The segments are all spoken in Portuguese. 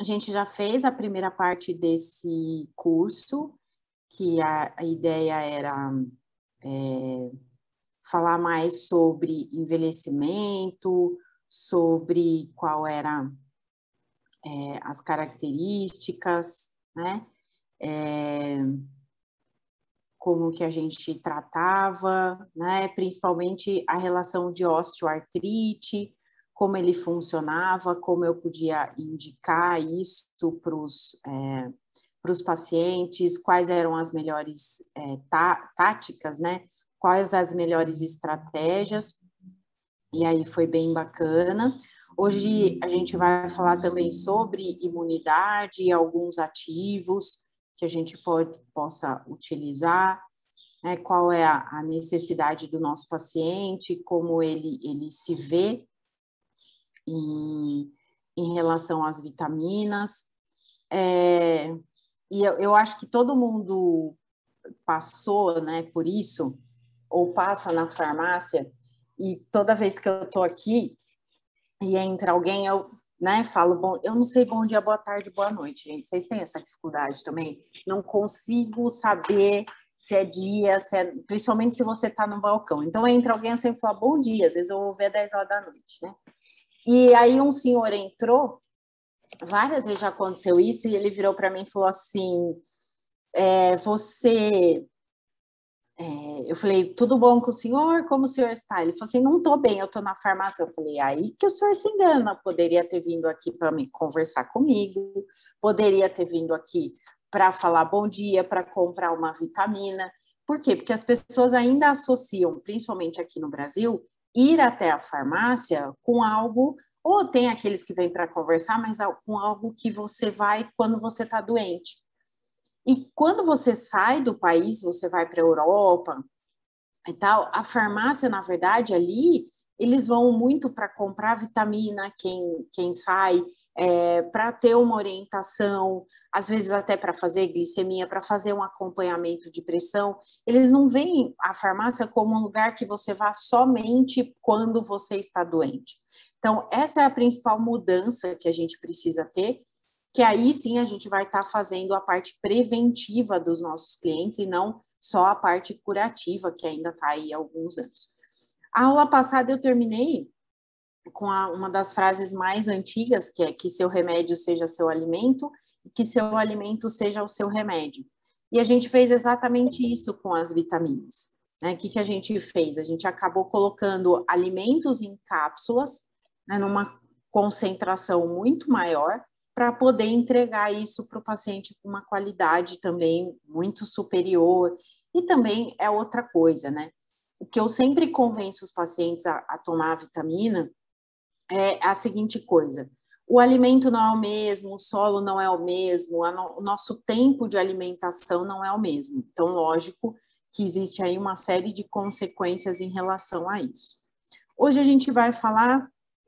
a gente já fez a primeira parte desse curso, que a ideia era falar mais sobre envelhecimento, sobre qual era as características, né? Como que a gente tratava, né? Principalmente a relação de osteoartrite, como ele funcionava, como eu podia indicar isso para os pacientes, quais eram as melhores táticas, né? Quais as melhores estratégias, e aí foi bem bacana. Hoje a gente vai falar também sobre imunidade e alguns ativos que a gente possa utilizar, né? Qual é a necessidade do nosso paciente, como ele se vê em relação às vitaminas. E eu acho que todo mundo passou, né, por isso, ou passa na farmácia, e toda vez que eu tô aqui e entra alguém, eu, né, falo, bom, eu não sei bom dia, boa tarde, boa noite, gente. Vocês têm essa dificuldade também? Não consigo saber se é dia, principalmente se você tá no balcão. Então, entra alguém, eu sempre falo, bom dia, às vezes eu vou ver 10 horas da noite, né? E aí um senhor entrou, várias vezes já aconteceu isso, e ele virou para mim e falou assim, eu falei, tudo bom com o senhor? Como o senhor está? Ele falou assim, não estou bem, eu estou na farmácia. Eu falei, aí que o senhor se engana, poderia ter vindo aqui para me conversar comigo, poderia ter vindo aqui para falar bom dia, para comprar uma vitamina. Por quê? Porque as pessoas ainda associam, principalmente aqui no Brasil, ir até a farmácia com algo, ou tem aqueles que vêm para conversar, mas com algo que você vai quando você está doente. E quando você sai do país, você vai para a Europa e tal, a farmácia, na verdade, ali, eles vão muito para comprar vitamina, quem sai, para ter uma orientação, às vezes até para fazer glicemia, para fazer um acompanhamento de pressão. Eles não veem a farmácia como um lugar que você vá somente quando você está doente. Então, essa é a principal mudança que a gente precisa ter, que aí sim a gente vai estar fazendo a parte preventiva dos nossos clientes e não só a parte curativa, que ainda está aí há alguns anos. A aula passada eu terminei com uma das frases mais antigas, que é que seu remédio seja seu alimento e que seu alimento seja o seu remédio. E a gente fez exatamente isso com as vitaminas. Né? O que a gente fez? A gente acabou colocando alimentos em cápsulas, né, numa concentração muito maior, para poder entregar isso para o paciente com uma qualidade também muito superior. E também é outra coisa, né? O que eu sempre convenço os pacientes a tomar a vitamina é a seguinte coisa: o alimento não é o mesmo, o solo não é o mesmo, o nosso tempo de alimentação não é o mesmo. Então, lógico que existe aí uma série de consequências em relação a isso. Hoje a gente vai falar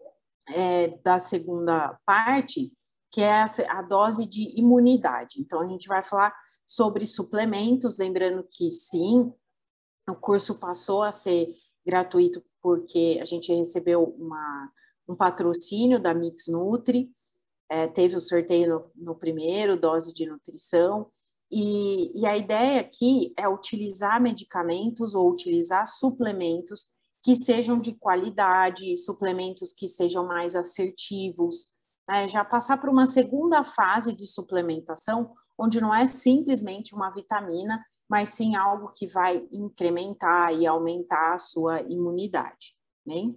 da segunda parte, que é a dose de imunidade. Então, a gente vai falar sobre suplementos, lembrando que sim, o curso passou a ser gratuito porque a gente recebeu um patrocínio da Mix Nutri, teve o sorteio no primeiro, dose de nutrição, e a ideia aqui é utilizar medicamentos ou utilizar suplementos que sejam de qualidade, suplementos que sejam mais assertivos, né? Já passar para uma segunda fase de suplementação, onde não é simplesmente uma vitamina, mas sim algo que vai incrementar e aumentar a sua imunidade, bem?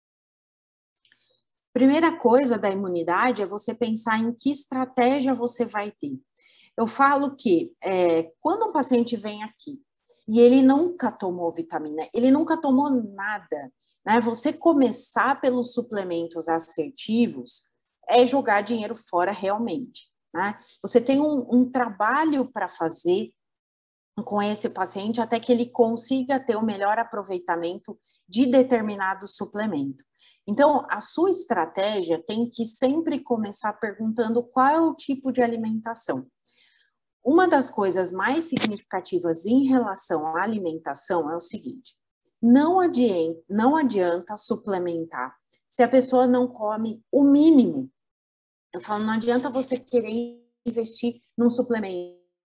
Primeira coisa da imunidade é você pensar em que estratégia você vai ter. Eu falo que quando um paciente vem aqui e ele nunca tomou vitamina, ele nunca tomou nada, né? Você começar pelos suplementos assertivos é jogar dinheiro fora realmente, né? Você tem um trabalho para fazer com esse paciente até que ele consiga ter o melhor aproveitamento de determinado suplemento. Então, a sua estratégia tem que sempre começar perguntando qual é o tipo de alimentação. Uma das coisas mais significativas em relação à alimentação é o seguinte: não adianta suplementar se a pessoa não come o mínimo Eu falo, não adianta você querer investir num suplemento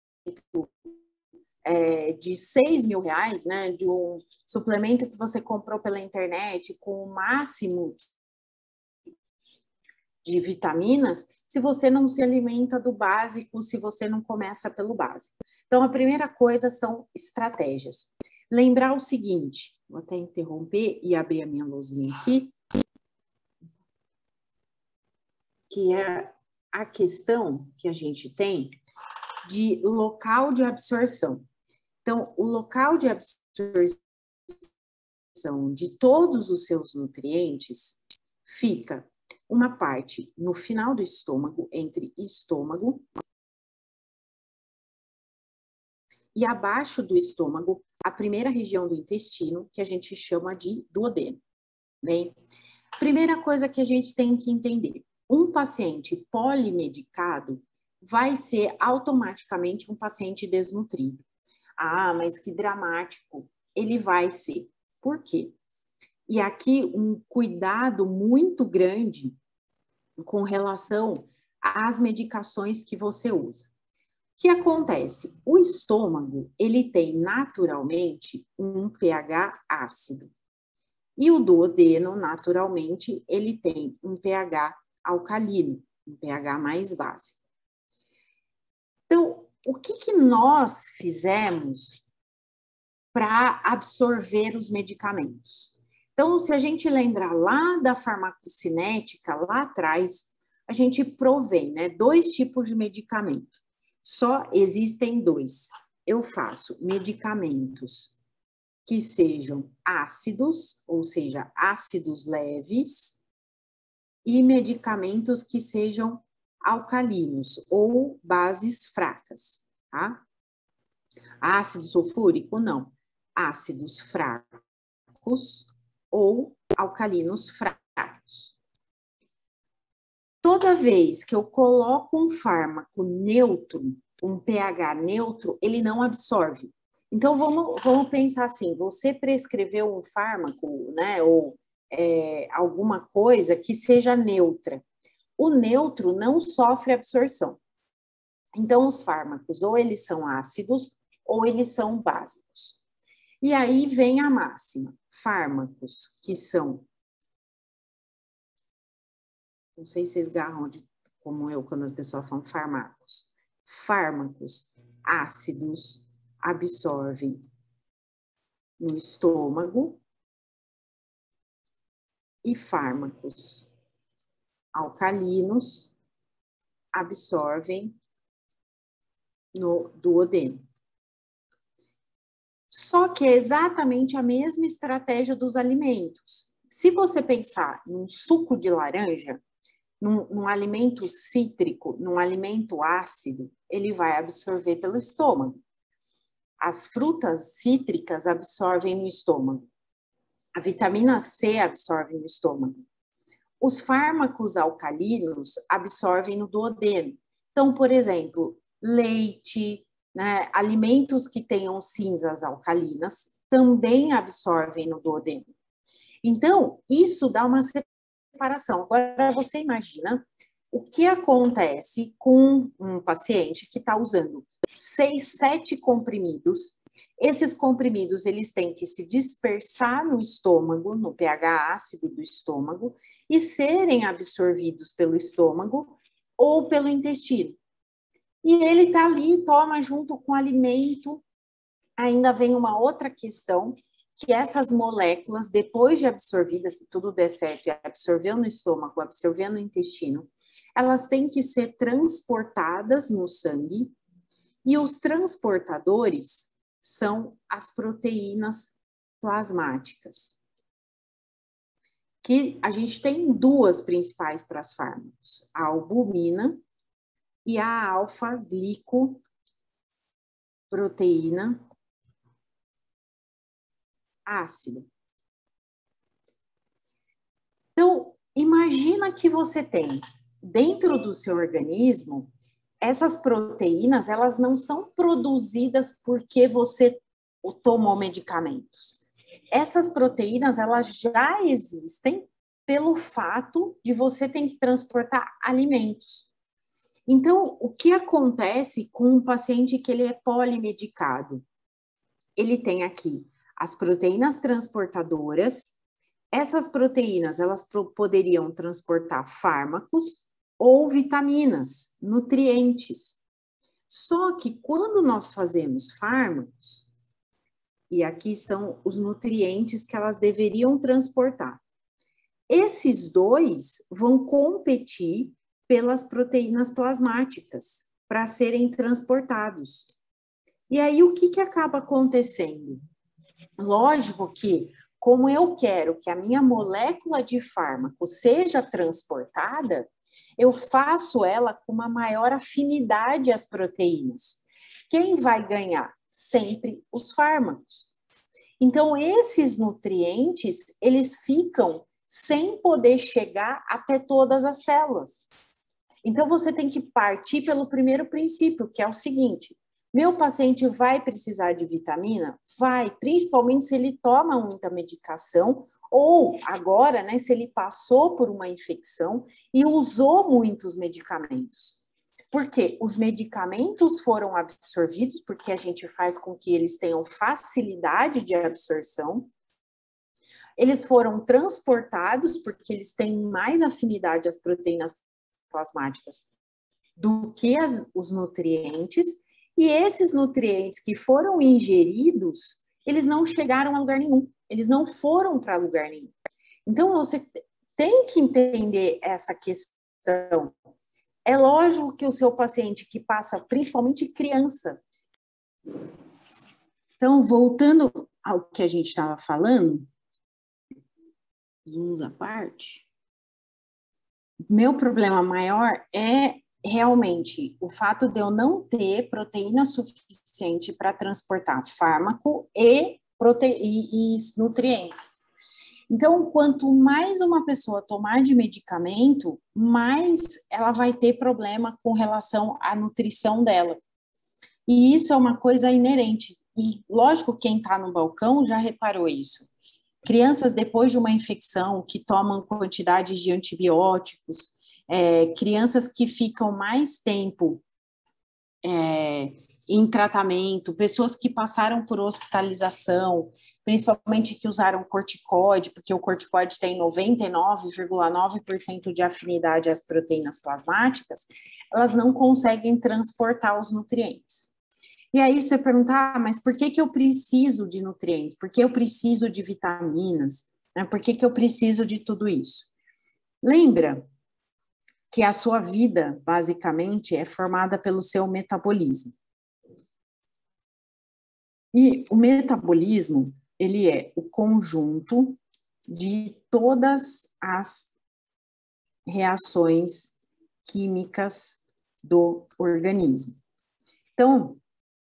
de R$6.000, né, de um suplemento que você comprou pela internet com o máximo de vitaminas, se você não se alimenta do básico, se você não começa pelo básico. Então, a primeira coisa são estratégias. Lembrar o seguinte, vou até interromper e abrir a minha luzinha aqui, que é a questão que a gente tem de local de absorção. Então, o local de absorção de todos os seus nutrientes fica uma parte no final do estômago, entre estômago, e abaixo do estômago, a primeira região do intestino, que a gente chama de duodeno. Bem, primeira coisa que a gente tem que entender, um paciente polimedicado vai ser automaticamente um paciente desnutrido. Ah, mas que dramático, ele vai ser. Por quê? E aqui um cuidado muito grande com relação às medicações que você usa. O que acontece? O estômago, ele tem naturalmente um pH ácido. E o duodeno, naturalmente, ele tem um pH alcalino, um pH mais básico. Então, o que nós fizemos para absorver os medicamentos? Então, se a gente lembrar lá da farmacocinética, lá atrás, a gente provém, né, 2 tipos de medicamento. Só existem 2. Eu faço medicamentos que sejam ácidos, ou seja, ácidos leves, e medicamentos que sejam alcalinos, ou bases fracas, tá? Ácido sulfúrico, não. Ácidos fracos ou alcalinos fracos. Toda vez que eu coloco um fármaco neutro, um pH neutro, ele não absorve. Então, vamos pensar assim, você prescreveu um fármaco, né, ou alguma coisa que seja neutra. O neutro não sofre absorção. Então, os fármacos, ou eles são ácidos, ou eles são básicos. E aí vem a máxima, fármacos que são, não sei se vocês garram como eu, quando as pessoas falam fármacos. Fármacos ácidos absorvem no estômago e fármacos alcalinos absorvem no duodeno. Só que é exatamente a mesma estratégia dos alimentos. Se você pensar num suco de laranja, num alimento cítrico, num alimento ácido, ele vai absorver pelo estômago. As frutas cítricas absorvem no estômago. A vitamina C absorve no estômago. Os fármacos alcalinos absorvem no duodeno. Então, por exemplo, leite, né, alimentos que tenham cinzas alcalinas também absorvem no duodeno. Então, isso dá uma separação. Agora, você imagina o que acontece com um paciente que está usando 6, 7 comprimidos. Esses comprimidos, eles têm que se dispersar no estômago, no pH ácido do estômago, e serem absorvidos pelo estômago ou pelo intestino. E ele está ali, toma junto com o alimento. Ainda vem uma outra questão, que essas moléculas, depois de absorvidas, se tudo der certo, e absorveu no estômago, absorveu no intestino, elas têm que ser transportadas no sangue, e os transportadores são as proteínas plasmáticas, que a gente tem 2 principais para os fármacos, a albumina e a alfa-glicoproteína ácida. Então, imagina que você tem dentro do seu organismo, essas proteínas, elas não são produzidas porque você tomou medicamentos. Essas proteínas, elas já existem pelo fato de você ter que transportar alimentos. Então, o que acontece com um paciente que ele é polimedicado? Ele tem aqui as proteínas transportadoras. Essas proteínas, elas poderiam transportar fármacos ou vitaminas, nutrientes. Só que quando nós fazemos fármacos, e aqui estão os nutrientes que elas deveriam transportar, esses dois vão competir pelas proteínas plasmáticas para serem transportados. E aí, o que acaba acontecendo? Lógico que, como eu quero que a minha molécula de fármaco seja transportada, eu faço ela com uma maior afinidade às proteínas. Quem vai ganhar? Sempre os fármacos. Então, esses nutrientes, eles ficam sem poder chegar até todas as células. Então, você tem que partir pelo primeiro princípio, que é o seguinte: meu paciente vai precisar de vitamina? Vai, principalmente se ele toma muita medicação ou agora, né, se ele passou por uma infecção e usou muitos medicamentos. Porque os medicamentos foram absorvidos, porque a gente faz com que eles tenham facilidade de absorção. Eles foram transportados, porque eles têm mais afinidade às proteínas plasmáticas do que os nutrientes. E esses nutrientes que foram ingeridos, eles não chegaram a lugar nenhum, eles não foram para lugar nenhum. Então, você tem que entender essa questão. É lógico que o seu paciente que passa, principalmente criança. Então, voltando ao que a gente estava falando, vamos à parte, meu problema maior é realmente o fato de eu não ter proteína suficiente para transportar fármaco e nutrientes. Então, quanto mais uma pessoa tomar de medicamento, mais ela vai ter problema com relação à nutrição dela. E isso é uma coisa inerente. E, lógico, quem está no balcão já reparou isso. Crianças, depois de uma infecção, que tomam quantidades de antibióticos, crianças que ficam mais tempo em tratamento, pessoas que passaram por hospitalização, principalmente que usaram corticoide, porque o corticoide tem 99,9% de afinidade às proteínas plasmáticas, elas não conseguem transportar os nutrientes. E aí você pergunta, mas por que eu preciso de nutrientes? Por que eu preciso de vitaminas? Por que eu preciso de tudo isso? Lembra que a sua vida, basicamente, é formada pelo seu metabolismo. E o metabolismo, ele é o conjunto de todas as reações químicas do organismo. Então, o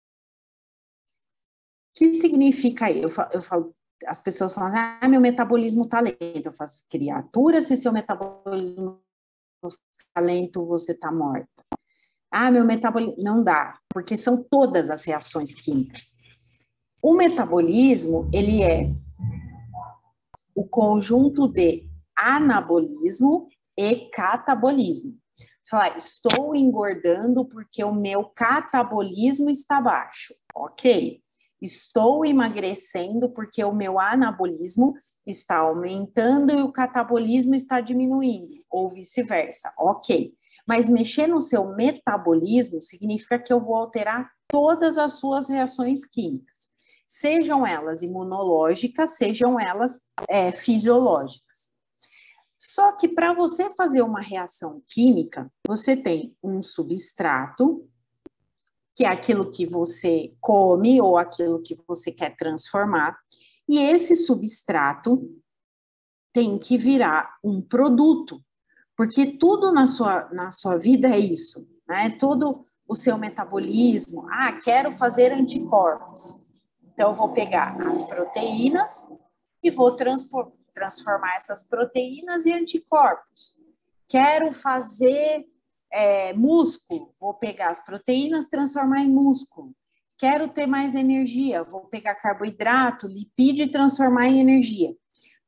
que significa aí? Eu falo, as pessoas falam assim, meu metabolismo está lento. Eu faço, criatura, se seu metabolismo está lento, você está morta. Meu metabolismo... Não dá, porque são todas as reações químicas. O metabolismo, ele é o conjunto de anabolismo e catabolismo. Você fala, estou engordando porque o meu catabolismo está baixo. Ok. Estou emagrecendo porque o meu anabolismo está aumentando e o catabolismo está diminuindo, ou vice-versa. Ok. Mas mexer no seu metabolismo significa que eu vou alterar todas as suas reações químicas. Sejam elas imunológicas, sejam elas fisiológicas. Só que para você fazer uma reação química, você tem um substrato, que é aquilo que você come ou aquilo que você quer transformar, e esse substrato tem que virar um produto, porque tudo na sua vida é isso, né? Todo o seu metabolismo, quero fazer anticorpos. Então, eu vou pegar as proteínas e vou transformar essas proteínas em anticorpos. Quero fazer músculo, vou pegar as proteínas, transformar em músculo. Quero ter mais energia, vou pegar carboidrato, lipídio e transformar em energia.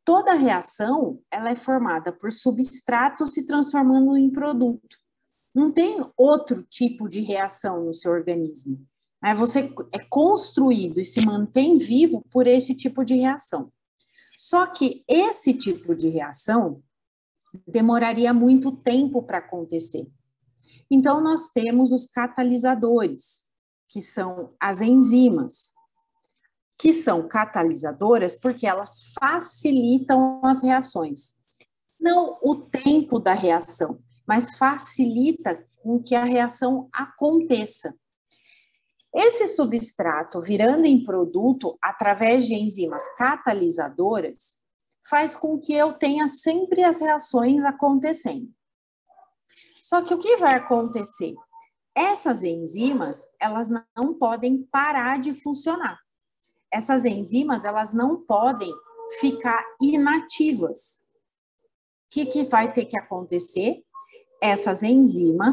toda reação, ela é formada por substratos se transformando em produto. Não tem outro tipo de reação no seu organismo. Você é construído e se mantém vivo por esse tipo de reação. Só que esse tipo de reação demoraria muito tempo para acontecer. Então, nós temos os catalisadores, que são as enzimas, que são catalisadoras porque elas facilitam as reações. Não o tempo da reação, mas facilita com que a reação aconteça. Esse substrato, virando em produto através de enzimas catalisadoras, faz com que eu tenha sempre as reações acontecendo. Só que o que vai acontecer? Essas enzimas, elas não podem parar de funcionar. Essas enzimas, elas não podem ficar inativas. O que vai ter que acontecer? Essas enzimas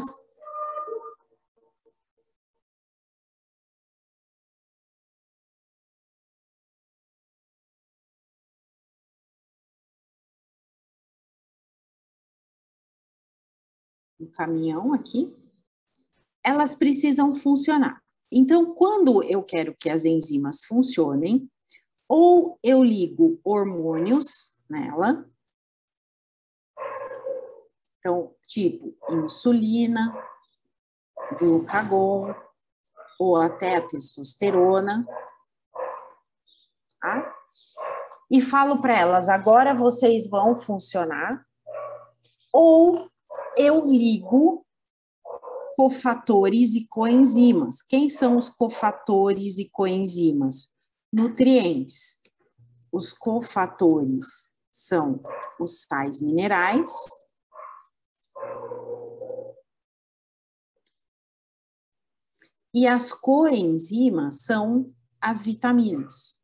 um caminhão aqui, elas precisam funcionar. Então, quando eu quero que as enzimas funcionem, ou eu ligo hormônios nela, então, tipo insulina, glucagon, ou até a testosterona, tá? E falo para elas, agora vocês vão funcionar, ou eu ligo cofatores e coenzimas. Quem são os cofatores e coenzimas? Nutrientes. Os cofatores são os sais minerais. E as coenzimas são as vitaminas.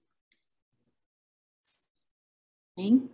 Hein?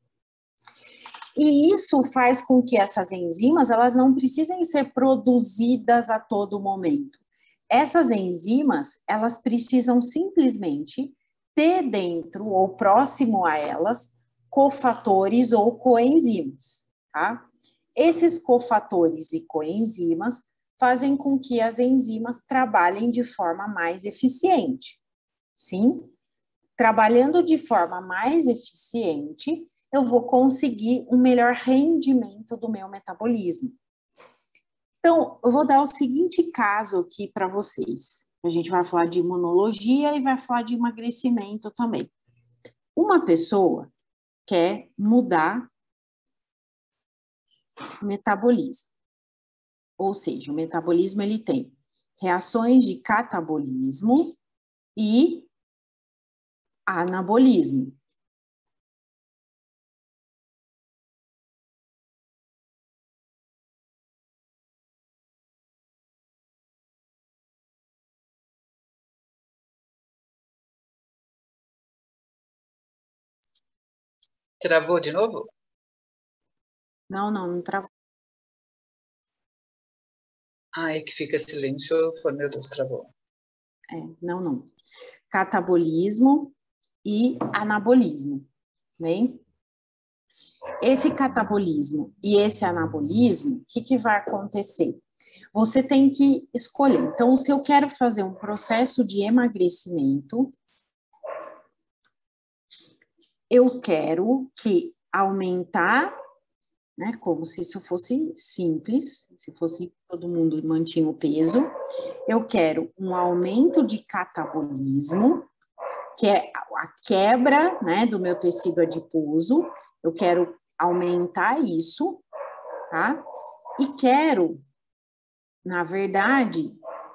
E isso faz com que essas enzimas, elas não precisem ser produzidas a todo momento. Essas enzimas, elas precisam simplesmente ter dentro ou próximo a elas cofatores ou coenzimas, tá? Esses cofatores e coenzimas fazem com que as enzimas trabalhem de forma mais eficiente, sim? Trabalhando de forma mais eficiente, eu vou conseguir um melhor rendimento do meu metabolismo. Então, eu vou dar o seguinte caso aqui para vocês. A gente vai falar de imunologia e vai falar de emagrecimento também. Uma pessoa quer mudar o metabolismo. Ou seja, o metabolismo ele tem reações de catabolismo e anabolismo. Travou de novo? Não travou. Ai, que fica silêncio. Meu Deus, travou. Não. Catabolismo e anabolismo, bem? Esse catabolismo e esse anabolismo, o que vai acontecer? Você tem que escolher. Então, se eu quero fazer um processo de emagrecimento, eu quero que aumentar, né, como se isso fosse simples, se fosse todo mundo mantinha o peso, eu quero um aumento de catabolismo, que é a quebra, né, do meu tecido adiposo, eu quero aumentar isso, tá? E quero, na verdade,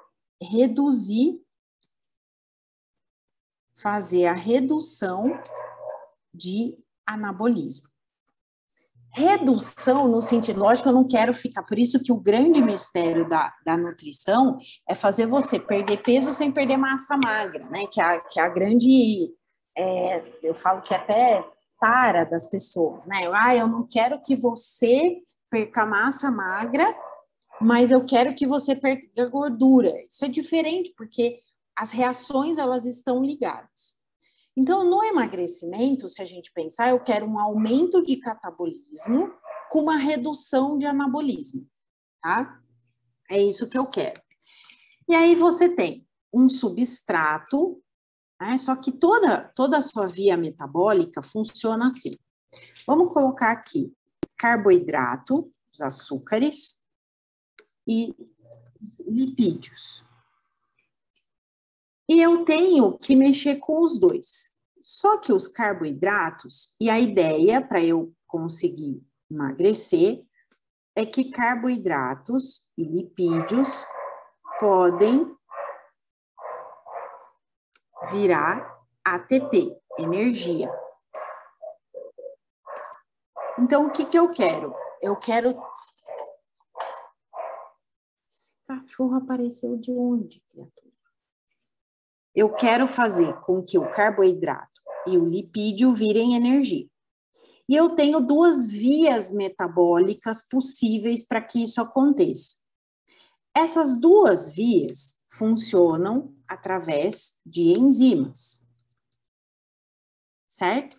fazer a redução de anabolismo. Redução no sentido, lógico, eu não quero ficar, por isso que o grande mistério da nutrição é fazer você perder peso sem perder massa magra, né? Que é a grande, eu falo que até tara das pessoas, né? Eu não quero que você perca massa magra, mas eu quero que você perca gordura. Isso é diferente, porque as reações, elas estão ligadas. Então, no emagrecimento, se a gente pensar, eu quero um aumento de catabolismo com uma redução de anabolismo, tá? É isso que eu quero. E aí você tem um substrato, né? Só que toda a sua via metabólica funciona assim. Vamos colocar aqui carboidrato, os açúcares e lipídios. E eu tenho que mexer com os dois. Só que os carboidratos, e a ideia para eu conseguir emagrecer, é que carboidratos e lipídios podem virar ATP, energia. Então, o que que eu quero? Eu quero... Esse cachorro apareceu de onde, criatura? Eu quero fazer com que o carboidrato e o lipídio virem energia. E eu tenho duas vias metabólicas possíveis para que isso aconteça. Essas duas vias funcionam através de enzimas, certo?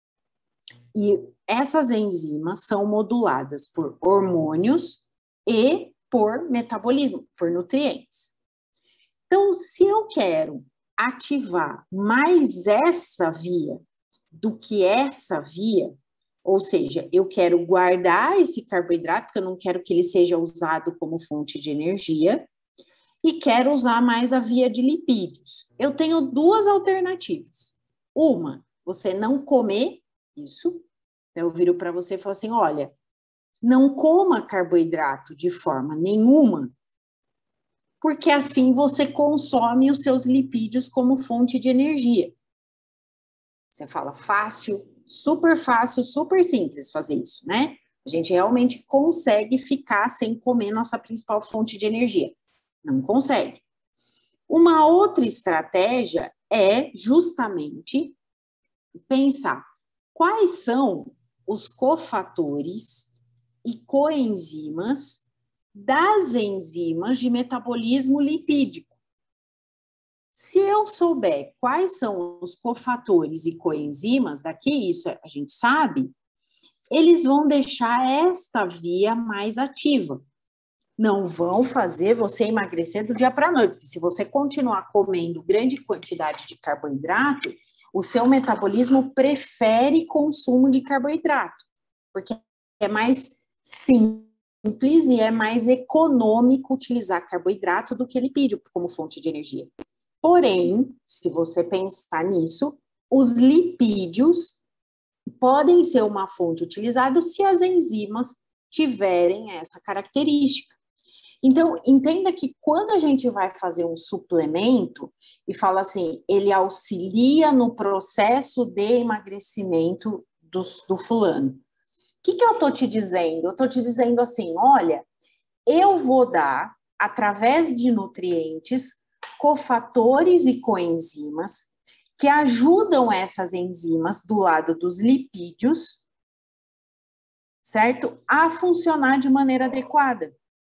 E essas enzimas são moduladas por hormônios e por metabolismo, por nutrientes. Então, se eu quero ativar mais essa via do que essa via, ou seja, eu quero guardar esse carboidrato, porque eu não quero que ele seja usado como fonte de energia, e quero usar mais a via de lipídios. Eu tenho duas alternativas. Uma, você não comer isso. Então, eu viro para você e falo assim, olha, não coma carboidrato de forma nenhuma, porque assim você consome os seus lipídios como fonte de energia. Você fala fácil, super simples fazer isso, né? A gente realmente consegue ficar sem comer nossa principal fonte de energia. Não consegue. Uma outra estratégia é justamente pensar quais são os cofatores e coenzimas das enzimas de metabolismo lipídico. Se eu souber quais são os cofatores e coenzimas, daqui isso a gente sabe, eles vão deixar esta via mais ativa. Não vão fazer você emagrecer do dia para a noite, porque se você continuar comendo grande quantidade de carboidrato, o seu metabolismo prefere consumo de carboidrato, porque é mais simples e é mais econômico utilizar carboidrato do que lipídio como fonte de energia. Porém, se você pensar nisso, os lipídios podem ser uma fonte utilizada se as enzimas tiverem essa característica. Então, entenda que quando a gente vai fazer um suplemento e fala assim, ele auxilia no processo de emagrecimento do fulano. O que eu estou te dizendo? Eu estou te dizendo assim, olha, eu vou dar, através de nutrientes, cofatores e coenzimas que ajudam essas enzimas do lado dos lipídios, certo? A funcionar de maneira adequada.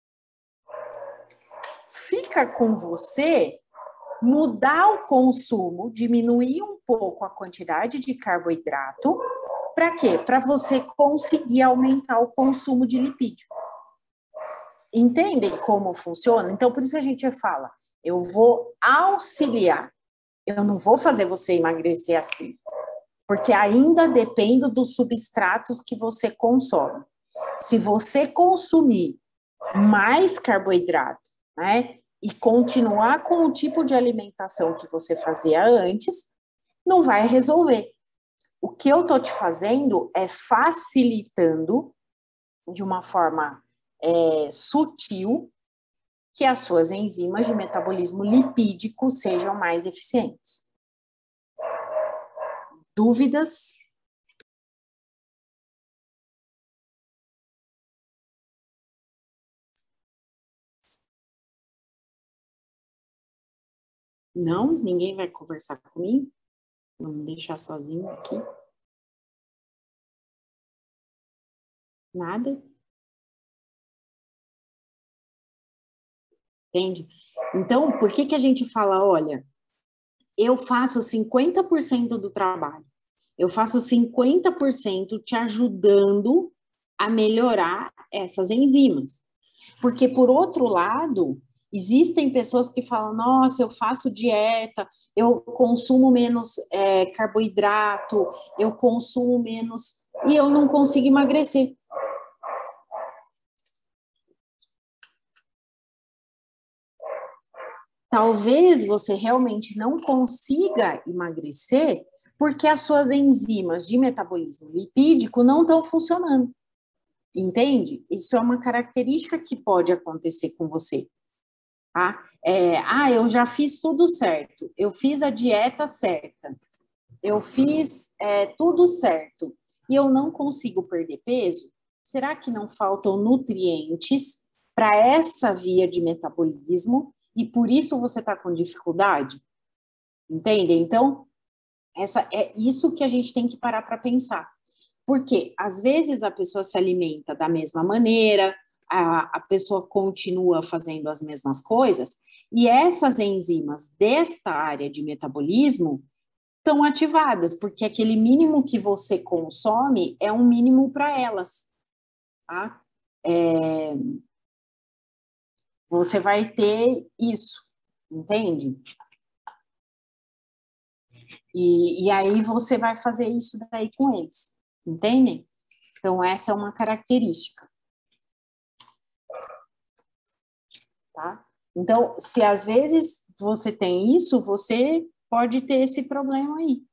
Fica com você mudar o consumo, diminuir um pouco a quantidade de carboidrato, para quê? Para você conseguir aumentar o consumo de lipídio. Entendem como funciona? Então, por isso que a gente fala, eu vou auxiliar, eu não vou fazer você emagrecer assim, porque ainda depende dos substratos que você consome. Se você consumir mais carboidrato, né, e continuar com o tipo de alimentação que você fazia antes, não vai resolver. O que eu tô te fazendo é facilitando de uma forma sutil que as suas enzimas de metabolismo lipídico sejam mais eficientes. Dúvidas? Não? Ninguém vai conversar comigo? Vou me deixar sozinho aqui? Nada? Entende? Então, por que a gente fala, olha, eu faço 50% do trabalho. Eu faço 50% te ajudando a melhorar essas enzimas. Porque, por outro lado, existem pessoas que falam, nossa, eu faço dieta, eu consumo menos carboidrato, eu consumo menos, e eu não consigo emagrecer. Talvez você realmente não consiga emagrecer porque as suas enzimas de metabolismo lipídico não estão funcionando. Entende? Isso é uma característica que pode acontecer com você. Tá? Eu já fiz tudo certo, eu fiz a dieta certa, eu fiz tudo certo e eu não consigo perder peso. Será que não faltam nutrientes para essa via de metabolismo e por isso você está com dificuldade? Entende? Então, é isso que a gente tem que parar para pensar. Porque, às vezes, a pessoa se alimenta da mesma maneira, a pessoa continua fazendo as mesmas coisas, e essas enzimas desta área de metabolismo estão ativadas, porque aquele mínimo que você consome é um mínimo para elas, tá? Você vai ter isso, entende? E aí você vai fazer isso daí com eles, entendem? Então, essa é uma característica. Tá? Então, se às vezes você tem isso, você pode ter esse problema aí.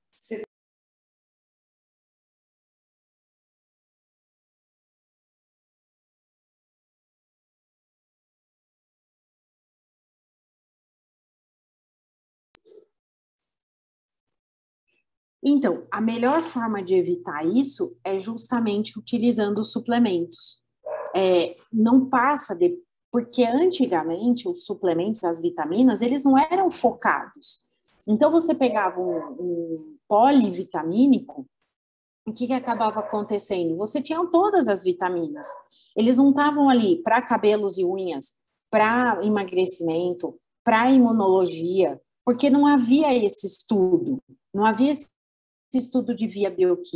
Então, a melhor forma de evitar isso é justamente utilizando os suplementos. Não passa de... Porque antigamente os suplementos, as vitaminas, eles não eram focados. Então, você pegava um polivitamínico, o que acabava acontecendo? Você tinha todas as vitaminas. Eles não estavam ali para cabelos e unhas, para emagrecimento, para imunologia, porque não havia esse estudo, não havia esse estudo de via bioquímica.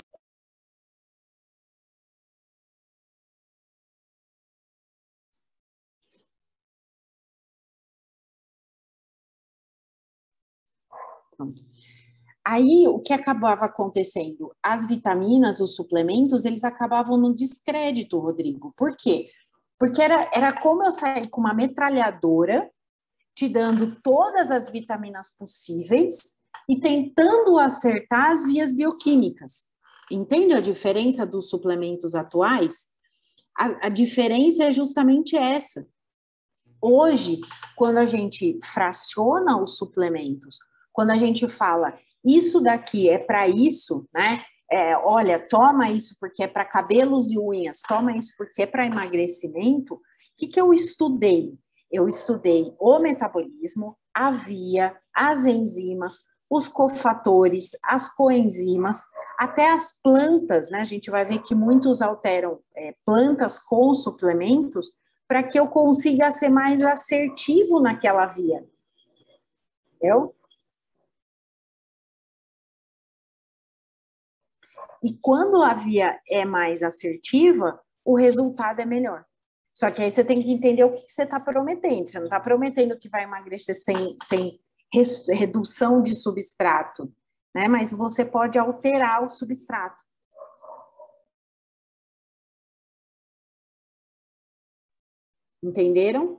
Aí, o que acabava acontecendo? As vitaminas, os suplementos, eles acabavam no descrédito, Rodrigo. Por quê? Porque era como eu sair com uma metralhadora, te dando todas as vitaminas possíveis e tentando acertar as vias bioquímicas. Entende a diferença dos suplementos atuais? A diferença é justamente essa. Hoje, quando a gente fraciona os suplementos, quando a gente fala isso daqui é para isso, né? Olha, toma isso porque é para cabelos e unhas, toma isso porque é para emagrecimento. O que eu estudei? Eu estudei o metabolismo, a via, as enzimas, os cofatores, as coenzimas, até as plantas, né? A gente vai ver que muitos alteram plantas com suplementos para que eu consiga ser mais assertivo naquela via. Entendeu? E quando a via é mais assertiva, o resultado é melhor. Só que aí você tem que entender o que você está prometendo. Você não está prometendo que vai emagrecer sem redução de substrato, né? Mas você pode alterar o substrato. Entenderam?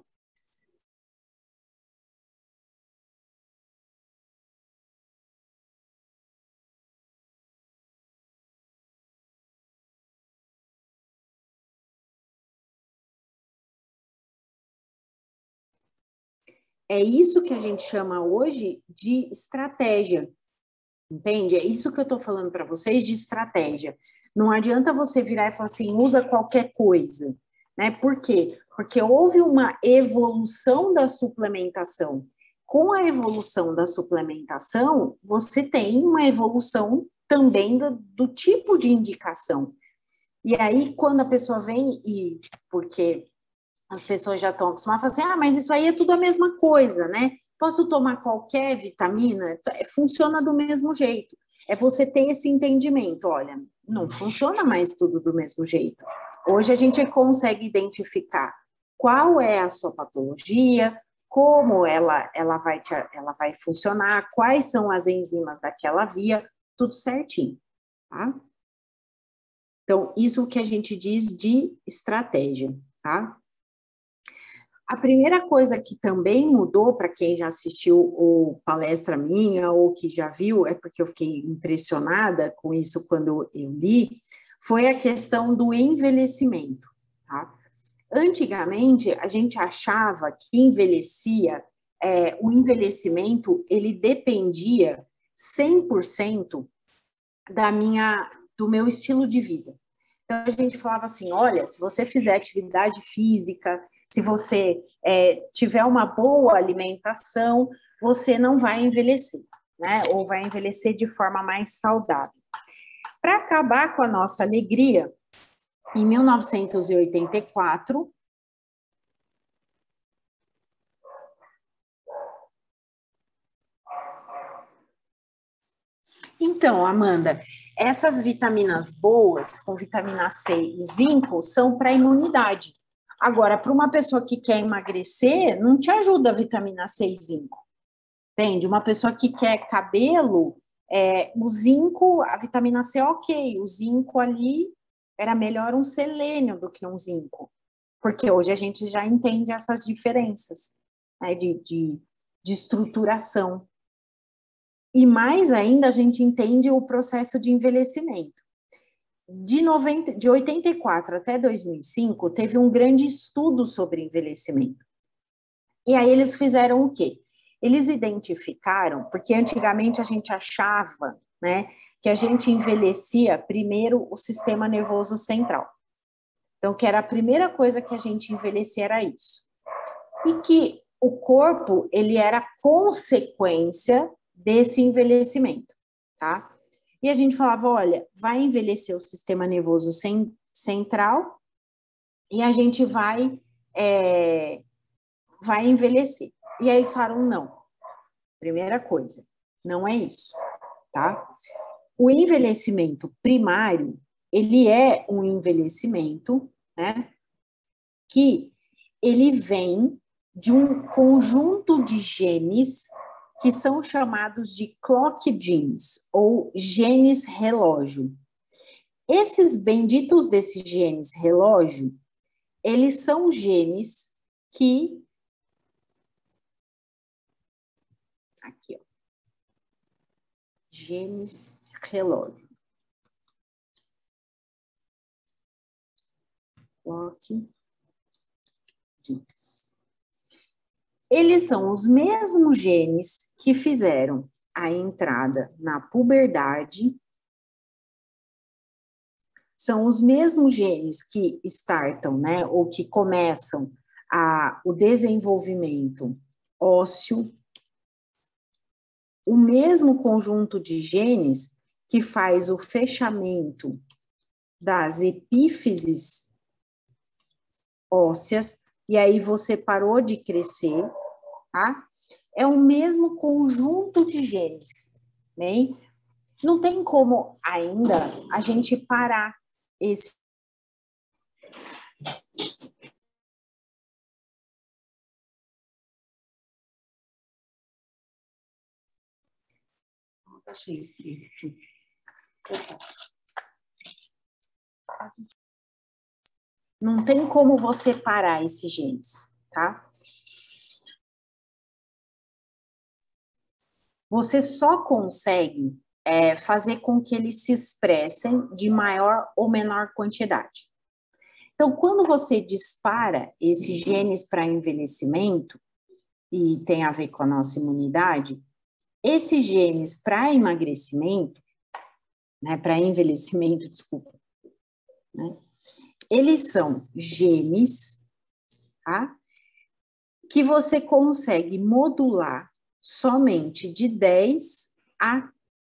É isso que a gente chama hoje de estratégia. Entende? É isso que eu estou falando para vocês de estratégia. Não adianta você virar e falar assim, usa qualquer coisa, né? Por quê? Porque houve uma evolução da suplementação. Com a evolução da suplementação, você tem uma evolução também do tipo de indicação. E aí, quando a pessoa vem porque as pessoas já estão acostumadas a falar assim, mas isso aí é tudo a mesma coisa, né? Posso tomar qualquer vitamina? Funciona do mesmo jeito. É você ter esse entendimento, olha, não funciona mais tudo do mesmo jeito. Hoje a gente consegue identificar qual é a sua patologia, como ela vai funcionar, quais são as enzimas daquela via, tudo certinho, tá? Então, isso que a gente diz de estratégia, tá? A primeira coisa que também mudou, para quem já assistiu ou palestra minha ou que já viu, é porque eu fiquei impressionada com isso quando eu li, foi a questão do envelhecimento, tá? Antigamente, a gente achava que o envelhecimento, ele dependia 100% do meu estilo de vida. Então, a gente falava assim, olha, se você fizer atividade física, se você tiver uma boa alimentação, você não vai envelhecer, né? Ou vai envelhecer de forma mais saudável. Para acabar com a nossa alegria, em 1984, então, Amanda, essas vitaminas boas, com vitamina C e zinco, são para imunidade. Agora, para uma pessoa que quer emagrecer, não te ajuda a vitamina C e zinco. Entende? Uma pessoa que quer cabelo, o zinco, a vitamina C é ok, o zinco ali era melhor um selênio do que um zinco, porque hoje a gente já entende essas diferenças, né, de estruturação. E mais ainda, a gente entende o processo de envelhecimento. De 84 até 2005, teve um grande estudo sobre envelhecimento. E aí eles fizeram o quê? Eles identificaram, porque antigamente a gente achava, né, que a gente envelhecia primeiro o sistema nervoso central. Então, que era a primeira coisa que a gente envelhecia era isso. E que o corpo, ele era consequência desse envelhecimento, tá? E a gente falava, olha, vai envelhecer o sistema nervoso central e a gente vai envelhecer. E aí eles falaram, não. Primeira coisa, não é isso, tá? O envelhecimento primário, ele é um envelhecimento, né, que ele vem de um conjunto de genes que são chamados de clock genes, ou genes relógio. Esses benditos desses genes relógio, eles são genes que... Aqui, ó. Genes relógio. Clock genes. Eles são os mesmos genes que fizeram a entrada na puberdade, são os mesmos genes que startam, né, ou que começam o desenvolvimento ósseo, o mesmo conjunto de genes que faz o fechamento das epífises ósseas, e aí você parou de crescer, tá? É o mesmo conjunto de genes, né? Não tem como ainda a gente parar esse... Não tem como você parar esses genes, tá? Você só consegue fazer com que eles se expressem de maior ou menor quantidade. Então, quando você dispara esses genes para envelhecimento, e tem a ver com a nossa imunidade, esses genes para emagrecimento, né, para envelhecimento, desculpa, né, eles são genes, tá, que você consegue modular somente de 10 a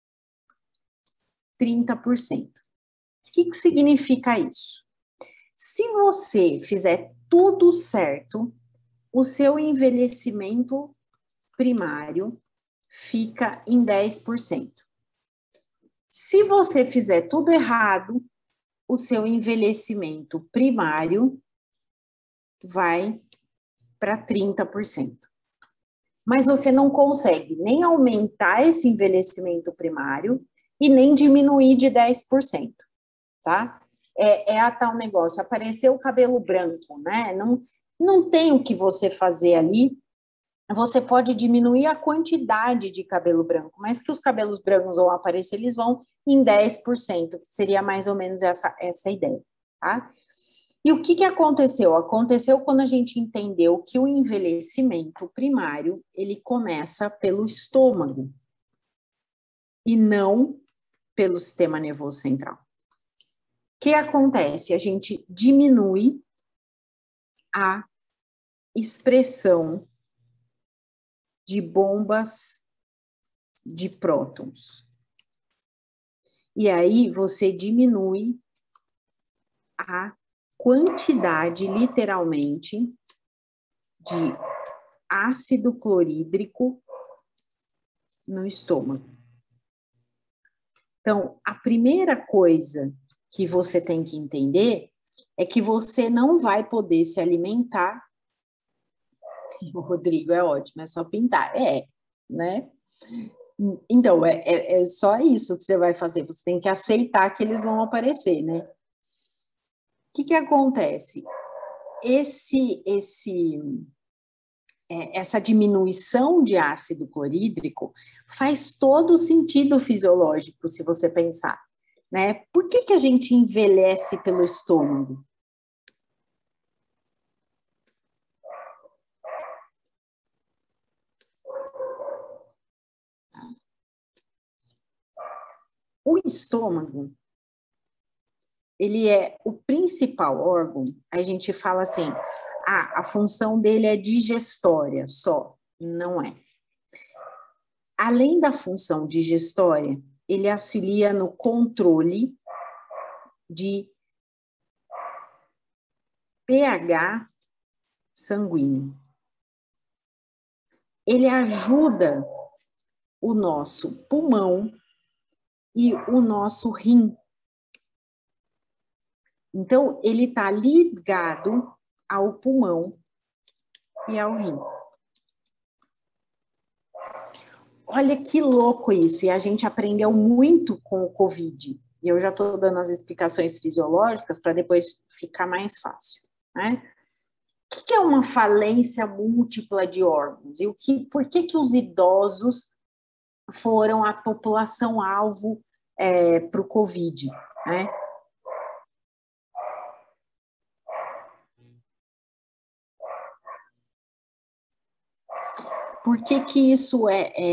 30%. O que significa isso? Se você fizer tudo certo, o seu envelhecimento primário fica em 10%. Se você fizer tudo errado, o seu envelhecimento primário vai para 30%. Mas você não consegue nem aumentar esse envelhecimento primário e nem diminuir de 10%, tá? É a tal negócio, apareceu o cabelo branco, né? Não tem o que você fazer ali. Você pode diminuir a quantidade de cabelo branco, mas que os cabelos brancos vão aparecer, eles vão em 10%, que seria mais ou menos essa ideia, tá? E o que aconteceu? Aconteceu quando a gente entendeu que o envelhecimento primário, ele começa pelo estômago e não pelo sistema nervoso central. O que acontece? A gente diminui a expressão de bombas de prótons. E aí você diminui a quantidade, literalmente, de ácido clorídrico no estômago. Então, a primeira coisa que você tem que entender é que você não vai poder se alimentar. O Rodrigo é ótimo, é só pintar. Né? Então, é só isso que você vai fazer. Você tem que aceitar que eles vão aparecer, né? O que acontece? Essa diminuição de ácido clorídrico faz todo sentido fisiológico, se você pensar, né? Por que a gente envelhece pelo estômago? O estômago, ele é o principal órgão. A gente fala assim, a função dele é digestória só. Não é. Além da função digestória, ele auxilia no controle de pH sanguíneo. Ele ajuda o nosso pulmão e o nosso rim. Então, ele está ligado ao pulmão e ao rim. Olha que louco isso, e a gente aprendeu muito com o Covid. E eu já estou dando as explicações fisiológicas para depois ficar mais fácil, né? O que é uma falência múltipla de órgãos? E por que os idosos foram a população-alvo para o Covid, né? Por que isso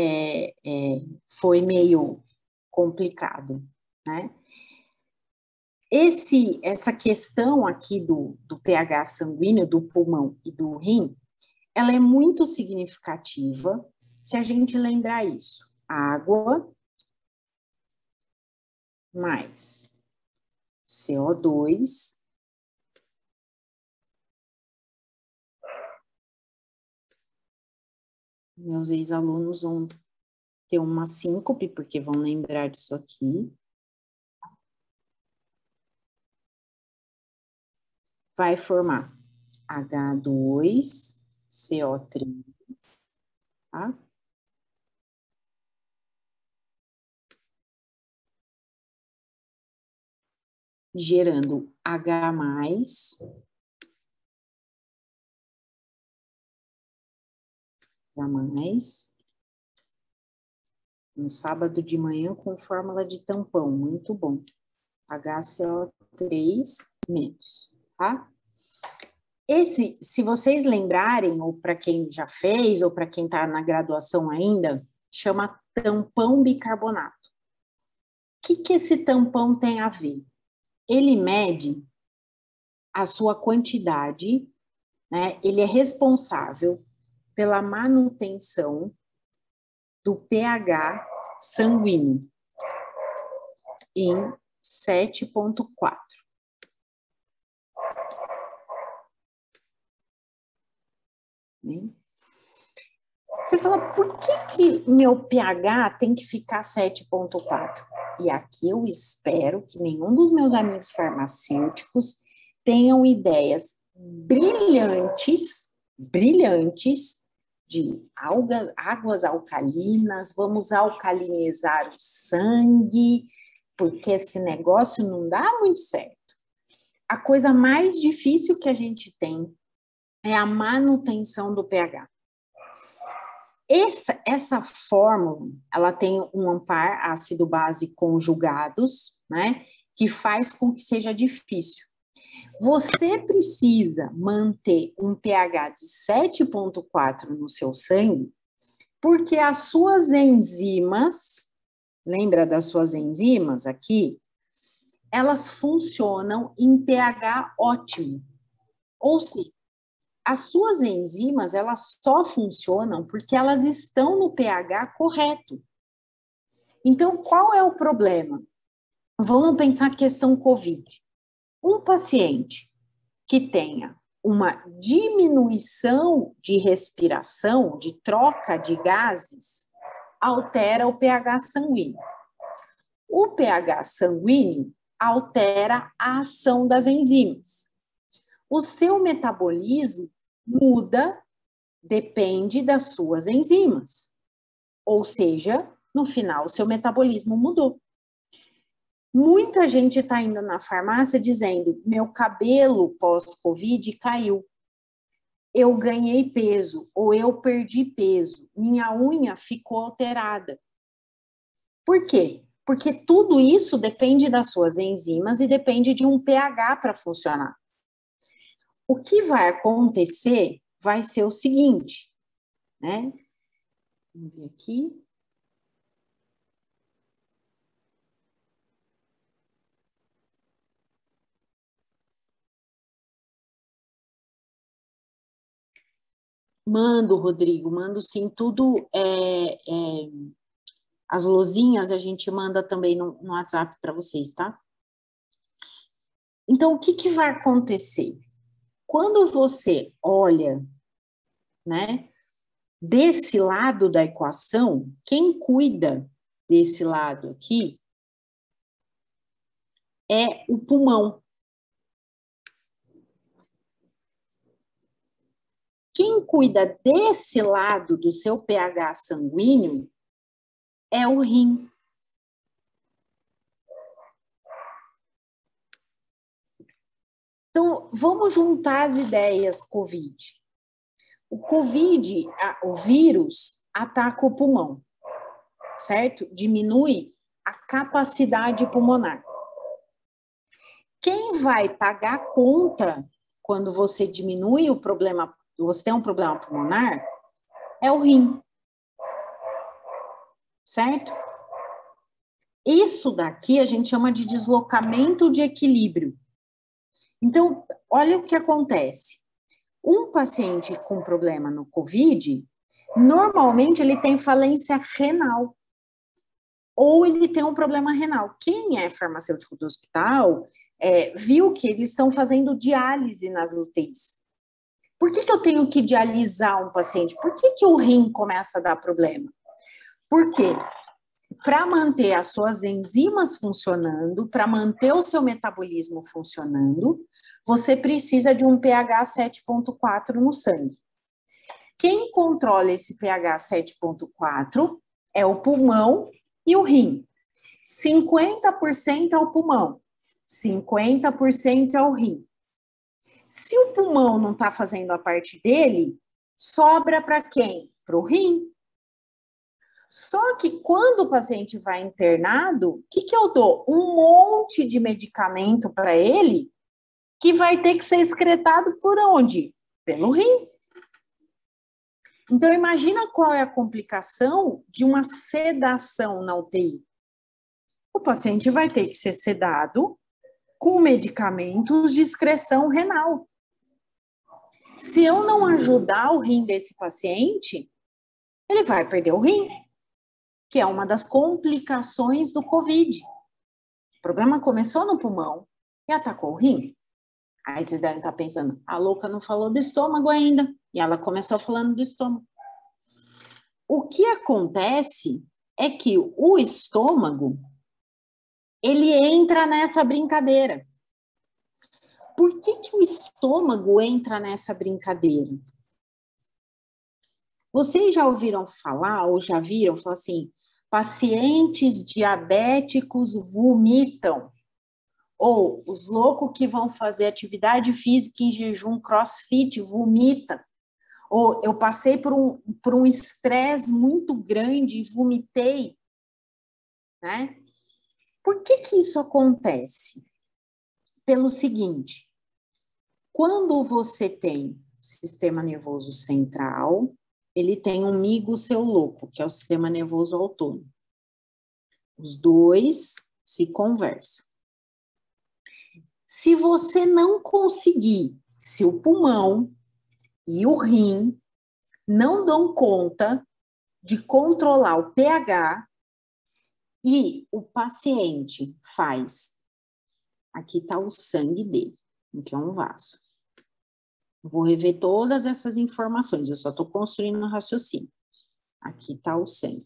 foi meio complicado, né? Essa questão aqui do pH sanguíneo, do pulmão e do rim, ela é muito significativa se a gente lembrar isso. Água mais CO2 meus ex-alunos vão ter uma síncope, porque vão lembrar disso aqui. Vai formar H2CO3, tá? Gerando H+, no sábado de manhã com fórmula de tampão, muito bom. HCO3 menos, tá? Se vocês lembrarem, ou para quem já fez, ou para quem está na graduação ainda, chama tampão bicarbonato. O que esse tampão tem a ver? Ele mede a sua quantidade, né? Ele é responsável pela manutenção do pH sanguíneo em 7,4. Você fala, por que meu pH tem que ficar 7,4? E aqui eu espero que nenhum dos meus amigos farmacêuticos tenham ideias brilhantes de águas alcalinas, vamos alcalinizar o sangue, porque esse negócio não dá muito certo. A coisa mais difícil que a gente tem é a manutenção do pH. Essa fórmula, ela tem um AMPAR, ácido-base conjugados, né, que faz com que seja difícil. Você precisa manter um pH de 7,4 no seu sangue, porque as suas enzimas, lembra das suas enzimas aqui? Elas funcionam em pH ótimo. Ou seja, as suas enzimas, elas só funcionam porque elas estão no pH correto. Então, qual é o problema? Vamos pensar a questão COVID. Um paciente que tenha uma diminuição de respiração, de troca de gases, altera o pH sanguíneo. O pH sanguíneo altera a ação das enzimas. O seu metabolismo muda, depende das suas enzimas. Ou seja, no final, o seu metabolismo mudou. Muita gente está indo na farmácia dizendo, meu cabelo pós-Covid caiu, eu ganhei peso ou eu perdi peso, minha unha ficou alterada. Por quê? Porque tudo isso depende das suas enzimas e depende de um pH para funcionar. O que vai acontecer vai ser o seguinte, né? Vamos ver aqui. Mando, Rodrigo, mando sim, tudo, as lozinhas a gente manda também no WhatsApp para vocês, tá? Então, o que vai acontecer? Quando você olha, né, desse lado da equação, quem cuida desse lado aqui é o pulmão. Quem cuida desse lado do seu pH sanguíneo é o rim. Então, vamos juntar as ideias COVID. O COVID, o vírus, ataca o pulmão, certo? Diminui a capacidade pulmonar. Quem vai pagar a conta quando você diminui o problema, você tem um problema pulmonar, é o rim, certo? Isso daqui a gente chama de deslocamento de equilíbrio. Então, olha o que acontece. Um paciente com problema no COVID, normalmente ele tem falência renal. Ou ele tem um problema renal. Quem é farmacêutico do hospital viu que eles estão fazendo diálise nas UTIs. Por que eu tenho que dialisar um paciente? Por que o rim começa a dar problema? Por quê? Para manter as suas enzimas funcionando, para manter o seu metabolismo funcionando, você precisa de um pH 7,4 no sangue. Quem controla esse pH 7,4 é o pulmão e o rim. 50% é o pulmão, 50% é o rim. Se o pulmão não está fazendo a parte dele, sobra para quem? Para o rim. Só que quando o paciente vai internado, o que eu dou? Um monte de medicamento para ele que vai ter que ser excretado por onde? Pelo rim. Então, imagina qual é a complicação de uma sedação na UTI. O paciente vai ter que ser sedado com medicamentos de excreção renal. Se eu não ajudar o rim desse paciente, ele vai perder o rim, que é uma das complicações do COVID. O problema começou no pulmão e atacou o rim. Aí vocês devem estar pensando, a louca não falou do estômago ainda. E ela começou falando do estômago. o que acontece é que o estômago, ele entra nessa brincadeira. Por que o estômago entra nessa brincadeira? Vocês já ouviram falar, ou já viram, falar assim, pacientes diabéticos vomitam. Ou os loucos que vão fazer atividade física em jejum, crossfit, vomita. Ou eu passei por um estresse muito grande e vomitei. Né? Por que isso acontece? Pelo seguinte, quando você tem o sistema nervoso central, ele tem um migo seu louco, que é o sistema nervoso autônomo. Os dois se conversam. Se você não conseguir, se o pulmão e o rim não dão conta de controlar o pH e o paciente faz, aqui está o sangue dele, que é um vaso. Vou rever todas essas informações, eu só estou construindo um raciocínio. Aqui está o sangue.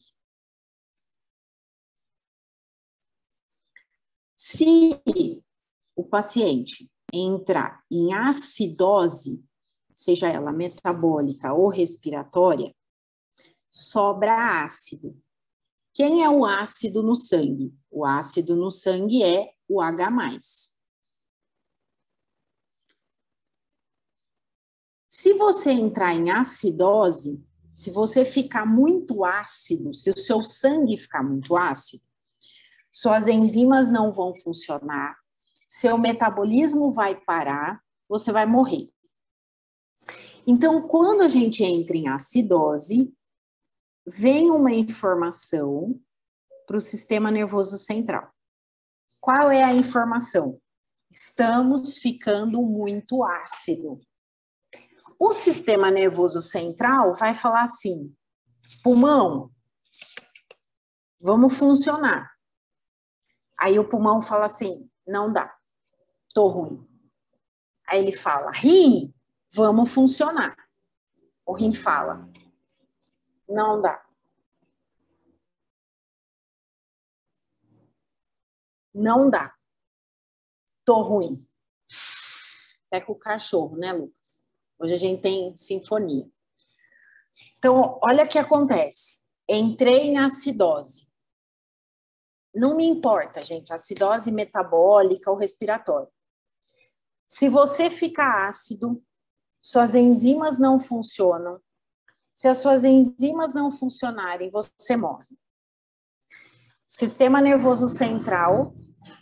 Se o paciente entrar em acidose, seja ela metabólica ou respiratória, sobra ácido. Quem é o ácido no sangue? O ácido no sangue é o H+. Se você entrar em acidose, se você ficar muito ácido, se o seu sangue ficar muito ácido, suas enzimas não vão funcionar, seu metabolismo vai parar, você vai morrer. Então, quando a gente entra em acidose, vem uma informação para o sistema nervoso central. Qual é a informação? Estamos ficando muito ácido. O sistema nervoso central vai falar assim, pulmão, vamos funcionar. Aí o pulmão fala assim, não dá, tô ruim. Aí ele fala, rim, vamos funcionar. O rim fala, não dá. Não dá. Tô ruim. Até com o cachorro, né, Lucas? Hoje a gente tem sinfonia. Então, olha o que acontece. Entrei em acidose. Não me importa, gente, acidose metabólica ou respiratória. Se você ficar ácido, suas enzimas não funcionam. Se as suas enzimas não funcionarem, você morre. Sistema nervoso central.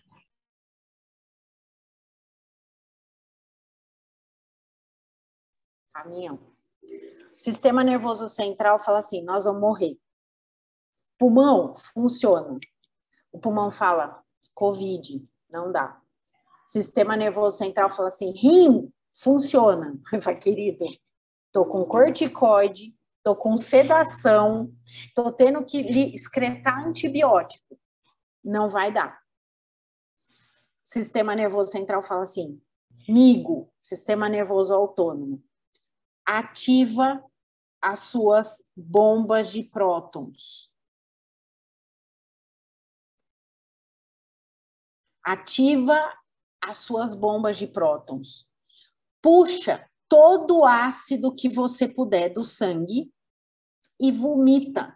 Caminhão. Sistema nervoso central fala assim, nós vamos morrer. Pulmão funciona. O pulmão fala, Covid, não dá. Sistema nervoso central fala assim, rim funciona. Vai, querido, tô com corticoide, tô com sedação, tô tendo que excretar antibiótico. Não vai dar. Sistema nervoso central fala assim, migo, sistema nervoso autônomo, ativa as suas bombas de prótons. Ativa as suas bombas de prótons. Puxa todo o ácido que você puder do sangue e vomita.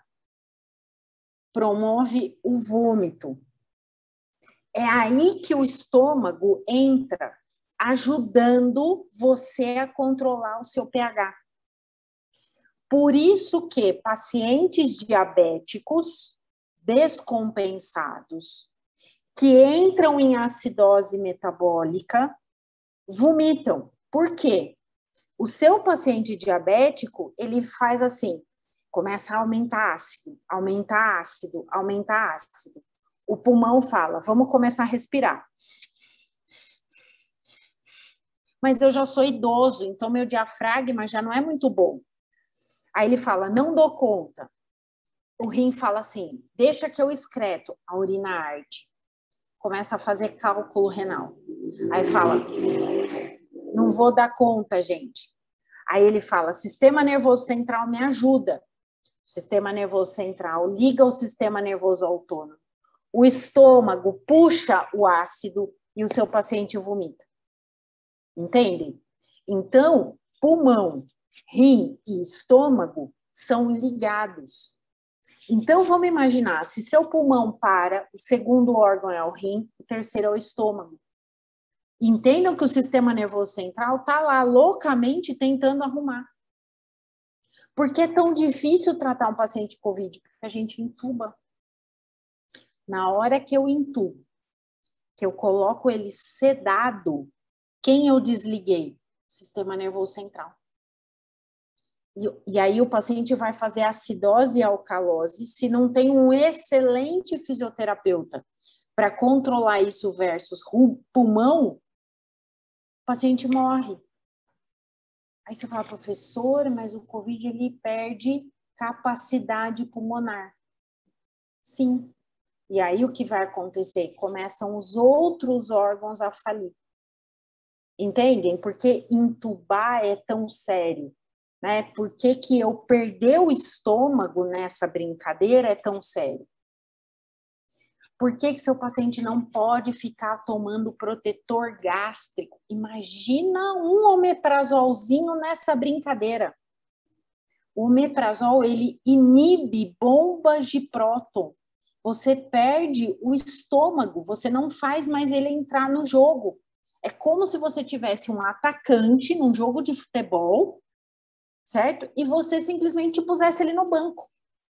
Promove o vômito. É aí que o estômago entra, ajudando você a controlar o seu pH. Por isso que pacientes diabéticos descompensados, que entram em acidose metabólica, vomitam. Por quê? O seu paciente diabético, ele faz assim, começa a aumentar ácido, aumentar ácido, aumentar ácido. O pulmão fala, vamos começar a respirar. Mas eu já sou idoso, então meu diafragma já não é muito bom. Aí ele fala, não dou conta. O rim fala assim, deixa que eu excreto. A urina arde. Começa a fazer cálculo renal. Aí fala, não vou dar conta, gente. Aí ele fala, sistema nervoso central me ajuda. sistema nervoso central, liga o sistema nervoso autônomo. O estômago puxa o ácido e o seu paciente vomita. Entendem? Então, pulmão, rim e estômago são ligados. Então, vamos imaginar, se seu pulmão para, o segundo órgão é o rim, o terceiro é o estômago. Entendam que o sistema nervoso central está lá loucamente tentando arrumar. Por que é tão difícil tratar um paciente COVID? Porque a gente intuba. Na hora que eu intubo, que eu coloco ele sedado, quem eu desliguei? O sistema nervoso central. E aí o paciente vai fazer acidose e alcalose. Se não tem um excelente fisioterapeuta para controlar isso versus pulmão, o paciente morre. Aí você fala, professor, mas o COVID ele perde capacidade pulmonar. Sim. E aí o que vai acontecer? Começam os outros órgãos a falir. Entendem? Porque intubar é tão sério, né? Por que que eu perder o estômago nessa brincadeira é tão sério? Por que que seu paciente não pode ficar tomando protetor gástrico? Imagina um omeprazolzinho nessa brincadeira. O omeprazol, ele inibe bombas de próton. Você perde o estômago, você não faz mais ele entrar no jogo. É como se você tivesse um atacante num jogo de futebol, certo? E você simplesmente pusesse ele no banco.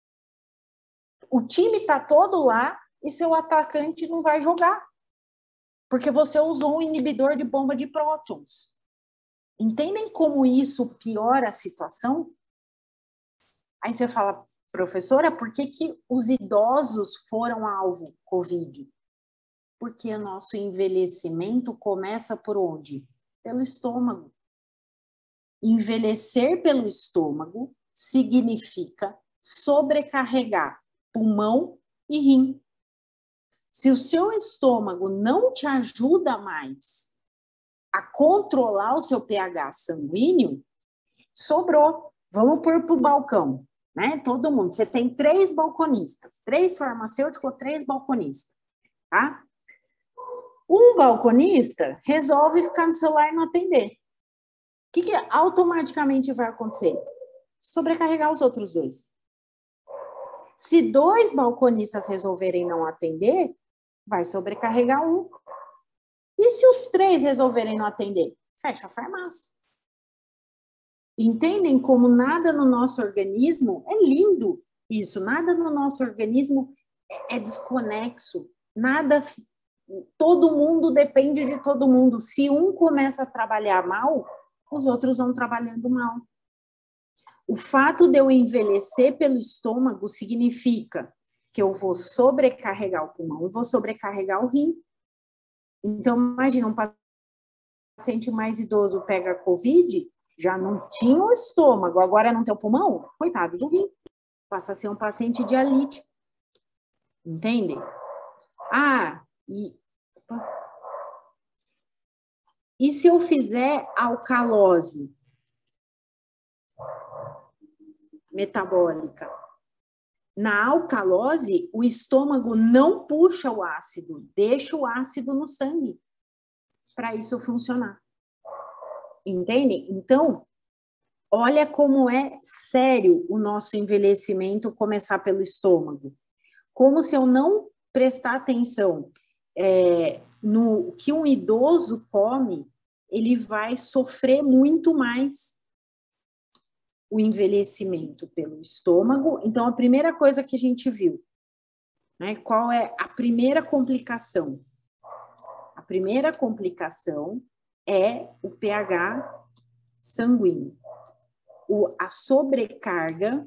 O time tá todo lá e seu atacante não vai jogar, porque você usou um inibidor de bomba de prótons. Entendem como isso piora a situação? Aí você fala, professora, por que que os idosos foram alvo COVID? Porque o nosso envelhecimento começa por onde? Pelo estômago. Envelhecer pelo estômago significa sobrecarregar pulmão e rim. Se o seu estômago não te ajuda mais a controlar o seu pH sanguíneo, sobrou. Vamos pôr para o balcão, né? Todo mundo. Você tem 3 balconistas, 3 farmacêuticos, 3 balconistas, tá? Um balconista resolve ficar no celular e não atender. O que automaticamente vai acontecer? Sobrecarregar os outros 2. Se 2 balconistas resolverem não atender, vai sobrecarregar um. E se os 3 resolverem não atender? Fecha a farmácia. Entendem como nada no nosso organismo, é lindo isso, nada no nosso organismo é desconexo, nada, todo mundo depende de todo mundo. Se um começa a trabalhar mal, os outros vão trabalhando mal. O fato de eu envelhecer pelo estômago significa que eu vou sobrecarregar o pulmão e vou sobrecarregar o rim. Então, imagina, um paciente mais idoso pega COVID, já não tinha o estômago, agora não tem o pulmão, coitado do rim. Passa a ser um paciente dialítico. Entendem? E se eu fizer alcalose metabólica? Na alcalose, o estômago não puxa o ácido, deixa o ácido no sangue para isso funcionar. Entendem? Então, olha como é sério o nosso envelhecimento começar pelo estômago. Como se eu não prestar atenção no que um idoso come, ele vai sofrer muito mais o envelhecimento pelo estômago. Então, a primeira coisa que a gente viu, né? Qual é a primeira complicação? A primeira complicação é o pH sanguíneo, a sobrecarga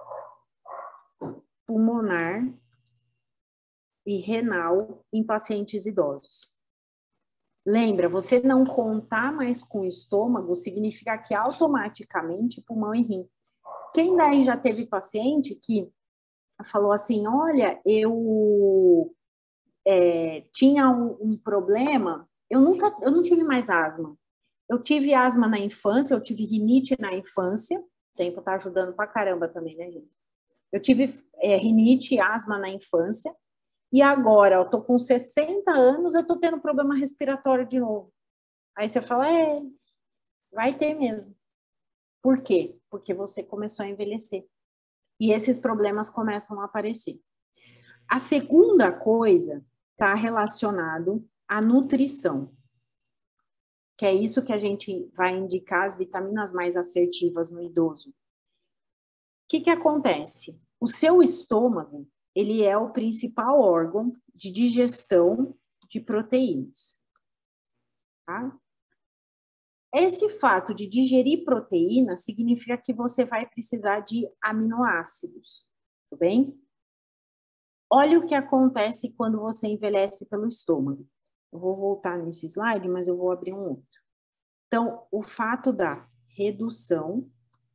pulmonar e renal em pacientes idosos. Lembra, você não contar mais com o estômago significa que automaticamente pulmão e rim. Quem daí já teve paciente que falou assim, olha, eu tinha um problema, eu não tive mais asma. Eu tive asma na infância, eu tive rinite na infância, o tempo tá ajudando pra caramba também, né, gente? Eu tive rinite e asma na infância, e agora eu tô com 60 anos, eu tô tendo problema respiratório de novo. Aí você fala, vai ter mesmo. Por quê? Porque você começou a envelhecer. E esses problemas começam a aparecer. A segunda coisa está relacionado à nutrição, que é isso que a gente vai indicar as vitaminas mais assertivas no idoso. O que acontece? O seu estômago, ele é o principal órgão de digestão de proteínas. Tá? Esse fato de digerir proteína significa que você vai precisar de aminoácidos, tudo bem? Olha o que acontece quando você envelhece pelo estômago. Eu vou voltar nesse slide, mas eu vou abrir um outro. Então, o fato da redução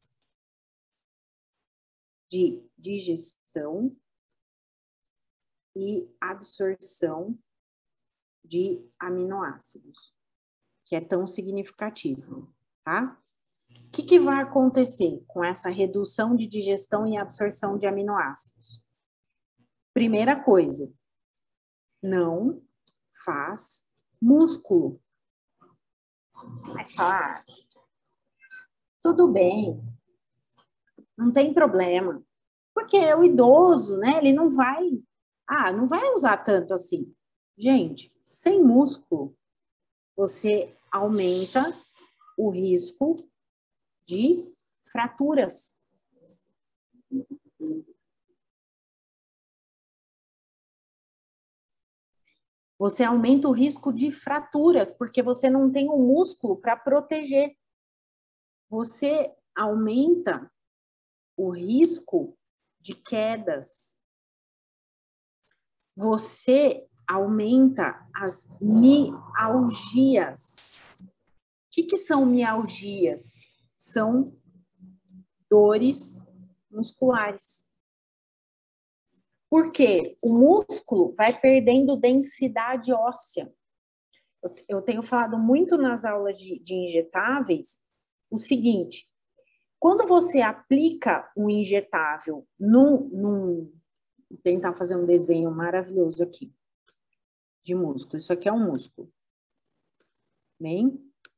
de digestão e absorção de aminoácidos, que é tão significativo, tá? O que vai acontecer com essa redução de digestão e absorção de aminoácidos? Primeira coisa, não faz músculo. Mas falar, tudo bem, não tem problema. Porque o idoso, né, ele não vai usar tanto assim. Gente, sem músculo, você aumenta o risco de fraturas. Você aumenta o risco de fraturas, porque você não tem o músculo para proteger. Você aumenta o risco de quedas. Você aumenta as mialgias. O que são mialgias? São dores musculares. Porque o músculo vai perdendo densidade óssea. Eu tenho falado muito nas aulas de injetáveis o seguinte: quando você aplica um injetável vou tentar fazer um desenho maravilhoso aqui de músculo. Isso aqui é um músculo. Bem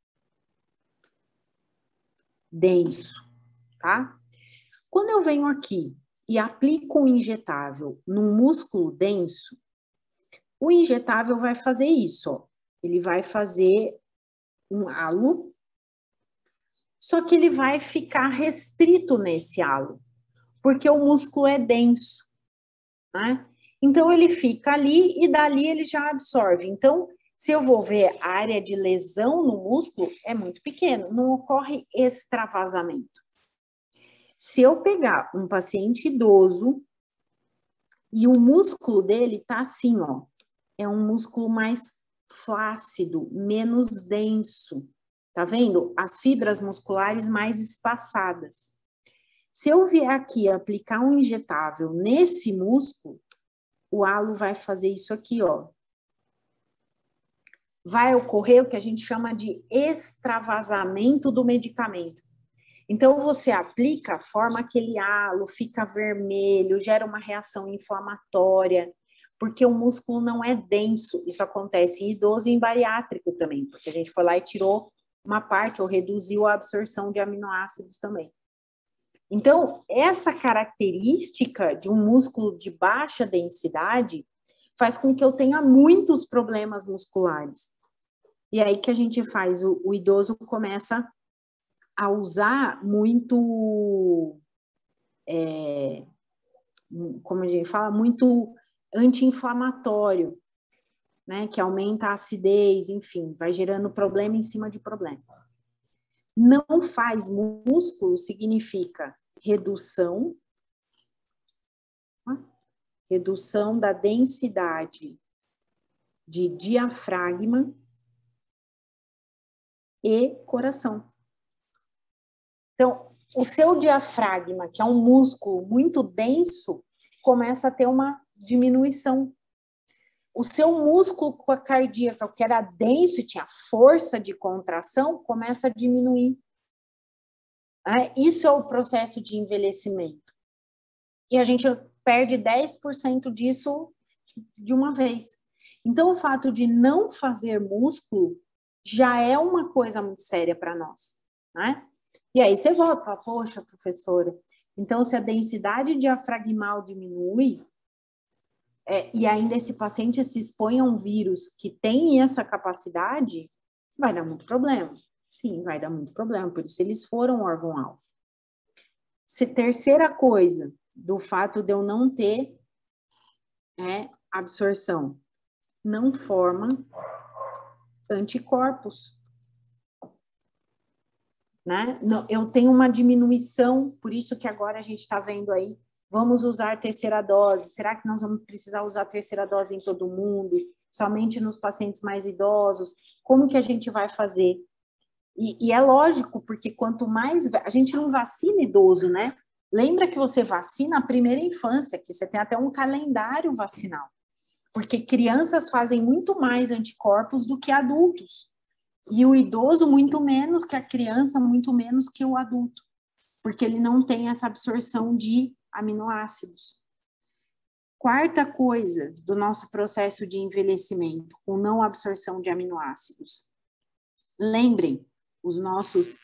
denso, tá? Quando eu venho aqui e aplico um injetável num músculo denso, o injetável vai fazer isso, ó. Ele vai fazer um halo, só que ele vai ficar restrito nesse halo, porque o músculo é denso, né? Então, ele fica ali e dali ele já absorve. Então, se eu vou ver a área de lesão no músculo, é muito pequeno, não ocorre extravasamento. Se eu pegar um paciente idoso e o músculo dele tá assim, ó, é um músculo mais flácido, menos denso. Tá vendo? As fibras musculares mais espaçadas. Se eu vier aqui aplicar um injetável nesse músculo, o halo vai fazer isso aqui, ó. Vai ocorrer o que a gente chama de extravasamento do medicamento. Então, você aplica, forma aquele halo, fica vermelho, gera uma reação inflamatória, porque o músculo não é denso. Isso acontece em idoso e em bariátrico também, porque a gente foi lá e tirou uma parte ou reduziu a absorção de aminoácidos também. Então, essa característica de um músculo de baixa densidade faz com que eu tenha muitos problemas musculares. E aí que a gente faz, o idoso começa a usar muito, como a gente fala, muito anti-inflamatório, né? Que aumenta a acidez, enfim, vai gerando problema em cima de problema. Não faz músculo significa redução da densidade de diafragma e coração. Então, o seu diafragma, que é um músculo muito denso, começa a ter uma diminuição. O seu músculo cardíaco, que era denso e tinha força de contração, começa a diminuir. Isso é o processo de envelhecimento. E a gente perde 10% disso de uma vez. Então, o fato de não fazer músculo já é uma coisa muito séria para nós, né? E aí você volta e fala, poxa, professora, então se a densidade diafragmal diminui, e ainda esse paciente se expõe a um vírus que tem essa capacidade, vai dar muito problema. Sim, vai dar muito problema, por isso eles foram órgão-alvo. Terceira coisa, do fato de eu não ter absorção, não forma anticorpos. Né? Não, eu tenho uma diminuição, por isso que agora a gente está vendo aí, vamos usar terceira dose. Será que nós vamos precisar usar terceira dose em todo mundo? Somente nos pacientes mais idosos? Como que a gente vai fazer? E é lógico, porque quanto mais... A gente não vacina idoso, né? Lembra que você vacina a primeira infância, que você tem até um calendário vacinal. Porque crianças fazem muito mais anticorpos do que adultos. E o idoso muito menos que a criança, muito menos que o adulto. Porque ele não tem essa absorção de aminoácidos. Quarta coisa do nosso processo de envelhecimento, com não absorção de aminoácidos. Lembrem, os nossos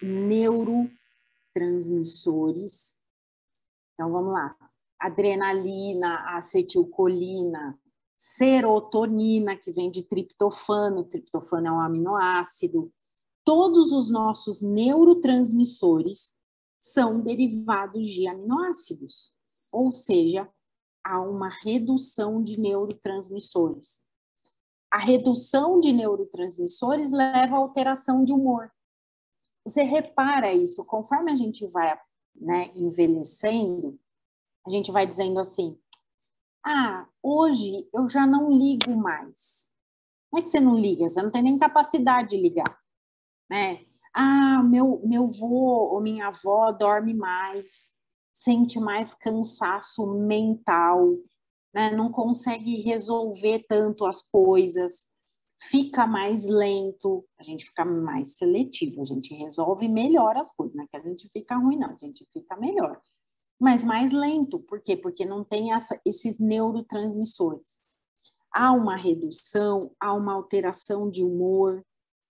neurotransmissores. Então, vamos lá. Adrenalina, acetilcolina, serotonina, que vem de triptofano. Triptofano é um aminoácido. Todos os nossos neurotransmissores são derivados de aminoácidos. Ou seja, há uma redução de neurotransmissores. A redução de neurotransmissores leva à alteração de humor. Você repara isso, conforme a gente vai, né, envelhecendo, a gente vai dizendo assim, hoje eu já não ligo mais. Como é que você não liga? Você não tem nem capacidade de ligar, né? Meu avô ou minha avó dorme mais, sente mais cansaço mental, né? Não consegue resolver tanto as coisas, fica mais lento, a gente fica mais seletivo, a gente resolve melhor as coisas, não é que a gente fica ruim, não, a gente fica melhor. Mas mais lento, por quê? Porque não tem esses neurotransmissores. Há uma redução, há uma alteração de humor,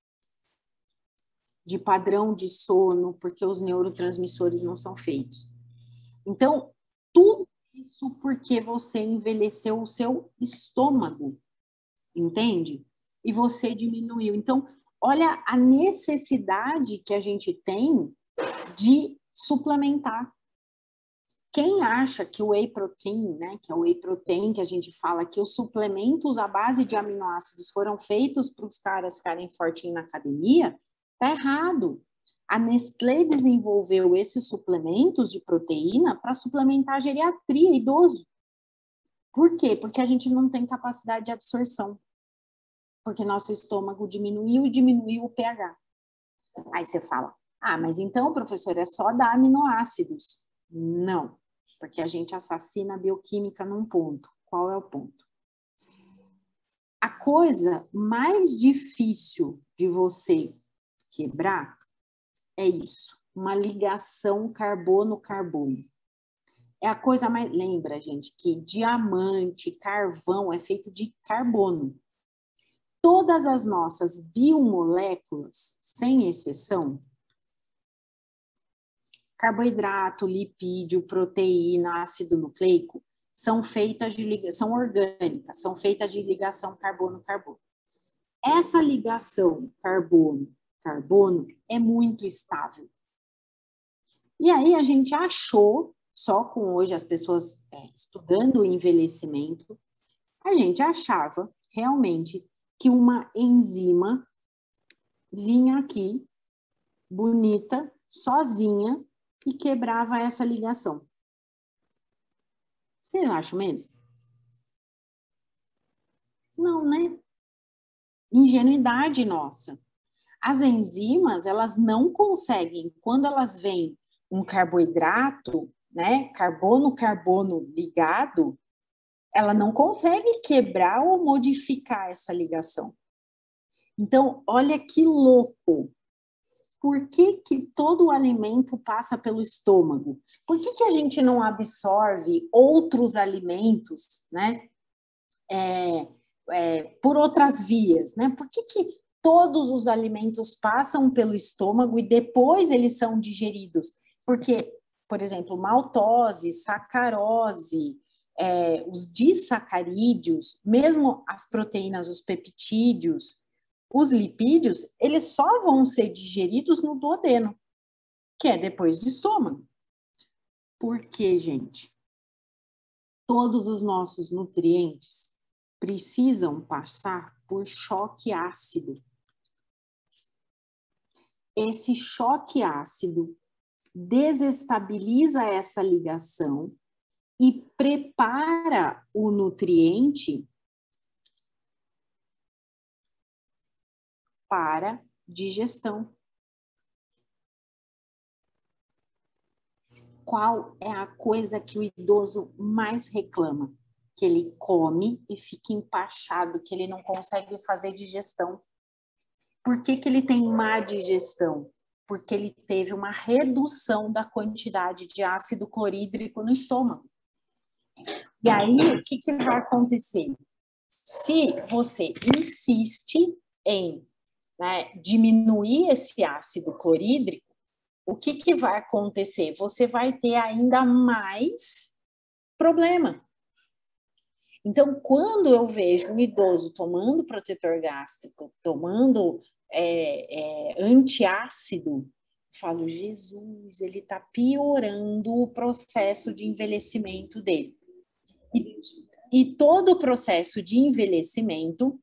de padrão de sono, porque os neurotransmissores não são feitos. Então, tudo isso porque você envelheceu o seu estômago, entende? E você diminuiu. Então, olha a necessidade que a gente tem de suplementar. Quem acha que o whey protein, né, que é o whey protein que a gente fala, que os suplementos à base de aminoácidos foram feitos para os caras ficarem fortinhos na academia, tá errado. A Nestlé desenvolveu esses suplementos de proteína para suplementar a geriatria idoso. Por quê? Porque a gente não tem capacidade de absorção. Porque nosso estômago diminuiu e diminuiu o pH. Aí você fala, mas então, professor, é só dar aminoácidos. Não, porque a gente assassina a bioquímica num ponto. Qual é o ponto? A coisa mais difícil de você quebrar é isso, uma ligação carbono-carbono. É a coisa mais... Lembra, gente, que diamante, carvão é feito de carbono. Todas as nossas biomoléculas, sem exceção, carboidrato, lipídio, proteína, ácido nucleico, são feitas de ligação orgânica, são feitas de ligação carbono-carbono. Essa ligação carbono-carbono é muito estável. E aí a gente achou, só com hoje as pessoas estudando o envelhecimento, a gente achava realmente que uma enzima vinha aqui, bonita, sozinha, e quebrava essa ligação. Você acha mesmo? Não, né? Ingenuidade nossa. As enzimas, elas não conseguem, quando elas veem um carboidrato, né, carbono-carbono ligado, ela não consegue quebrar ou modificar essa ligação. Então, olha que louco. por que que todo o alimento passa pelo estômago? Por que que a gente não absorve outros alimentos, né? Por outras vias, né? Por que que todos os alimentos passam pelo estômago e depois eles são digeridos? Porque, por exemplo, maltose, sacarose, os disacarídeos, mesmo as proteínas, os peptídeos, os lipídios, eles só vão ser digeridos no duodeno, que é depois do estômago. Por quê, gente? Todos os nossos nutrientes precisam passar por choque ácido. Esse choque ácido desestabiliza essa ligação e prepara o nutriente para digestão. Qual é a coisa que o idoso mais reclama? Que ele come e fica empachado, que ele não consegue fazer digestão. Por que que ele tem má digestão? Porque ele teve uma redução da quantidade de ácido clorídrico no estômago. E aí, o que que vai acontecer? Se você insiste em, né, diminuir esse ácido clorídrico, o que que vai acontecer? Você vai ter ainda mais problema. Então, quando eu vejo um idoso tomando protetor gástrico, tomando antiácido, eu falo, Jesus, ele está piorando o processo de envelhecimento dele. E todo o processo de envelhecimento,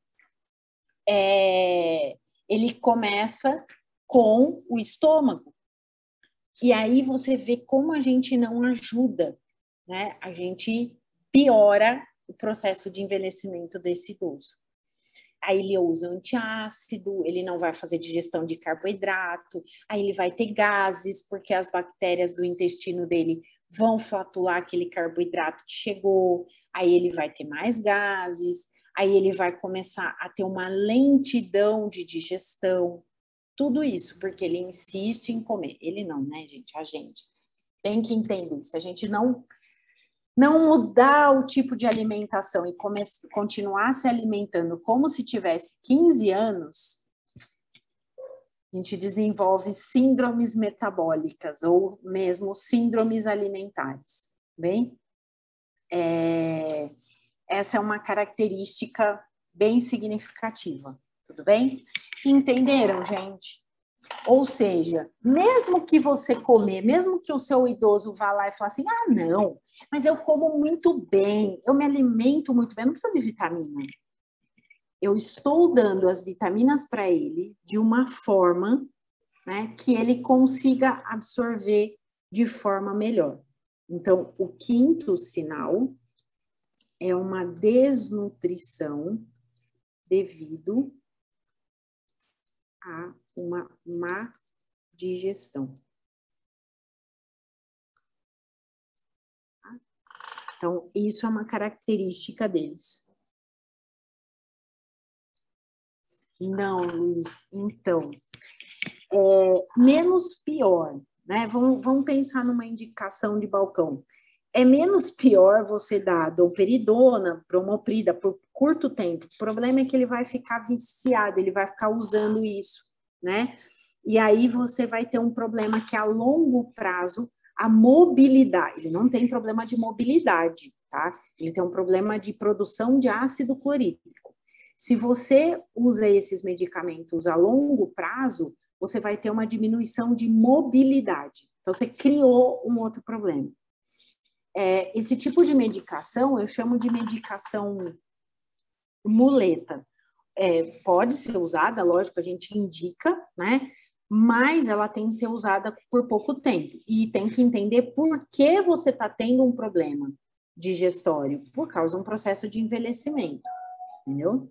ele começa com o estômago. E aí você vê como a gente não ajuda, né? A gente piora o processo de envelhecimento desse idoso. Aí ele usa antiácido, ele não vai fazer digestão de carboidrato, aí ele vai ter gases, porque as bactérias do intestino dele vão flatular aquele carboidrato que chegou, aí ele vai ter mais gases, aí ele vai começar a ter uma lentidão de digestão. Tudo isso porque ele insiste em comer. Ele não, né, gente? A gente tem que entender. Se a gente não mudar o tipo de alimentação e continuar se alimentando como se tivesse 15 anos, a gente desenvolve síndromes metabólicas ou mesmo síndromes alimentares, bem? Essa é uma característica bem significativa, tudo bem? Entenderam, gente? Ou seja, mesmo que você comer, mesmo que o seu idoso vá lá e fale assim, ah, não, mas eu como muito bem, eu me alimento muito bem, não precisa de vitamina. Eu estou dando as vitaminas para ele de uma forma, né, que ele consiga absorver de forma melhor. Então, o quinto sinal é uma desnutrição devido a uma má digestão. Então, isso é uma característica deles. Não, Luiz, então, menos pior, né? Vamos pensar numa indicação de balcão. É menos pior você dar domperidona, bromoprida por curto tempo. O problema é que ele vai ficar viciado, ele vai ficar usando isso, né? E aí você vai ter um problema que a longo prazo, a mobilidade, ele não tem problema de mobilidade, tá? Ele tem um problema de produção de ácido clorídrico. Se você usa esses medicamentos a longo prazo, você vai ter uma diminuição de mobilidade. Então, você criou um outro problema. Esse tipo de medicação, eu chamo de medicação muleta. Pode ser usada, lógico, a gente indica, né? Mas ela tem que ser usada por pouco tempo. E tem que entender por que você está tendo um problema digestório, por causa de um processo de envelhecimento, entendeu?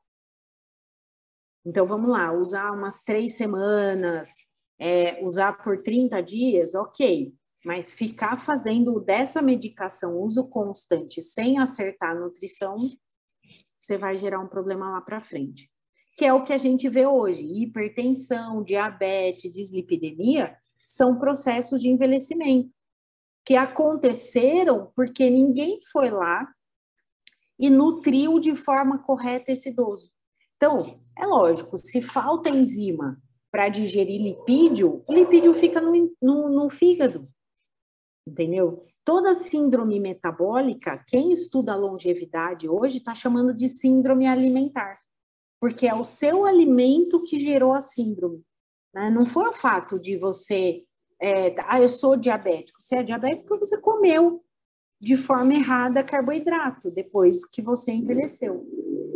Então, vamos lá, usar umas 3 semanas, usar por 30 dias, ok. Mas ficar fazendo dessa medicação uso constante, sem acertar a nutrição, você vai gerar um problema lá para frente. que é o que a gente vê hoje. Hipertensão, diabetes, dislipidemia são processos de envelhecimento que aconteceram porque ninguém foi lá e nutriu de forma correta esse idoso. Então, é lógico, se falta enzima para digerir lipídio, o lipídio fica no fígado, entendeu? Toda síndrome metabólica, quem estuda a longevidade hoje está chamando de síndrome alimentar, porque é o seu alimento que gerou a síndrome, né? Não foi o fato de você, eu sou diabético. Você é diabético porque você comeu de forma errada carboidrato depois que você envelheceu.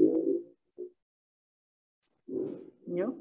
Entendeu?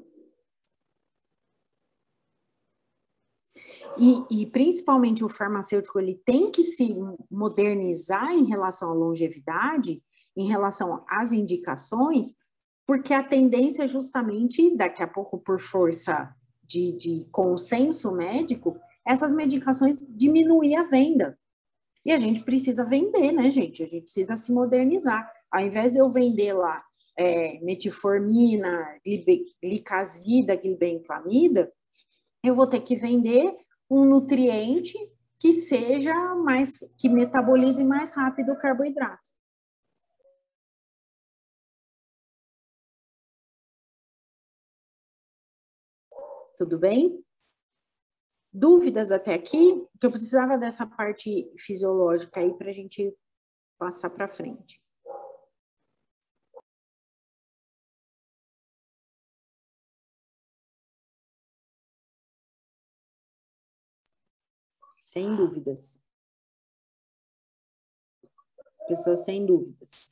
E principalmente o farmacêutico, ele tem que se modernizar em relação à longevidade, em relação às indicações, porque a tendência é justamente, daqui a pouco, por força de consenso médico, essas medicações diminuir a venda. E a gente precisa vender, né, gente? A gente precisa se modernizar. Ao invés de eu vender lá metformina, glicazida, glibenclamida, eu vou ter que vender um nutriente que seja mais, que metabolize mais rápido o carboidrato. Tudo bem? Dúvidas até aqui? Que eu precisava dessa parte fisiológica aí para a gente passar para frente. Sem dúvidas. Pessoas sem dúvidas.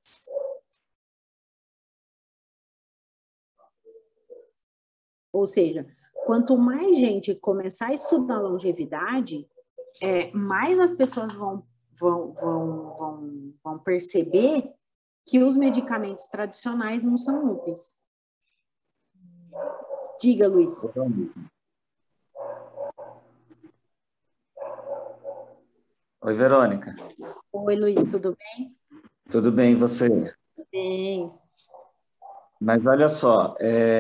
Ou seja, quanto mais gente começar a estudar longevidade, mais as pessoas vão perceber que os medicamentos tradicionais não são úteis. Diga, Luiz. Oi, Verônica. Oi, Luiz, tudo bem? Tudo bem, e você? Bem. Mas olha só,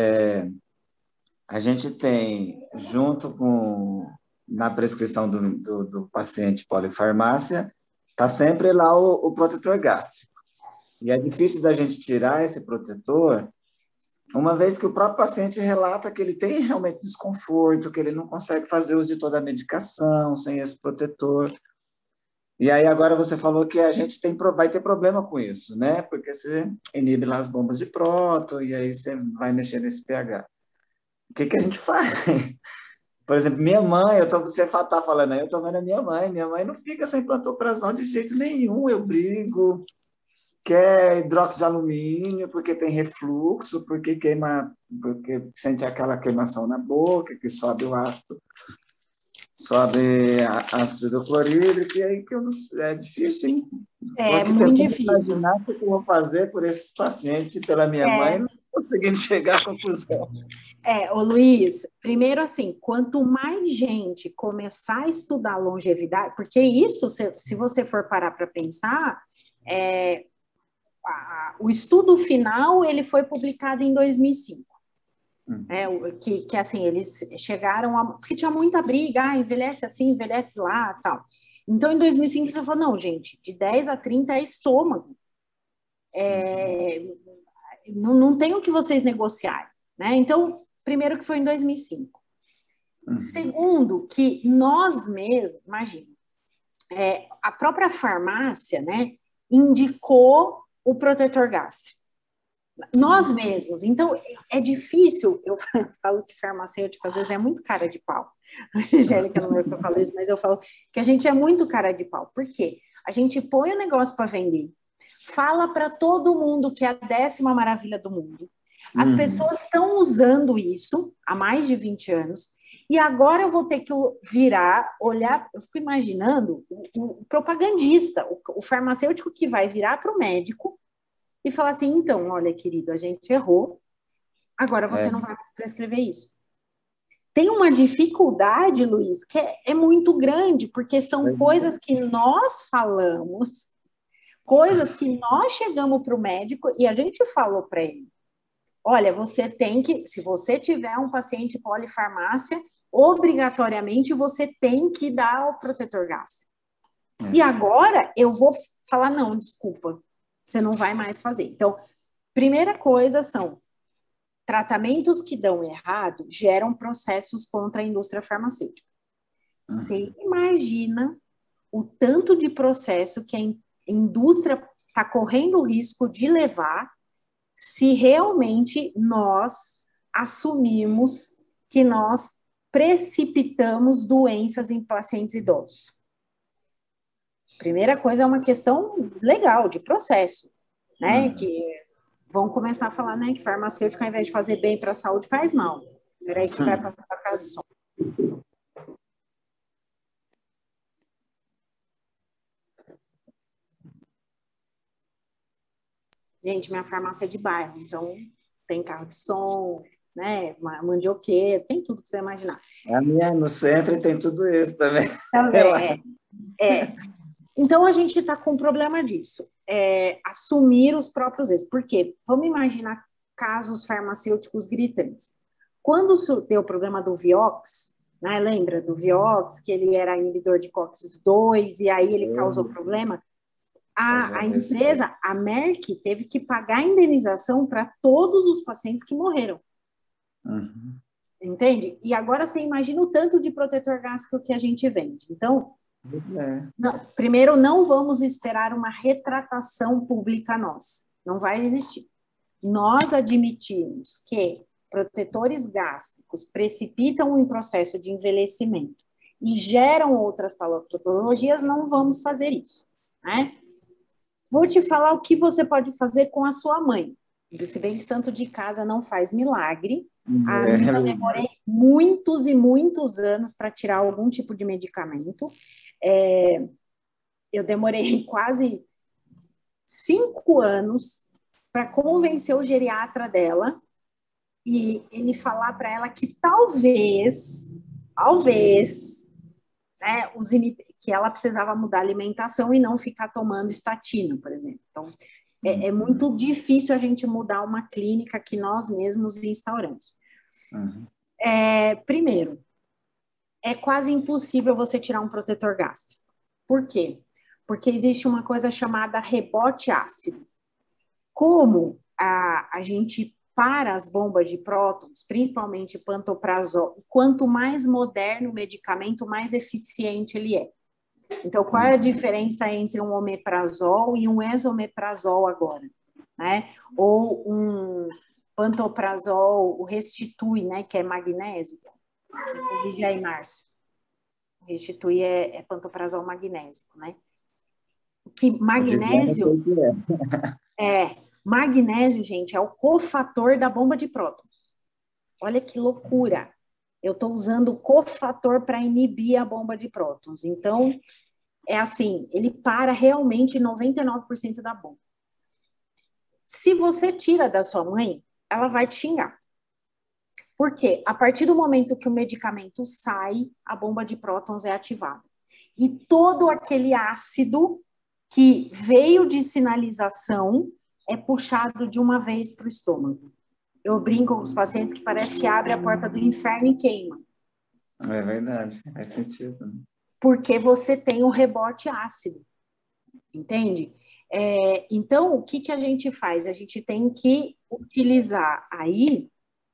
a gente tem, junto com, na prescrição do paciente polifarmácia, está sempre lá o protetor gástrico. E é difícil da gente tirar esse protetor, uma vez que o próprio paciente relata que ele tem realmente desconforto, que ele não consegue fazer uso de toda a medicação sem esse protetor. E aí agora você falou que a gente vai ter problema com isso, né? Porque você inibe lá as bombas de próton e aí você vai mexer nesse pH. O que a gente faz? Por exemplo, minha mãe, você está falando aí, eu estou vendo a minha mãe não fica sem pantoprazol de jeito nenhum, eu brigo, quer hidróxido de alumínio, porque tem refluxo, porque sente aquela queimação na boca, que sobe o ácido, sobe ácido clorídrico, e aí que é difícil, hein? É muito difícil. Imaginar o que eu vou fazer por esses pacientes e pela minha mãe, não conseguindo chegar à conclusão. Ô Luiz, primeiro assim, quanto mais gente começar a estudar longevidade, porque isso, se você for parar para pensar, o estudo final, ele foi publicado em 2005. Que assim, eles chegaram porque tinha muita briga, envelhece assim, envelhece lá, tal. Então, em 2005, você falou, não, gente, de 10 a 30 é estômago. Não tem o que vocês negociarem, né? Então, primeiro que foi em 2005. Segundo, que nós mesmos, imagina, a própria farmácia, né, indicou o protetor gástrico. Nós mesmos. Então, é difícil, eu falo que farmacêutico às vezes é muito cara de pau. Angélica não é que eu falo isso, mas eu falo que a gente é muito cara de pau. Por quê? A gente põe o negócio para vender, fala para todo mundo que é a 10ª maravilha do mundo. As pessoas estão usando isso há mais de 20 anos, e agora eu vou ter que virar, olhar, eu fico imaginando o propagandista, o farmacêutico que vai virar para o médico e falar assim, então, olha, querido, a gente errou, agora você não vai mais prescrever isso. Tem uma dificuldade, Luiz, que é muito grande, porque são coisas que nós falamos, coisas que nós chegamos para o médico e a gente falou para ele, olha, você tem que, se você tiver um paciente polifarmácia, obrigatoriamente você tem que dar o protetor gástrico. E agora eu vou falar, não, desculpa, você não vai mais fazer. Então, primeira coisa são tratamentos que dão errado geram processos contra a indústria farmacêutica. Você imagina o tanto de processo que a indústria está correndo o risco de levar se realmente nós assumirmos que nós precipitamos doenças em pacientes idosos. Primeira coisa é uma questão legal, de processo, né? Que vão começar a falar, né, que farmacêutico, ao invés de fazer bem para a saúde, faz mal. Peraí que vai passar a cara do som. Gente, minha farmácia é de bairro, então tem carro de som, né, mandioqueiro, tem tudo que você imaginar. A minha é no centro e tem tudo isso também. Também, Então, a gente está com um problema disso. Assumir os próprios erros. Por quê? Vamos imaginar casos farmacêuticos gritantes. Quando deu o problema do Vioxx, né, lembra do Vioxx, que ele era inibidor de COX-2, e aí ele causou problema? A empresa, a Merck, teve que pagar a indenização para todos os pacientes que morreram. Entende? E agora você imagina o tanto de protetor gástrico que a gente vende. Então, primeiro, não vamos esperar uma retratação pública nós. Não vai existir. Nós admitimos que protetores gástricos precipitam em processo de envelhecimento e geram outras patologias, não vamos fazer isso, né? Vou te falar o que você pode fazer com a sua mãe. Se bem que santo de casa não faz milagre. Eu demorei muitos e muitos anos para tirar algum tipo de medicamento. Eu demorei quase 5 anos para convencer o geriatra dela e ele falar para ela que talvez, né, que ela precisava mudar a alimentação e não ficar tomando estatina, por exemplo. Então, é muito difícil a gente mudar uma clínica que nós mesmos instauramos. Primeiro, é quase impossível você tirar um protetor gástrico. Por quê? Porque existe uma coisa chamada rebote ácido. Como a gente para as bombas de prótons, principalmente pantoprazol, e quanto mais moderno o medicamento, mais eficiente ele é. Então, qual é a diferença entre um omeprazol e um esomeprazol agora, né? Ou um pantoprazol, o Restitui, né, que é magnésico. Vigia aí, Márcio. O Restitui é pantoprazol magnésico, né? Que magnésio magnésio, gente, é o cofator da bomba de prótons. Olha que loucura. Eu estou usando o cofator para inibir a bomba de prótons. Então, é assim, ele para realmente 99% da bomba. Se você tira da sua mãe, ela vai te xingar. Por quê? A partir do momento que o medicamento sai, a bomba de prótons é ativada. E todo aquele ácido que veio de sinalização é puxado de uma vez para o estômago. Eu brinco com os pacientes que parece que abre a porta do inferno e queima. É verdade, faz sentido. Porque você tem um rebote ácido, entende? Então, o que a gente faz? A gente tem que utilizar aí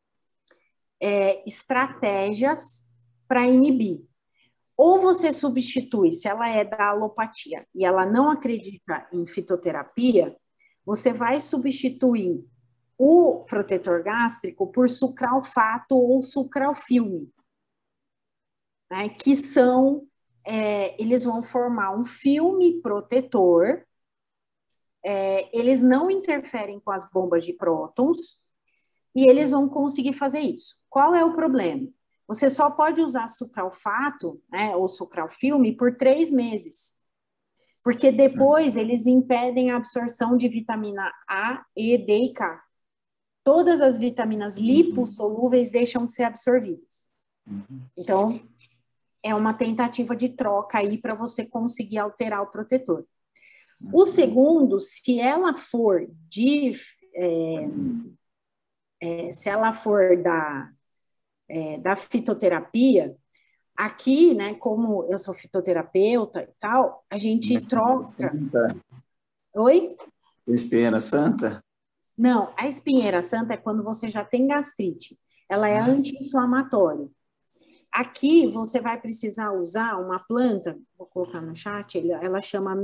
estratégias para inibir. Ou você substitui, se ela é da alopatia e ela não acredita em fitoterapia, você vai substituir o protetor gástrico por sucralfato ou sucralfilme, né? Que são, eles vão formar um filme protetor, eles não interferem com as bombas de prótons e eles vão conseguir fazer isso. Qual é o problema? Você só pode usar sucralfato, né, ou sucralfilme por 3 meses. Porque depois eles impedem a absorção de vitamina A, E, D e K. Todas as vitaminas lipossolúveis deixam de ser absorvidas. Então, é uma tentativa de troca aí para você conseguir alterar o protetor. O segundo, se ela for se ela for da fitoterapia, aqui, né, como eu sou fitoterapeuta e tal, a gente troca... Santa? Oi? Espinheira Santa? Não, a espinheira santa é quando você já tem gastrite. Ela é anti-inflamatória. Aqui você vai precisar usar uma planta, vou colocar no chat, ela chama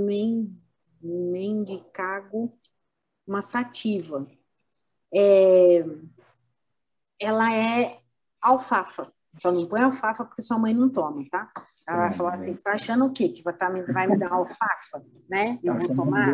Mendicago massativa. Ela é alfafa. Só não põe alfafa porque sua mãe não toma, tá? Ela vai falar assim, você tá achando o quê? Que vai me dar alfafa, né? Eu vou tomar?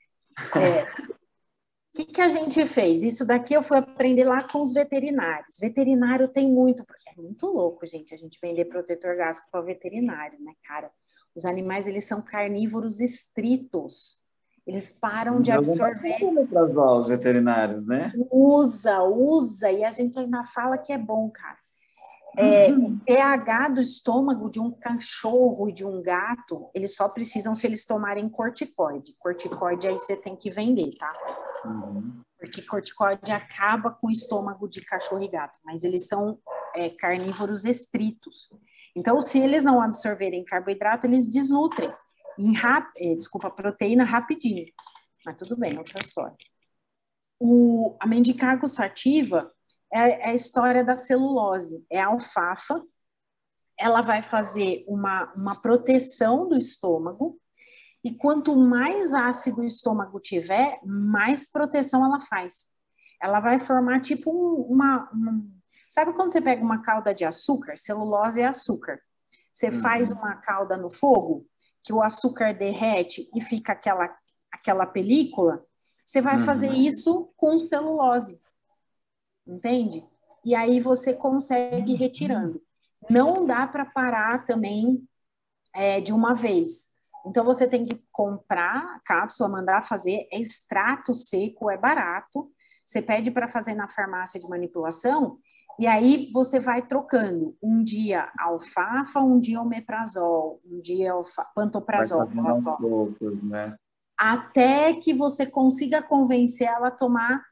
O que a gente fez? Isso daqui eu fui aprender lá com os veterinários. Veterinário tem muito... É muito louco, gente, a gente vender protetor gástrico para veterinário, né, cara? Os animais, eles são carnívoros estritos. Eles param de absorver... Omeprazol, os veterinários, né? Usa, e a gente ainda fala que é bom, cara. O pH do estômago de um cachorro e de um gato, eles só precisam se eles tomarem corticoide. Corticoide aí você tem que vender, tá? Porque corticoide acaba com o estômago de cachorro e gato, mas eles são carnívoros estritos. Então, se eles não absorverem carboidrato, eles desnutrem proteína rapidinho. Mas tudo bem, outra história. A mendicago sativa é a história da celulose. É a alfafa. Ela vai fazer uma proteção do estômago. E quanto mais ácido o estômago tiver, mais proteção ela faz. Ela vai formar tipo Sabe quando você pega uma calda de açúcar? Celulose é açúcar. Você faz uma calda no fogo, que o açúcar derrete e fica aquela película. Você vai fazer isso com celulose. Entende? E aí você consegue ir retirando. Não dá para parar também de uma vez. Então, você tem que comprar a cápsula, mandar fazer, é extrato seco, é barato. Você pede para fazer na farmácia de manipulação, e aí você vai trocando. Um dia alfafa, um dia omeprazol, um dia pantoprazol. Vai fazendo aos poucos, né? Até que você consiga convencer ela a tomar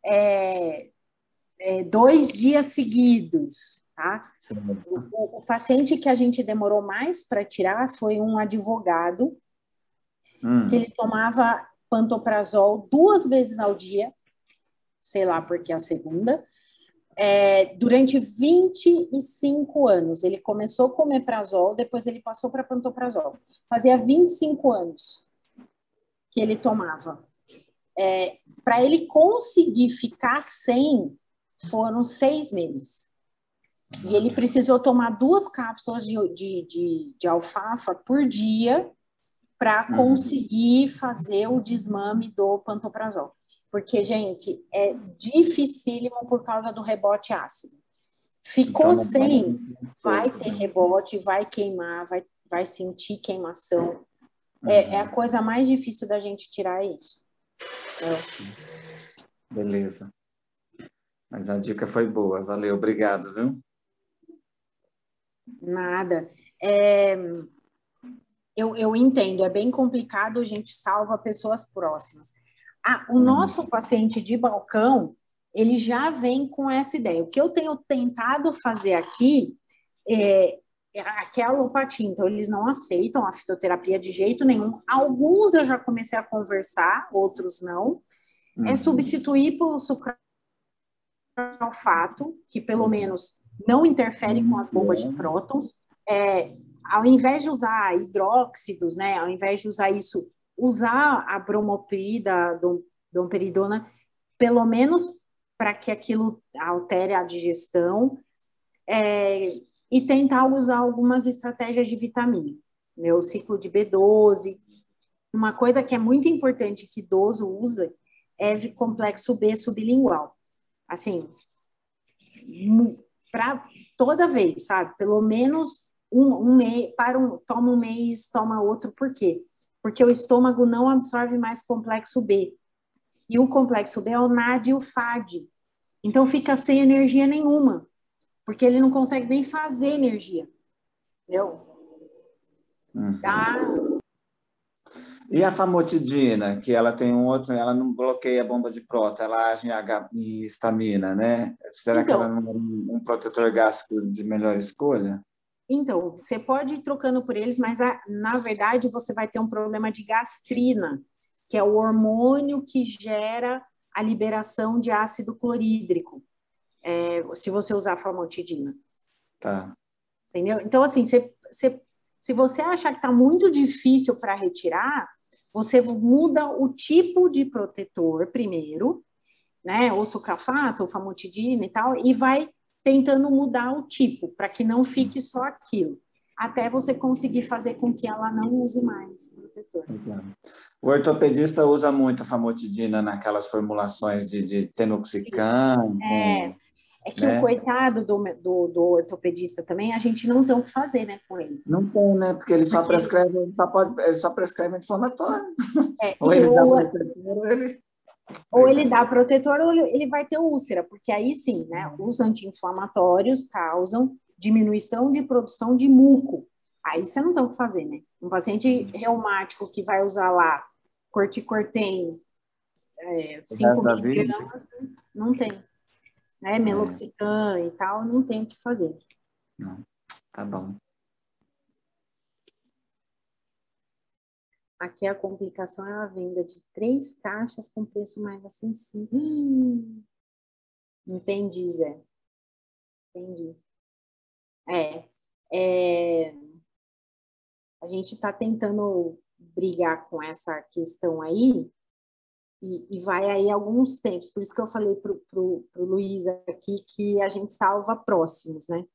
2 dias seguidos, tá? O paciente que a gente demorou mais para tirar foi um advogado que ele tomava pantoprazol 2 vezes ao dia, sei lá porque a segunda, durante 25 anos. Ele começou com omeprazol, depois ele passou para pantoprazol. Fazia 25 anos que ele tomava. Para ele conseguir ficar sem, foram 6 meses. E ele precisou tomar 2 cápsulas de alfafa por dia para conseguir fazer o desmame do pantoprazol. Porque, gente, é dificílimo por causa do rebote ácido. Ficou então, sem, vai ter rebote, vai queimar, vai sentir queimação. É a coisa mais difícil da gente tirar isso. Beleza. Mas a dica foi boa, valeu, obrigado, viu? Nada. Eu entendo, é bem complicado, a gente salva pessoas próximas. O nosso paciente de balcão, ele já vem com essa ideia. O que eu tenho tentado fazer aqui aqui é a alopatia, então eles não aceitam a fitoterapia de jeito nenhum. Alguns eu já comecei a conversar, outros não. É substituir pelo sucralfato, que pelo menos não interfere com as bombas de prótons. Ao invés de usar hidróxidos, né, ao invés de usar isso, usar a bromopirida, domperidona, pelo menos para que aquilo altere a digestão, e tentar usar algumas estratégias de vitamina, né, o ciclo de B12. Uma coisa que é muito importante que idoso usa é complexo B sublingual. Assim, para toda vez, sabe? Pelo menos um mês, toma um mês, toma outro. Por quê? Porque o estômago não absorve mais complexo B. E o complexo B é o NAD e o FAD. Então fica sem energia nenhuma, porque ele não consegue nem fazer energia. Entendeu? E a famotidina, que ela tem um outro, ela não bloqueia a bomba de próton, ela age em histamina, né? Será que ela Então, não é um protetor gástrico de melhor escolha? Então, você pode ir trocando por eles, mas na verdade você vai ter um problema de gastrina, que é o hormônio que gera a liberação de ácido clorídrico, se você usar famotidina. Tá. Entendeu? Então, assim, se você achar que está muito difícil para retirar, você muda o tipo de protetor primeiro, né? Ou sulfato, ou famotidina e tal, e vai tentando mudar o tipo, para que não fique só aquilo, até você conseguir fazer com que ela não use mais protetor. O ortopedista usa muito a famotidina naquelas formulações de tenoxicam, É, é que o né? coitado do ortopedista também, a gente não tem o que fazer, né, com ele. Não tem, né? Porque ele só Porque prescreve, ele só prescreve anti-inflamatório. Ou e ele dá protetor, ou ele... ou Pois ele é. dá protetor ou ele vai ter úlcera, porque aí sim, né, os anti-inflamatórios causam diminuição de produção de muco. Aí você não tem o que fazer, né? Um paciente reumático que vai usar lá corticosteroid, O 5 resto da vida? miligramas, não tem. Né? É, Meloxicam e tal, não tem o que fazer. não. Tá bom. Aqui a complicação é a venda de 3 caixas com preço mais acessível. Entendi, Zé. Entendi. É, é, a gente está tentando brigar com essa questão aí e vai aí alguns tempos. Por isso que eu falei pro Luiz aqui que a gente salva próximos, né?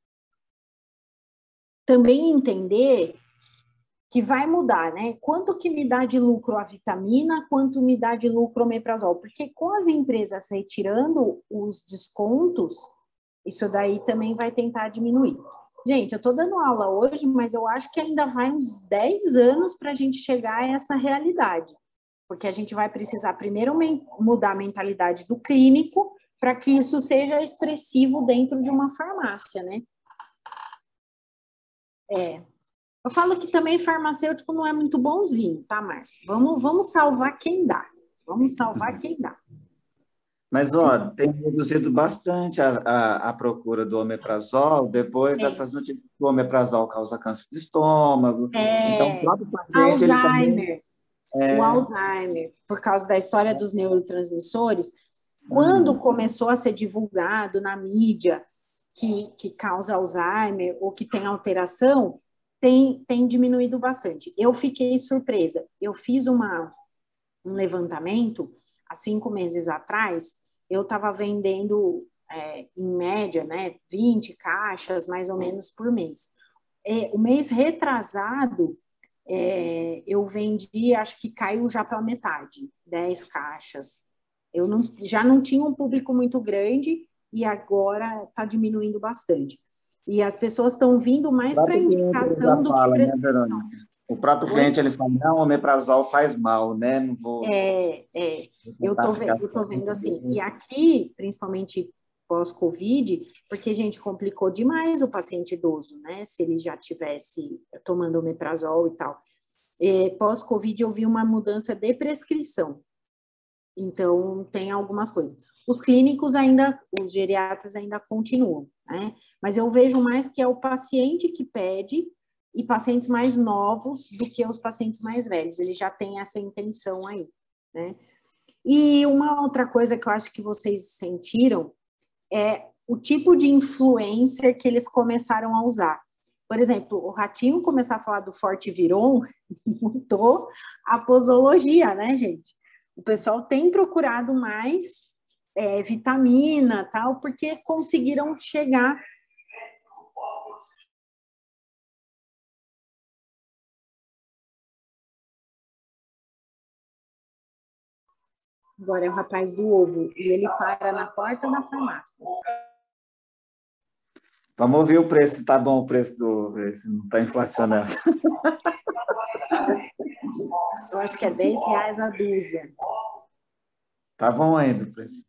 Também entender que vai mudar, né? Quanto que me dá de lucro a vitamina, quanto me dá de lucro o omeprazol? Porque com as empresas retirando os descontos, isso daí também vai tentar diminuir. Gente, eu estou dando aula hoje, mas eu acho que ainda vai uns 10 anos para a gente chegar a essa realidade. Porque a gente vai precisar primeiro mudar a mentalidade do clínico para que isso seja expressivo dentro de uma farmácia, né? Eu falo que também farmacêutico não é muito bonzinho, tá, Márcio? Vamos salvar quem dá. Vamos salvar quem dá. Mas, ó, tem reduzido bastante a procura do omeprazol depois dessas notícias que o omeprazol causa câncer de estômago. Então, o próprio paciente, ele também... Alzheimer. O Alzheimer, por causa da história dos neurotransmissores, quando começou a ser divulgado na mídia que causa Alzheimer ou que tem alteração, tem diminuído bastante. Eu fiquei surpresa. Eu fiz um levantamento há 5 meses atrás. Eu estava vendendo, em média, né, 20 caixas, mais ou menos, por mês. O mês retrasado, eu vendi, acho que caiu já pela metade, 10 caixas. Eu já não tinha um público muito grande e agora está diminuindo bastante. E as pessoas estão vindo O mais para próprio cliente ele já indicação do que fala, né, prescrição. Verônica? O próprio Oi? cliente ele fala, não, o omeprazol faz mal, né? Não vou Eu tentar ficar tô vendo muito assim. E bem. aqui, principalmente pós-Covid, porque, gente, complicou demais o paciente idoso, né? Se ele já tivesse tomando omeprazol e tal. Pós-Covid, eu vi uma mudança de prescrição. Então, tem algumas coisas. Os clínicos ainda, os geriatras ainda continuam, né? Mas eu vejo mais que é o paciente que pede e pacientes mais novos do que os pacientes mais velhos. Eles já têm essa intenção aí, né? E uma outra coisa que eu acho que vocês sentiram é o tipo de influencer que eles começaram a usar. Por exemplo, o Ratinho começar a falar do Forte Viron mudou a posologia, né, gente? O pessoal tem procurado mais vitamina, tal, porque conseguiram chegar. Agora é o rapaz do ovo, e ele para na porta da farmácia. Vamos ouvir o preço, se tá bom o preço do ovo, se não está inflacionando. Eu acho que é R$10 a dúzia. Tá bom ainda o preço.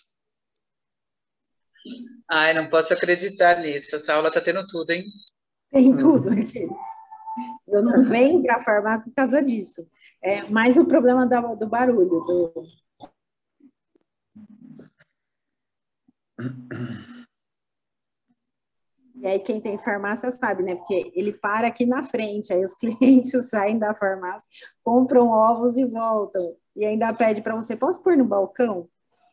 Ai, não posso acreditar nisso. Essa aula tá tendo tudo, hein? Tem tudo aqui. Eu não venho para a farmácia por causa disso. É mais o problema do barulho. E aí quem tem farmácia sabe, né? Porque ele para aqui na frente, aí os clientes saem da farmácia, compram ovos e voltam. E ainda pede para você, posso pôr no balcão?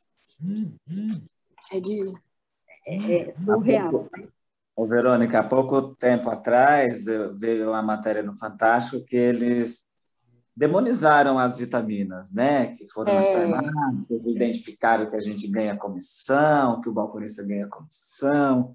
É surreal. Ô, Verônica, há pouco tempo atrás, veio uma matéria no Fantástico que eles demonizaram as vitaminas, né? Que foram nas farmácias, identificaram que a gente ganha comissão, que o balconista ganha comissão.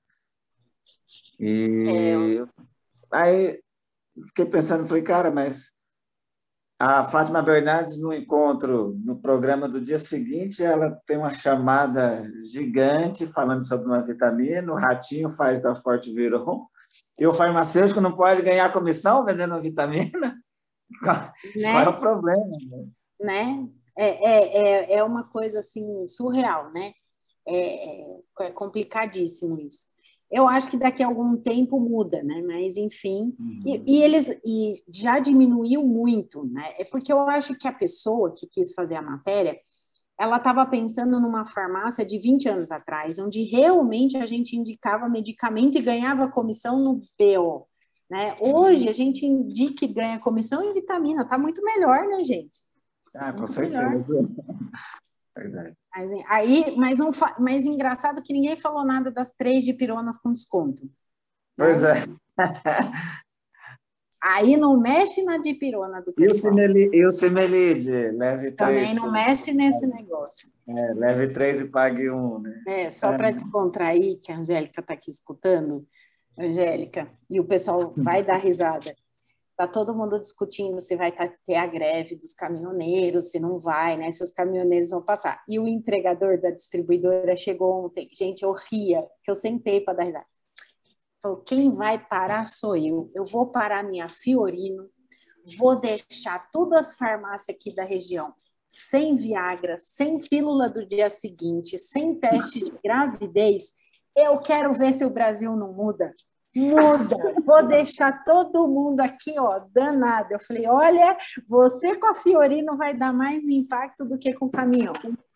E aí fiquei pensando, falei, cara, mas a Fátima Bernardes, no encontro, no programa do dia seguinte, ela tem uma chamada gigante falando sobre uma vitamina, o Ratinho faz da Forte Viron, e o farmacêutico não pode ganhar comissão vendendo uma vitamina? Né? Qual é o problema? Né? É uma coisa assim surreal, né? É complicadíssimo isso. Eu acho que daqui a algum tempo muda, né? Mas enfim, e já diminuiu muito, né? É porque eu acho que a pessoa que quis fazer a matéria, ela estava pensando numa farmácia de 20 anos atrás, onde realmente a gente indicava medicamento e ganhava comissão no BO. Né? Hoje a gente indica e ganha comissão em vitamina, tá muito melhor, né, gente? Com certeza. Verdade. Mas engraçado que ninguém falou nada das 3 dipironas com desconto. Pois né? é. Aí não mexe na dipirona do pessoal. E o Cimelide? Leve 3. Também não mexe nesse negócio. Leve 3 e pague 1, né? Só para descontrair, que a Angélica está aqui escutando, Angélica, e o pessoal vai dar risada. Está todo mundo discutindo se vai ter a greve dos caminhoneiros, se não vai, né? Se os caminhoneiros vão passar. E o entregador da distribuidora chegou ontem. Gente, eu ria, que eu sentei para dar risada. Falou, quem vai parar sou eu. Eu vou parar minha Fiorino, vou deixar todas as farmácias aqui da região sem Viagra, sem pílula do dia seguinte, sem teste de gravidez. Eu quero ver se o Brasil não muda. Muda, vou deixar todo mundo aqui, ó, danado. Eu falei, olha, você com a Fiorino vai dar mais impacto do que com o caminhão.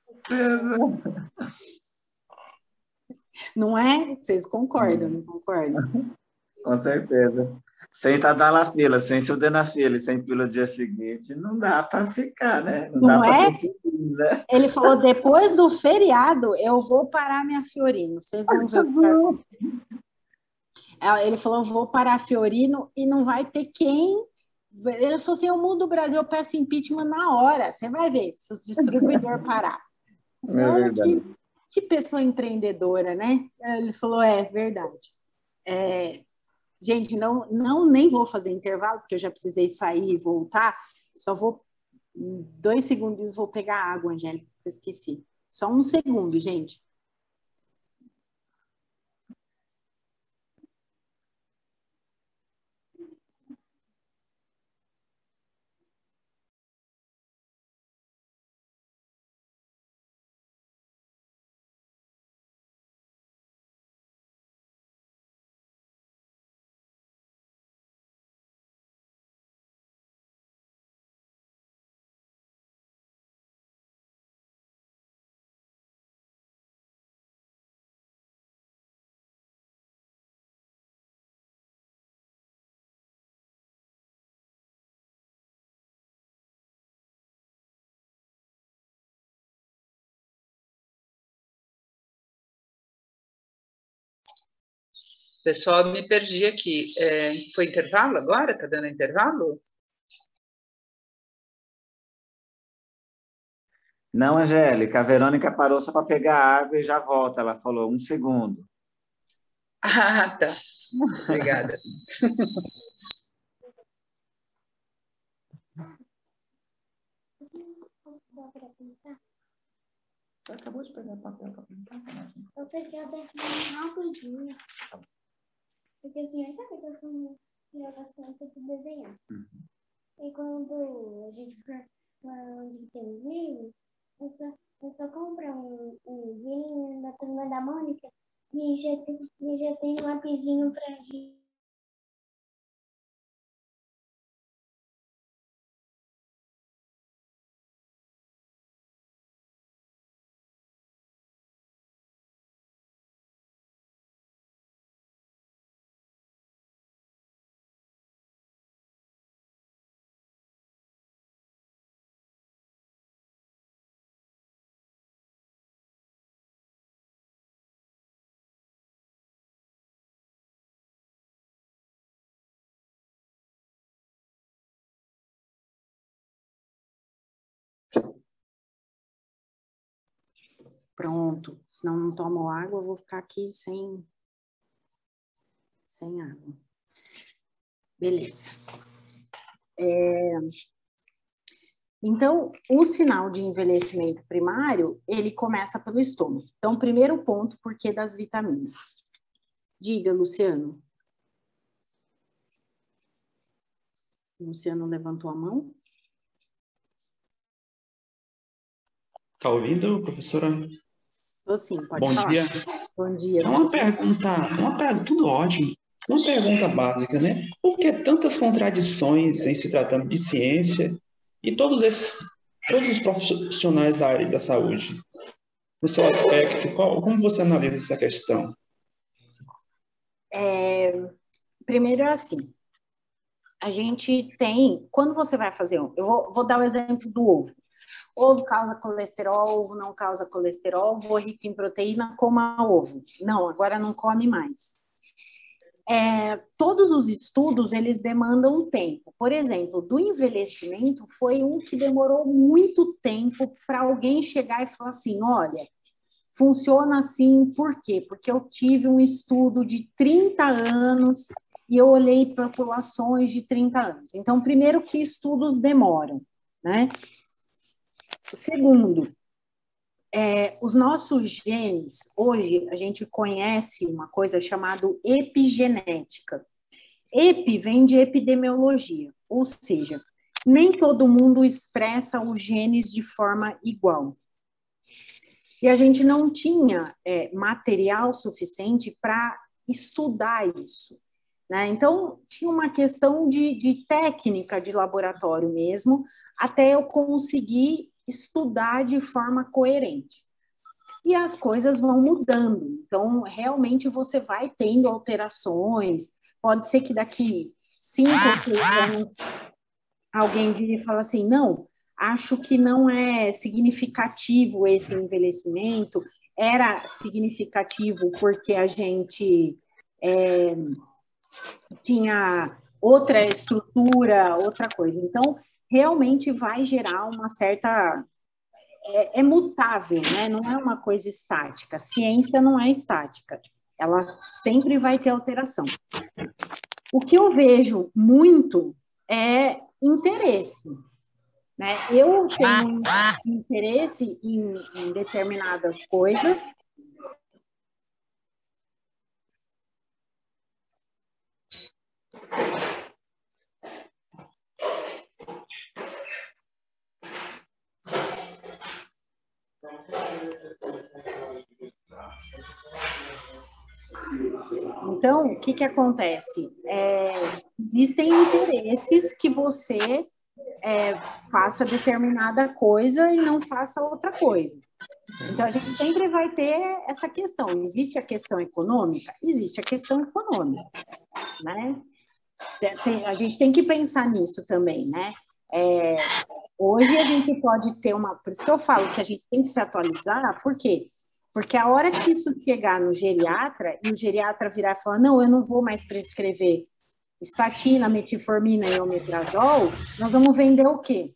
Não é? Vocês concordam, não concordam? Com certeza. Sem Tadalafila, sem Sildenafila e sem pílula do dia seguinte, não dá para ficar, né? Não dá para ser feliz, né? Ele falou, depois do feriado, eu vou parar minha Fiorino. Vocês vão ver o que vai acontecer. Ele falou, eu vou parar a Fiorino e não vai ter quem... Ele falou assim, eu mudo o Brasil, eu peço impeachment na hora. Você vai ver se o distribuidor parar. Falei, olha que pessoa empreendedora, né? Ele falou, verdade. Gente, nem vou fazer intervalo, porque eu já precisei sair e voltar. Só vou, em 2 segundos, vou pegar água, Angélica, esqueci. Só 1 segundo, gente. Pessoal, me perdi aqui. Foi intervalo agora? Está dando intervalo? Não, Angélica, a Verônica parou só para pegar água e já volta. Ela falou 1 segundo. Ah, tá. Obrigada. Você acabou de pegar papel para pintar? Eu peguei a derrama rapidinho. Porque assim, sabe que eu sou uma bastante de desenhar. E quando a gente vai onde tem os livros, eu só compro um vinho da Turma da Mônica e já tem um lapisinho pra gente Pronto. Senão não tomo água, eu vou ficar aqui sem água. Beleza. Então, o sinal de envelhecimento primário, ele começa pelo estômago. Então, primeiro ponto, por que das vitaminas? Diga, Luciano. Luciano levantou a mão. Tá ouvindo, professora? Tô sim, pode Bom falar. dia. Bom dia. É uma pergunta, tudo ótimo. Uma pergunta básica, né? Por que tantas contradições em se tratando de ciência e todos os profissionais da área da saúde? No seu aspecto, como você analisa essa questão? Primeiro é assim, a gente tem, quando você vai fazer, eu vou dar o exemplo do ovo. Ovo causa colesterol, ovo não causa colesterol, ovo rico em proteína, coma ovo. Não, agora não come mais. Todos os estudos, eles demandam tempo. Por exemplo, do envelhecimento, foi um que demorou muito tempo para alguém chegar e falar assim, olha, funciona assim, por quê? Porque eu tive um estudo de 30 anos e eu olhei populações de 30 anos. Então, primeiro que estudos demoram, né? Segundo, os nossos genes, hoje a gente conhece uma coisa chamada epigenética. Epi vem de epidemiologia, ou seja, nem todo mundo expressa os genes de forma igual. E a gente não tinha material suficiente para estudar isso, né? Então, tinha uma questão de técnica de laboratório mesmo, até eu conseguir estudar de forma coerente. E as coisas vão mudando. Então, realmente, você vai tendo alterações. Pode ser que daqui 5 ou 6 anos alguém vire e fale assim, não, acho que não é significativo esse envelhecimento, era significativo porque a gente tinha outra estrutura, outra coisa. Então, realmente vai gerar uma certa... É mutável, né? Não é uma coisa estática. A ciência não é estática. Ela sempre vai ter alteração. O que eu vejo muito é interesse, né? Eu tenho interesse em determinadas coisas. Então, o que acontece? Existem interesses que você faça determinada coisa e não faça outra coisa. Então, a gente sempre vai ter essa questão. Existe a questão econômica? Existe a questão econômica, né? A gente tem que pensar nisso também, né? Hoje a gente pode ter uma... Por isso que eu falo que a gente tem que se atualizar, por quê? Porque a hora que isso chegar no geriatra, e o geriatra virar e falar, não, eu não vou mais prescrever estatina, metformina e omeprazol, nós vamos vender o quê?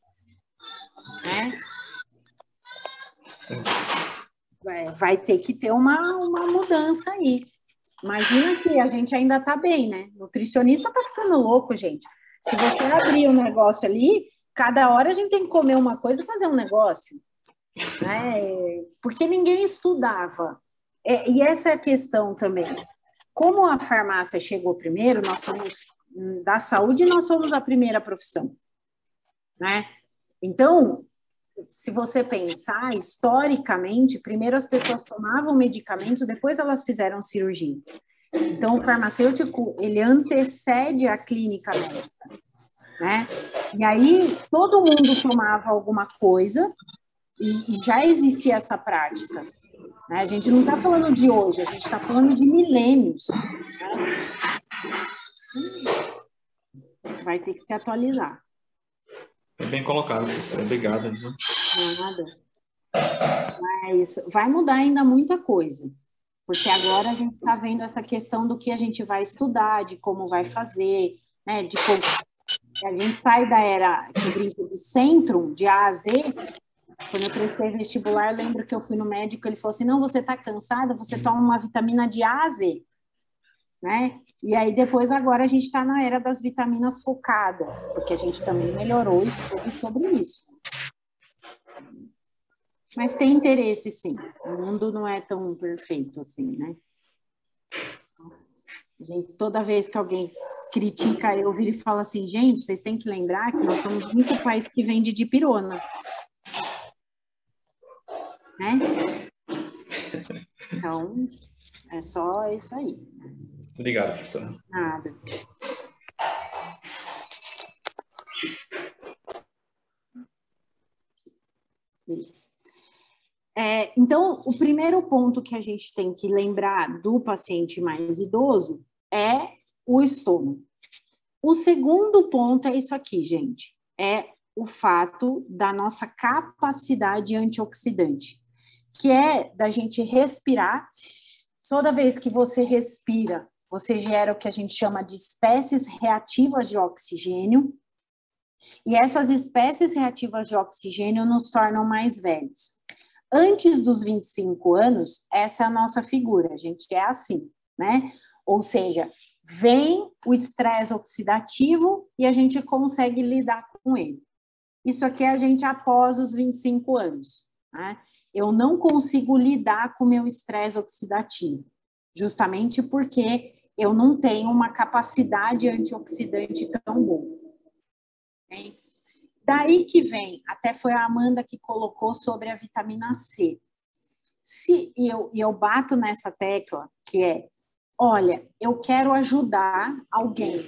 Né? Vai ter que ter uma mudança aí. Imagina que a gente ainda tá bem, né? Nutricionista tá ficando louco, gente. Se você abrir um negócio ali, cada hora a gente tem que comer uma coisa e fazer um negócio. Né? Porque ninguém estudava. E essa é a questão também. Como a farmácia chegou primeiro, nós somos da saúde, nós somos a primeira profissão. Né? Então, se você pensar, historicamente, primeiro as pessoas tomavam medicamento, depois elas fizeram cirurgia. Então, o farmacêutico, ele antecede a clínica médica. Né? E aí, todo mundo tomava alguma coisa, e já existia essa prática. Né? A gente não está falando de hoje, a gente está falando de milênios. Né? Vai ter que se atualizar. É bem colocado, professora. Obrigada. Viu? Nada. Mas vai mudar ainda muita coisa. Porque agora a gente está vendo essa questão do que a gente vai estudar, de como vai fazer, né? A gente sai da era que eu brinco de Centrum, de A a Z, Quando eu prestei vestibular, eu lembro que eu fui no médico, ele falou assim, não, você está cansada, você toma uma vitamina de A a Z, né? E aí depois agora a gente está na era das vitaminas focadas, porque a gente também melhorou o estudo sobre isso. Mas tem interesse, sim. O mundo não é tão perfeito assim, né? Gente, toda vez que alguém critica, eu viro e falo assim, gente, vocês têm que lembrar que nós somos o único país que vende dipirona, né? Então, é só isso aí. Obrigado, professora. Nada. Beleza. Então, o primeiro ponto que a gente tem que lembrar do paciente mais idoso é o estômago. O segundo ponto é isso aqui, gente. É o fato da nossa capacidade antioxidante, que é da gente respirar. Toda vez que você respira, você gera o que a gente chama de espécies reativas de oxigênio. E essas espécies reativas de oxigênio nos tornam mais velhos. Antes dos 25 anos, essa é a nossa figura, a gente é assim, né? Ou seja, vem o estresse oxidativo e a gente consegue lidar com ele. Isso aqui é a gente após os 25 anos, né? Eu não consigo lidar com o meu estresse oxidativo, justamente porque eu não tenho uma capacidade antioxidante tão boa. Né? Daí que vem, até foi a Amanda que colocou sobre a vitamina C. Eu bato nessa tecla, que é, olha, eu quero ajudar alguém,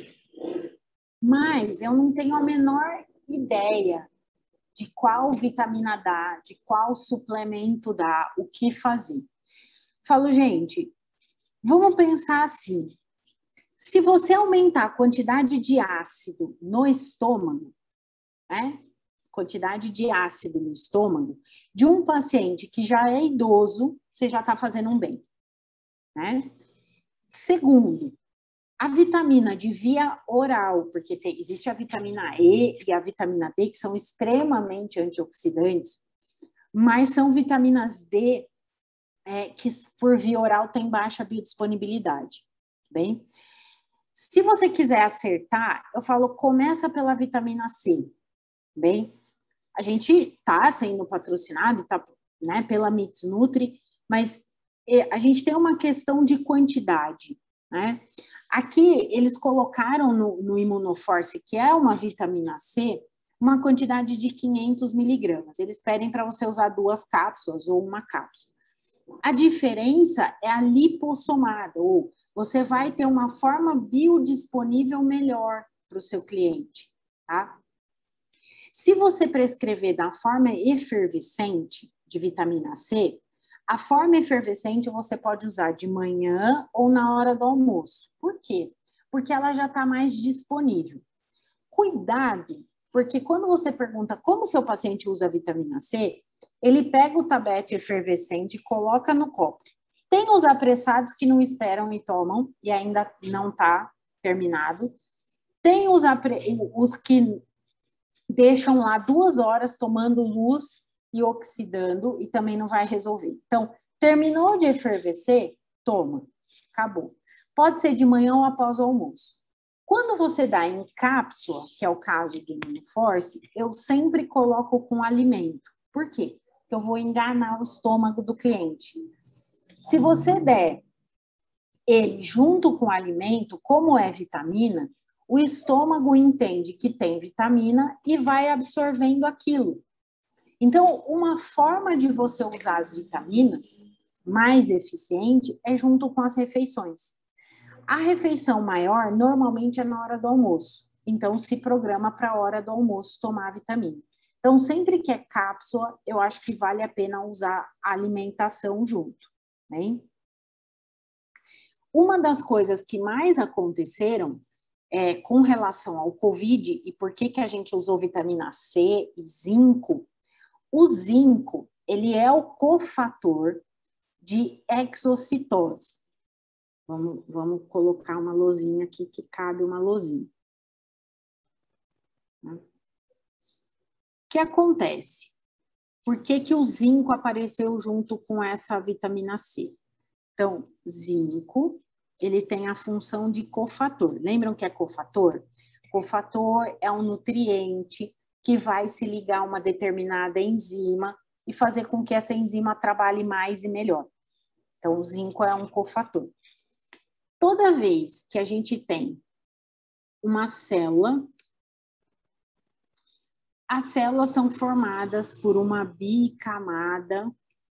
mas eu não tenho a menor ideia de qual vitamina dar, de qual suplemento dar, o que fazer. Falo, gente, vamos pensar assim, se você aumentar a quantidade de ácido no estômago, né? Quantidade de ácido no estômago, de um paciente que já é idoso, você já está fazendo um bem, né? Segundo, a vitamina de via oral, porque existe a vitamina E e a vitamina D, que são extremamente antioxidantes, mas são vitaminas D que por via oral tem baixa biodisponibilidade, bem? Se você quiser acertar, eu falo, começa pela vitamina C, bem? A gente está sendo patrocinado, tá, né, pela Mix Nutri, mas a gente tem uma questão de quantidade, né? Aqui eles colocaram no Imunoforce, que é uma vitamina C, uma quantidade de 500 miligramas. Eles pedem para você usar 2 cápsulas ou uma cápsula. A diferença é a lipossomada, ou você vai ter uma forma biodisponível melhor para o seu cliente, tá? Se você prescrever da forma efervescente de vitamina C, a forma efervescente você pode usar de manhã ou na hora do almoço. Por quê? Porque ela já está mais disponível. Cuidado, porque quando você pergunta como seu paciente usa a vitamina C, ele pega o tablete efervescente e coloca no copo. Tem os apressados que não esperam e tomam, e ainda não está terminado. Tem os que deixam lá 2 horas tomando luz e oxidando e também não vai resolver. Então, terminou de efervescer, toma, acabou. Pode ser de manhã ou após o almoço. Quando você dá em cápsula, que é o caso do Imunoforce, eu sempre coloco com alimento. Por quê? Porque eu vou enganar o estômago do cliente. Se você der ele junto com o alimento, como é vitamina, o estômago entende que tem vitamina e vai absorvendo aquilo. Então, uma forma de você usar as vitaminas mais eficiente é junto com as refeições. A refeição maior normalmente é na hora do almoço. Então, se programa para a hora do almoço tomar a vitamina. Então, sempre que é cápsula, eu acho que vale a pena usar a alimentação junto, né? Uma das coisas que mais aconteceram com relação ao Covid e por que a gente usou vitamina C e zinco, o zinco, ele é o cofator de exocitose. Vamos colocar uma lousinha aqui que cabe uma lousinha. O que acontece? Por que que o zinco apareceu junto com essa vitamina C? Então, zinco, ele tem a função de cofator. Lembram que é cofator? Cofator é um nutriente que vai se ligar a uma determinada enzima e fazer com que essa enzima trabalhe mais e melhor. Então, o zinco é um cofator. Toda vez que a gente tem uma célula, as células são formadas por uma bicamada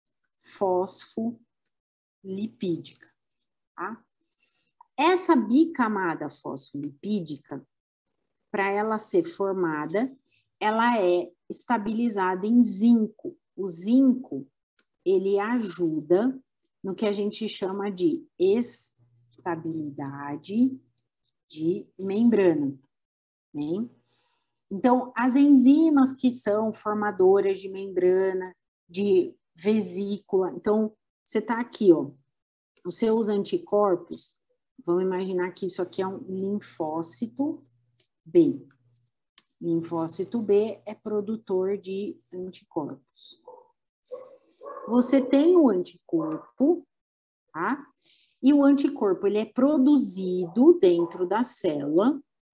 fosfolipídica, tá? Essa bicamada fosfolipídica, para ela ser formada, ela é estabilizada em zinco. O zinco, ele ajuda no que a gente chama de estabilidade de membrana, né? Então, as enzimas que são formadoras de membrana, de vesícula, então, você tá aqui, ó, os seus anticorpos, vamos imaginar que isso aqui é um linfócito B. Linfócito B é produtor de anticorpos. Você tem o anticorpo, tá? E o anticorpo, ele é produzido dentro da célula,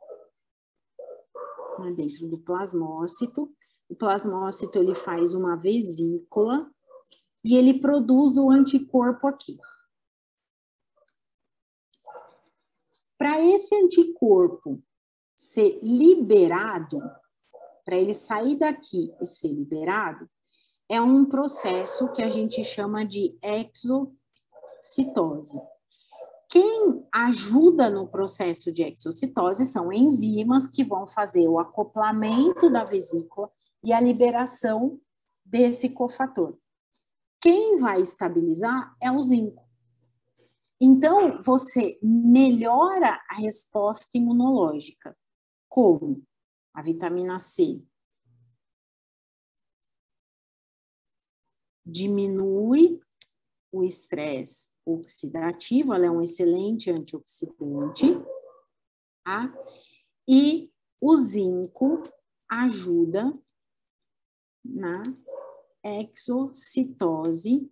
né, dentro do plasmócito. O plasmócito, ele faz uma vesícula e ele produz o anticorpo aqui. Para esse anticorpo ser liberado, para ele sair daqui e ser liberado, é um processo que a gente chama de exocitose. Quem ajuda no processo de exocitose são enzimas que vão fazer o acoplamento da vesícula e a liberação desse cofator. Quem vai estabilizar é o zinco. Então, você melhora a resposta imunológica. Como? A vitamina C diminui o estresse oxidativo, ela é um excelente antioxidante, tá? E o zinco ajuda na exocitose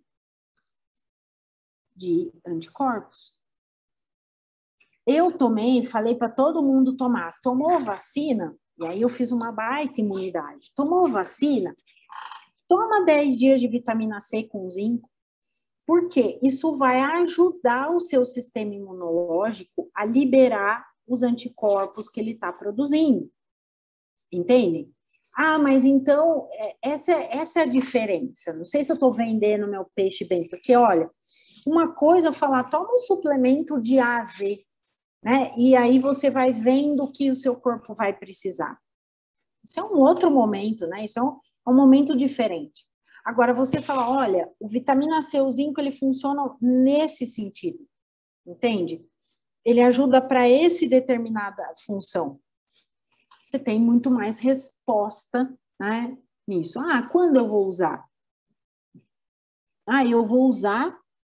de anticorpos. Eu tomei, falei para todo mundo tomar. Tomou vacina? E aí eu fiz uma baita imunidade. Tomou vacina? Toma 10 dias de vitamina C com zinco. Porque isso vai ajudar o seu sistema imunológico a liberar os anticorpos que ele está produzindo. Entende? Ah, mas então, essa é a diferença. Não sei se eu estou vendendo meu peixe bem, porque, olha, uma coisa é falar, toma um suplemento de A a Z, né? E aí você vai vendo o que o seu corpo vai precisar. Isso é um outro momento, né? Isso é um momento diferente. Agora, você fala, olha, o vitamina C, o zinco, ele funciona nesse sentido, entende? Ele ajuda para essa determinada função. Você tem muito mais resposta, né, nisso. Ah, quando eu vou usar? Ah, eu vou usar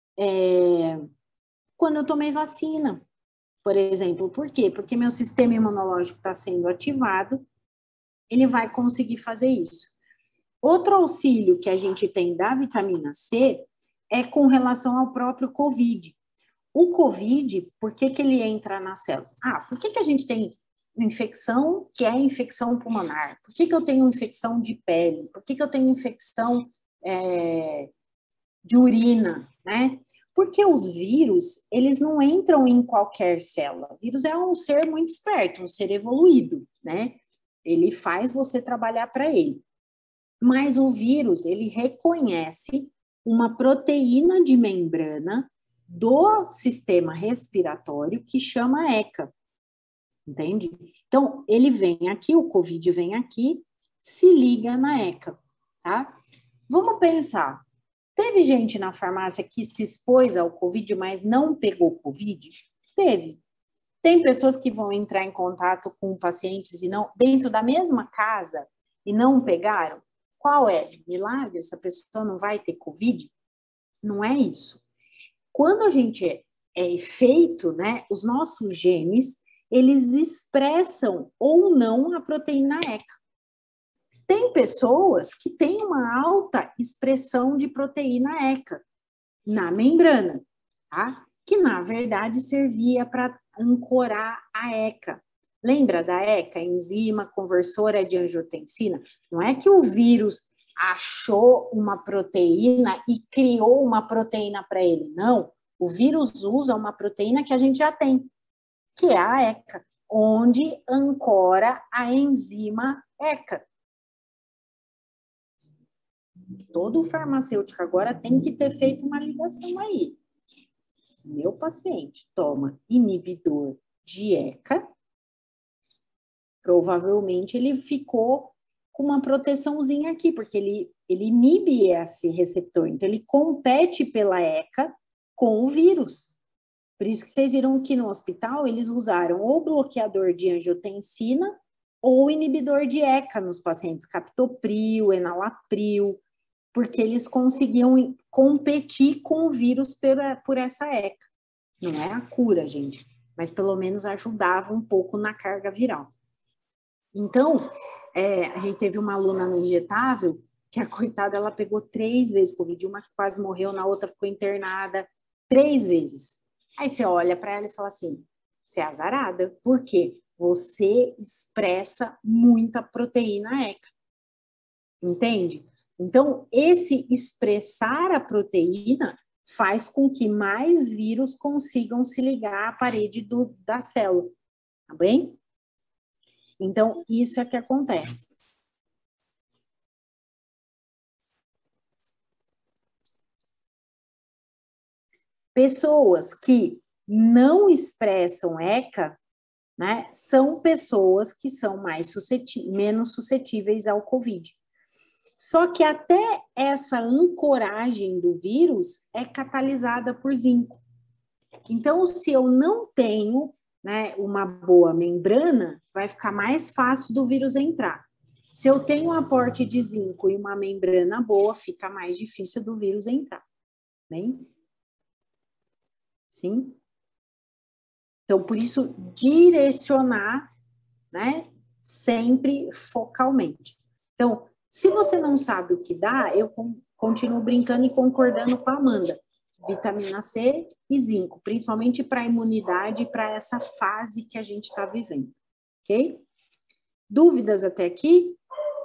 quando eu tomei vacina, por exemplo. Por quê? Porque meu sistema imunológico está sendo ativado, ele vai conseguir fazer isso. Outro auxílio que a gente tem da vitamina C é com relação ao próprio COVID. O COVID, por que ele entra nas células? Ah, por que a gente tem infecção que é infecção pulmonar? Por que eu tenho infecção de pele? Por que eu tenho infecção de urina, né? Porque os vírus, eles não entram em qualquer célula. O vírus é um ser muito esperto, um ser evoluído, né? Ele faz você trabalhar para ele. Mas o vírus, ele reconhece uma proteína de membrana do sistema respiratório que chama ECA, entende? Então, ele vem aqui, o COVID vem aqui, se liga na ECA, tá? Vamos pensar, teve gente na farmácia que se expôs ao COVID, mas não pegou COVID? Teve. Tem pessoas que vão entrar em contato com pacientes e não, dentro da mesma casa e não pegaram? Qual é? Milagre? Essa pessoa não vai ter COVID? Não é isso. Quando a gente é feito, né, os nossos genes, eles expressam ou não a proteína ECA. Tem pessoas que têm uma alta expressão de proteína ECA na membrana, tá? Que na verdade servia para ancorar a ECA. Lembra da ECA, enzima conversora de angiotensina? Não é que o vírus achou uma proteína e criou uma proteína para ele, não. O vírus usa uma proteína que a gente já tem, que é a ECA, onde ancora a enzima ECA. Todo farmacêutico agora tem que ter feito uma ligação aí. Se meu paciente toma inibidor de ECA, provavelmente ele ficou com uma proteçãozinha aqui, porque ele inibe esse receptor, então ele compete pela ECA com o vírus. Por isso que vocês viram que no hospital eles usaram ou bloqueador de angiotensina ou inibidor de ECA nos pacientes, captopril, enalapril, porque eles conseguiam competir com o vírus por essa ECA. Não é a cura, gente, mas pelo menos ajudava um pouco na carga viral. Então, a gente teve uma aluna no injetável que a coitada, ela pegou 3 vezes Covid, uma que quase morreu, na outra ficou internada 3 vezes. Aí você olha para ela e fala assim, você é azarada, por quê? Você expressa muita proteína ECA, entende? Então, esse expressar a proteína faz com que mais vírus consigam se ligar à parede da célula, tá bem? Então, isso é que acontece. Pessoas que não expressam ECA, né, são pessoas que são menos suscetíveis ao COVID. Só que até essa ancoragem do vírus é catalisada por zinco. Então, se eu não tenho, né, uma boa membrana, vai ficar mais fácil do vírus entrar. Se eu tenho um aporte de zinco e uma membrana boa, fica mais difícil do vírus entrar. Bem? Sim? Então, por isso, direcionar, né, sempre focalmente. Então, se você não sabe o que dá, eu continuo brincando e concordando com a Amanda. Vitamina C e zinco, principalmente para a imunidade e para essa fase que a gente está vivendo, ok? Dúvidas até aqui?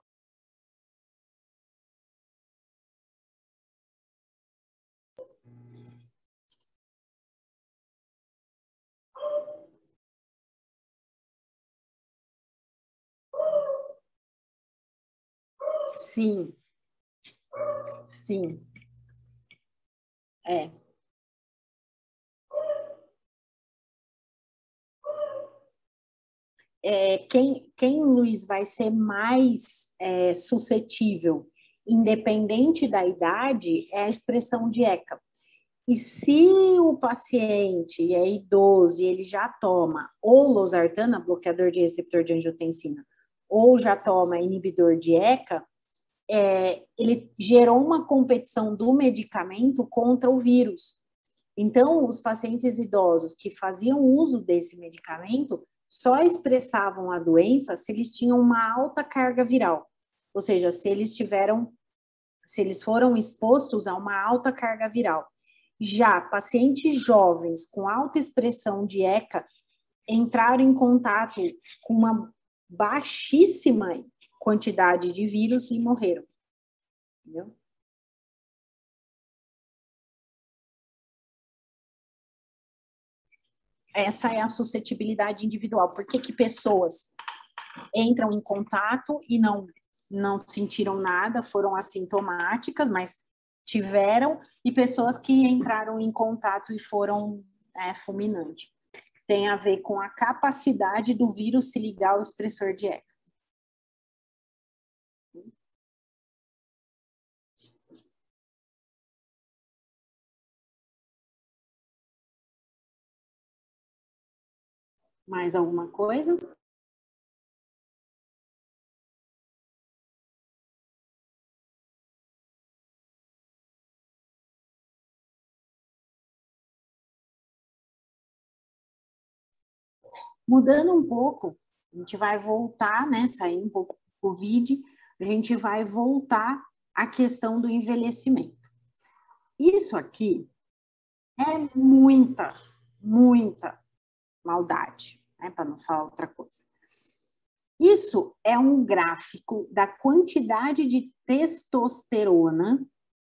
Sim. Sim. Quem, Luiz, vai ser mais suscetível, independente da idade, é a expressão de ECA. E se o paciente é idoso e ele já toma ou losartana, bloqueador de receptor de angiotensina, ou já toma inibidor de ECA, ele gerou uma competição do medicamento contra o vírus. Então, os pacientes idosos que faziam uso desse medicamento só expressavam a doença se eles tinham uma alta carga viral, ou seja, se eles foram expostos a uma alta carga viral. Já pacientes jovens com alta expressão de ECA entraram em contato com uma baixíssima quantidade de vírus e morreram. Entendeu? Essa é a suscetibilidade individual. Por que pessoas entram em contato e não sentiram nada, foram assintomáticas, mas tiveram, e pessoas que entraram em contato e foram fulminantes? Tem a ver com a capacidade do vírus se ligar ao expressor de ECA. Mais alguma coisa? Mudando um pouco, a gente vai voltar, né, sair um pouco do Covid, a gente vai voltar à questão do envelhecimento. Isso aqui é muita maldade, né, para não falar outra coisa. Isso é um gráfico da quantidade de testosterona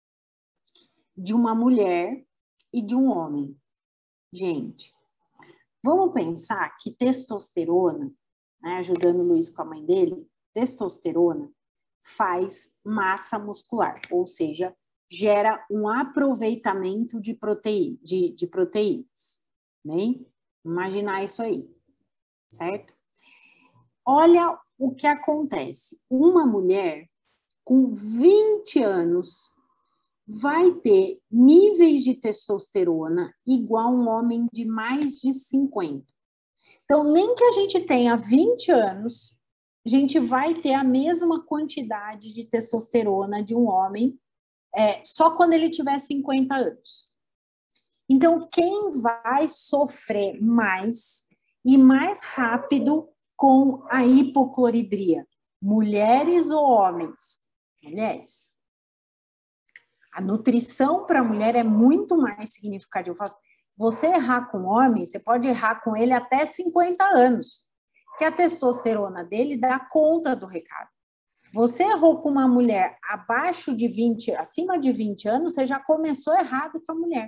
de uma mulher e de um homem. Gente, vamos pensar que testosterona, né, ajudando o Luiz com a mãe dele, testosterona faz massa muscular, ou seja, gera um aproveitamento de proteínas. Bem? Imaginar isso aí, certo? Olha o que acontece. Uma mulher com 20 anos vai ter níveis de testosterona igual a um homem de mais de 50. Então, nem que a gente tenha 20 anos, a gente vai ter a mesma quantidade de testosterona de um homem só quando ele tiver 50 anos. Então, quem vai sofrer mais e mais rápido com a hipocloridria? Mulheres ou homens? Mulheres. A nutrição para a mulher é muito mais significativa. Você errar com homem, você pode errar com ele até 50 anos, que a testosterona dele dá conta do recado. Você errou com uma mulher abaixo de 20, acima de 20 anos, você já começou errado com a mulher.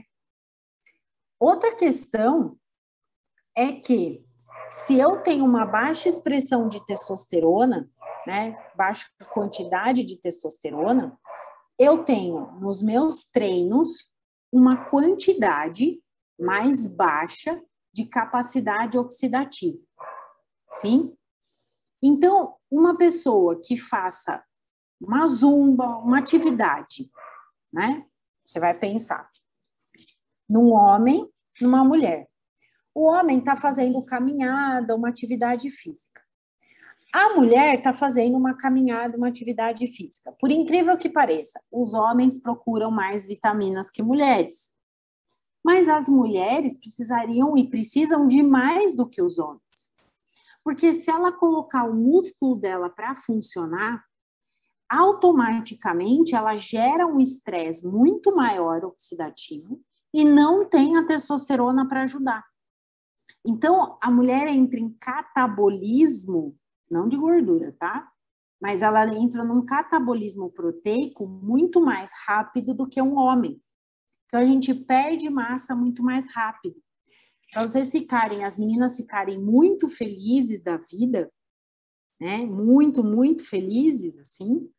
Outra questão é que se eu tenho uma baixa expressão de testosterona, né, baixa quantidade de testosterona, eu tenho nos meus treinos uma quantidade mais baixa de capacidade oxidativa. Sim? Então, uma pessoa que faça uma zumba, uma atividade, né? Você vai pensar num homem, numa mulher. O homem está fazendo caminhada, uma atividade física. A mulher está fazendo uma caminhada, uma atividade física. Por incrível que pareça, os homens procuram mais vitaminas que mulheres. Mas as mulheres precisariam e precisam de mais do que os homens. Porque se ela colocar o músculo dela para funcionar, automaticamente ela gera um estresse muito maior oxidativo e não tem a testosterona para ajudar. Então, a mulher entra em catabolismo, não de gordura, tá? Mas ela entra num catabolismo proteico muito mais rápido do que um homem. Então, a gente perde massa muito mais rápido. Para vocês ficarem, as meninas ficarem muito felizes da vida, né? Muito felizes, assim.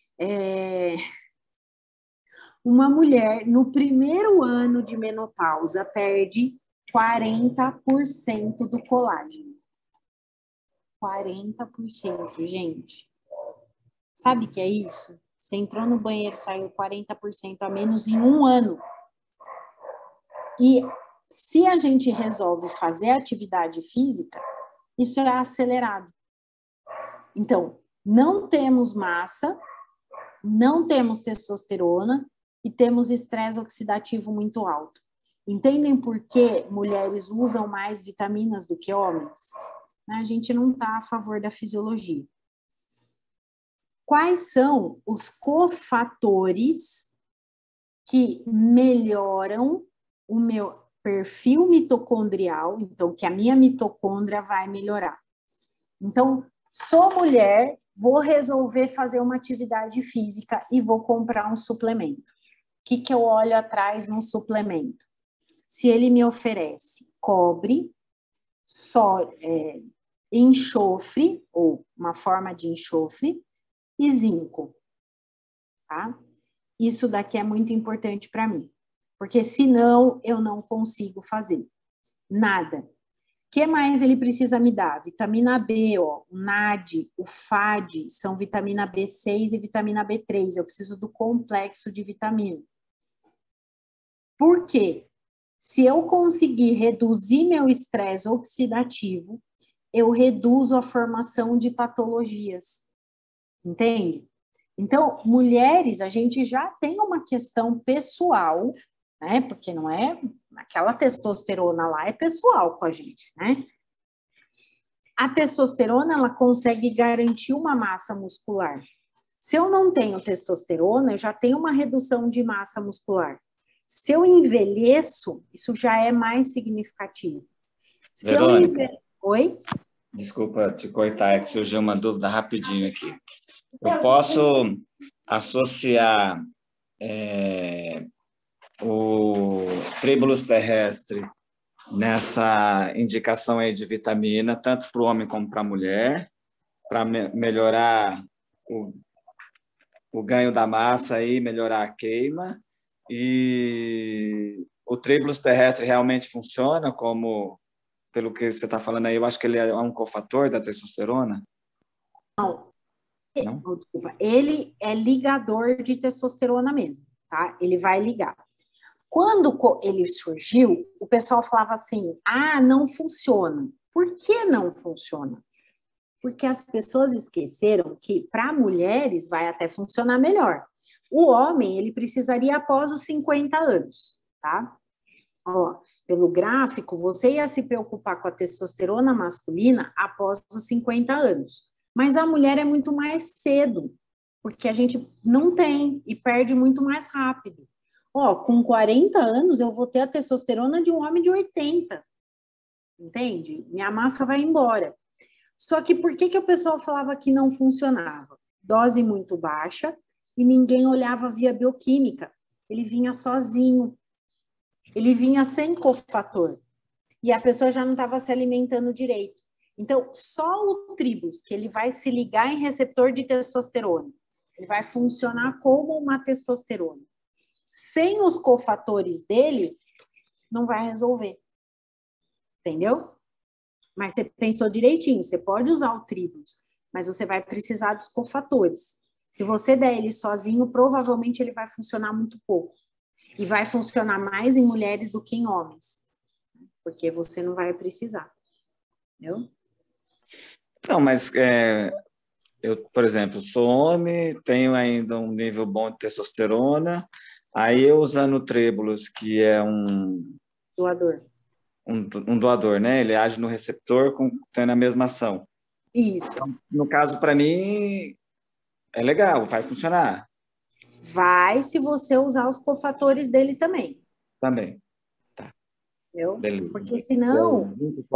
Uma mulher, no primeiro ano de menopausa, perde 40% do colágeno. 40%, gente. Sabe o que é isso? Você entrou no banheiro, saiu 40% a menos em um ano. E se a gente resolve fazer atividade física, isso é acelerado. Então, não temos massa, não temos testosterona e temos estresse oxidativo muito alto. Entendem por que mulheres usam mais vitaminas do que homens? A gente não está a favor da fisiologia. Quais são os cofatores que melhoram o meu perfil mitocondrial, então que a minha mitocôndria vai melhorar? Então, sou mulher, vou resolver fazer uma atividade física e vou comprar um suplemento. O que eu olho atrás num suplemento? Se ele me oferece cobre, enxofre, ou uma forma de enxofre, e zinco, tá? Isso daqui é muito importante para mim, porque senão eu não consigo fazer nada. O que mais ele precisa me dar? Vitamina B, ó, o NAD, o FAD, são vitamina B6 e vitamina B3. Eu preciso do complexo de vitamina. Por quê? Se eu conseguir reduzir meu estresse oxidativo, eu reduzo a formação de patologias. Entende? Então, mulheres, a gente já tem uma questão pessoal, né? Porque não é... Aquela testosterona lá é pessoal com a gente, né? A testosterona, ela consegue garantir uma massa muscular. Se eu não tenho testosterona, eu já tenho uma redução de massa muscular. Se eu envelheço, isso já é mais significativo. Se Verônica, Oi? desculpa te cortar, é que surgiu uma dúvida rapidinho aqui. Eu posso associar o tribulus terrestre nessa indicação aí de vitamina, tanto para o homem como para a mulher, para melhorar o ganho da massa e melhorar a queima. E o tribulus terrestre realmente funciona como, pelo que você está falando aí, eu acho que ele é um cofator da testosterona? Não? Desculpa. Ele é ligador de testosterona mesmo, tá? Ele vai ligar. Quando ele surgiu, o pessoal falava assim, não funciona. Por que não funciona? Porque as pessoas esqueceram que para mulheres vai até funcionar melhor. O homem, ele precisaria após os 50 anos, tá? Ó, pelo gráfico, você ia se preocupar com a testosterona masculina após os 50 anos. Mas a mulher é muito mais cedo, porque a gente não tem e perde muito mais rápido. Ó, com 40 anos eu vou ter a testosterona de um homem de 80. Entende? Minha massa vai embora. Só que por que o pessoal falava que não funcionava? Dose muito baixa e ninguém olhava via bioquímica. Ele vinha sozinho. Ele vinha sem cofator. E a pessoa já não estava se alimentando direito. Então, só o tribulus, que ele vai se ligar em receptor de testosterona, ele vai funcionar como uma testosterona. Sem os cofatores dele, não vai resolver. Entendeu? Mas você pensou direitinho, você pode usar o tribulus, mas você vai precisar dos cofatores. Se você der ele sozinho, provavelmente ele vai funcionar muito pouco. E vai funcionar mais em mulheres do que em homens. Porque você não vai precisar. Entendeu? Não, mas eu, por exemplo, sou homem, tenho ainda um nível bom de testosterona, aí eu usando o tribulus, que é um doador, né? Ele age no receptor tendo a mesma ação. Isso. Então, no caso, para mim, é legal, vai funcionar. Vai se você usar os cofatores dele também. Também. Tá. Entendeu? Beleza. Porque senão...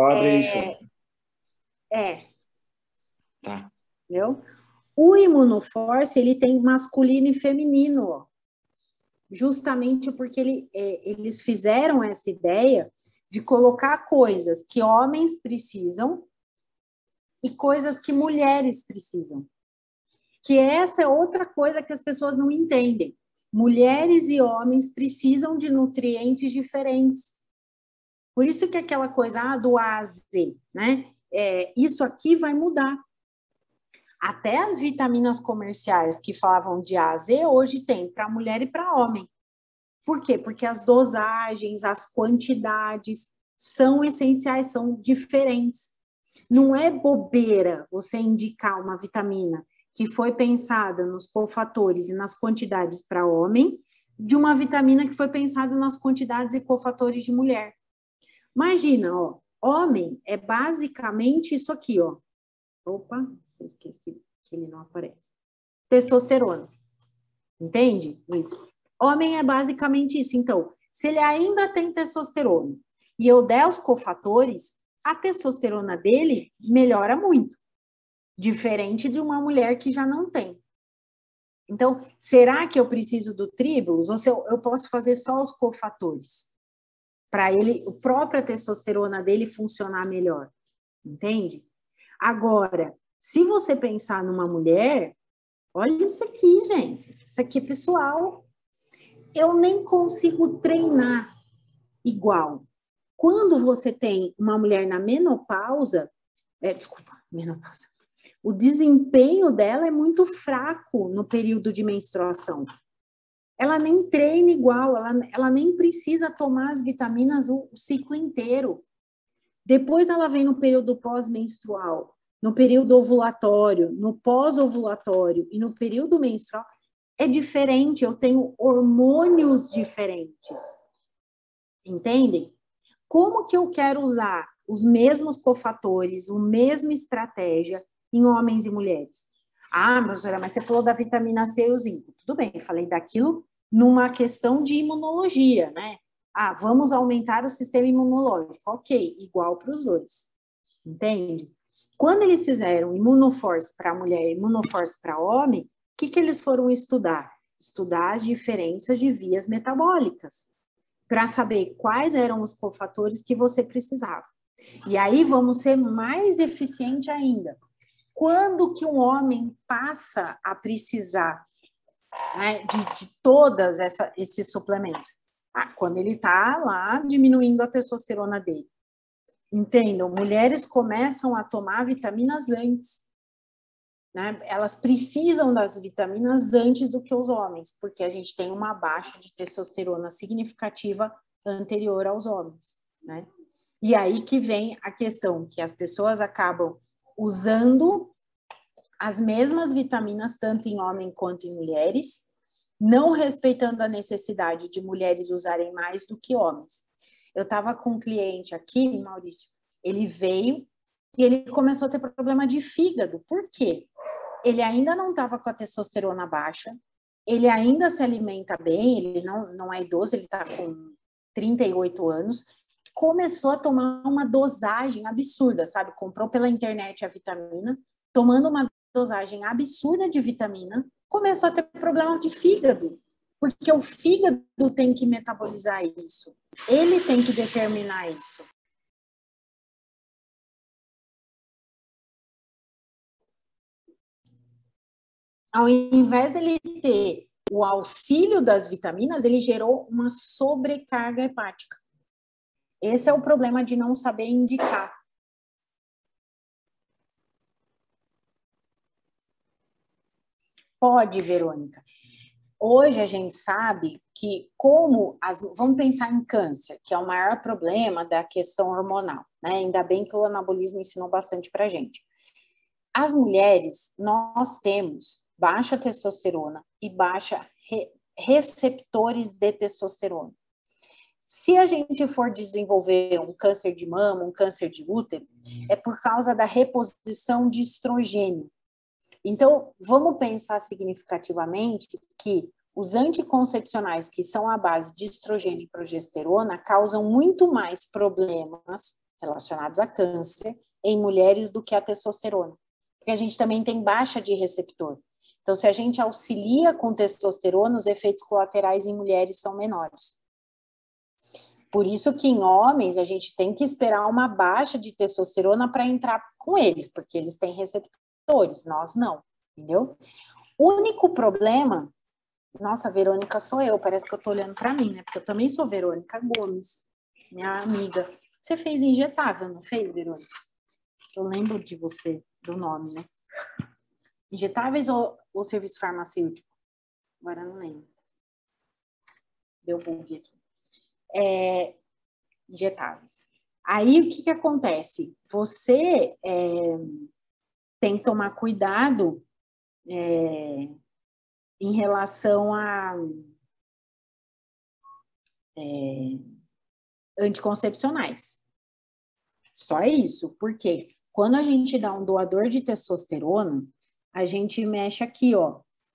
Tá. Entendeu? O Imunoforce, ele tem masculino e feminino, ó. Justamente porque eles fizeram essa ideia de colocar coisas que homens precisam e coisas que mulheres precisam. Que essa é outra coisa que as pessoas não entendem. Mulheres e homens precisam de nutrientes diferentes. Por isso que aquela coisa do A a Z, né? Isso aqui vai mudar. Até as vitaminas comerciais que falavam de A a Z, hoje tem para mulher e para homem. Por quê? Porque as dosagens, as quantidades são essenciais, são diferentes. Não é bobeira você indicar uma vitamina que foi pensada nos cofatores e nas quantidades para homem, de uma vitamina que foi pensada nas quantidades e cofatores de mulher. Imagina, ó, homem é basicamente isso aqui, ó. Opa, você esquece que ele não aparece. Testosterona. Entende, Luiz? Homem é basicamente isso. Então, se ele ainda tem testosterona e eu der os cofatores, a testosterona dele melhora muito. Diferente de uma mulher que já não tem. Então, será que eu preciso do tribulus? Ou se eu posso fazer só os cofatores? Para ele, a própria testosterona dele funcionar melhor. Entende? Agora, se você pensar numa mulher, olha isso aqui, gente. Isso aqui, pessoal, eu nem consigo treinar igual. Quando você tem uma mulher na menopausa, menopausa, o desempenho dela é muito fraco no período de menstruação. Ela nem treina igual, ela nem precisa tomar as vitaminas o ciclo inteiro. Depois ela vem no período pós-menstrual, no período ovulatório, no pós-ovulatório e no período menstrual. É diferente, eu tenho hormônios diferentes. Entendem? Como que eu quero usar os mesmos cofatores, a mesma estratégia em homens e mulheres? Ah, professora, mas você falou da vitamina C e o zinco. Tudo bem, falei daquilo numa questão de imunologia, né? Ah, vamos aumentar o sistema imunológico. Ok, igual para os dois. Entende? Quando eles fizeram imunoforce para mulher e imunoforce para homem, o que eles foram estudar? Estudar as diferenças de vias metabólicas, para saber quais eram os cofatores que você precisava. E aí vamos ser mais eficiente ainda. Quando que um homem passa a precisar, né, de todas esses suplementos? Ah, quando ele está lá diminuindo a testosterona dele. Entendam, mulheres começam a tomar vitaminas antes, né? Elas precisam das vitaminas antes do que os homens, porque a gente tem uma baixa de testosterona significativa anterior aos homens, né? E aí que vem a questão, que as pessoas acabam usando as mesmas vitaminas, tanto em homem quanto em mulheres, não respeitando a necessidade de mulheres usarem mais do que homens. Eu estava com um cliente aqui, Maurício, ele veio e ele começou a ter problema de fígado. Por quê? Ele ainda não estava com a testosterona baixa, ele ainda se alimenta bem, ele não é idoso, ele está com 38 anos, começou a tomar uma dosagem absurda, sabe? Comprou pela internet a vitamina, tomando uma dosagem absurda de vitamina, começou a ter problema de fígado, porque o fígado tem que metabolizar isso, ele tem que determinar isso. Ao invés dele ter o auxílio das vitaminas, ele gerou uma sobrecarga hepática. Esse é o problema de não saber indicar. Pode, Verônica. Hoje a gente sabe que vamos pensar em câncer, que é o maior problema da questão hormonal, né? Ainda bem que o anabolismo ensinou bastante pra gente. As mulheres, nós temos baixa testosterona e baixa receptores de testosterona. Se a gente for desenvolver um câncer de mama, um câncer de útero, é por causa da reposição de estrogênio. Então, vamos pensar significativamente que os anticoncepcionais, que são à base de estrogênio e progesterona, causam muito mais problemas relacionados a câncer em mulheres do que a testosterona. Porque a gente também tem baixa de receptor. Então, se a gente auxilia com testosterona, os efeitos colaterais em mulheres são menores. Por isso que em homens a gente tem que esperar uma baixa de testosterona para entrar com eles, porque eles têm receptores, nós não, entendeu? O único problema, nossa, Verônica sou eu, parece que eu tô olhando para mim, né? Porque eu também sou Verônica Gomes, minha amiga. Você fez injetável, não fez, Verônica? Eu lembro de você, do nome, né? Injetáveis ou serviço farmacêutico? Agora não lembro. Deu bug aqui. Injetáveis. Aí, o que acontece? Você tem que tomar cuidado em relação a anticoncepcionais. Só isso, porque quando a gente dá um doador de testosterona, a gente mexe aqui, ó.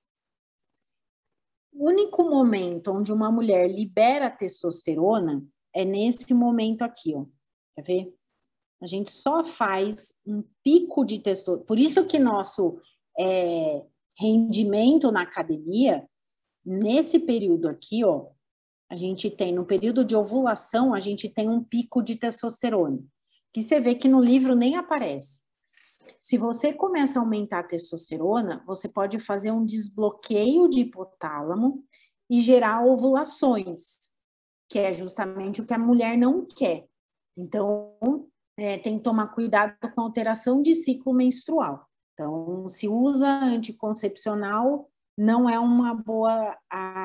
O único momento onde uma mulher libera testosterona é nesse momento aqui, ó. Quer ver? A gente só faz um pico de testosterona. Por isso que nosso rendimento na academia, nesse período aqui, ó, a gente tem, no período de ovulação, a gente tem um pico de testosterona, que você vê que no livro nem aparece. Se você começa a aumentar a testosterona, você pode fazer um desbloqueio de hipotálamo e gerar ovulações, que é justamente o que a mulher não quer. Então, tem que tomar cuidado com a alteração de ciclo menstrual. Então, se usa anticoncepcional, não é uma boa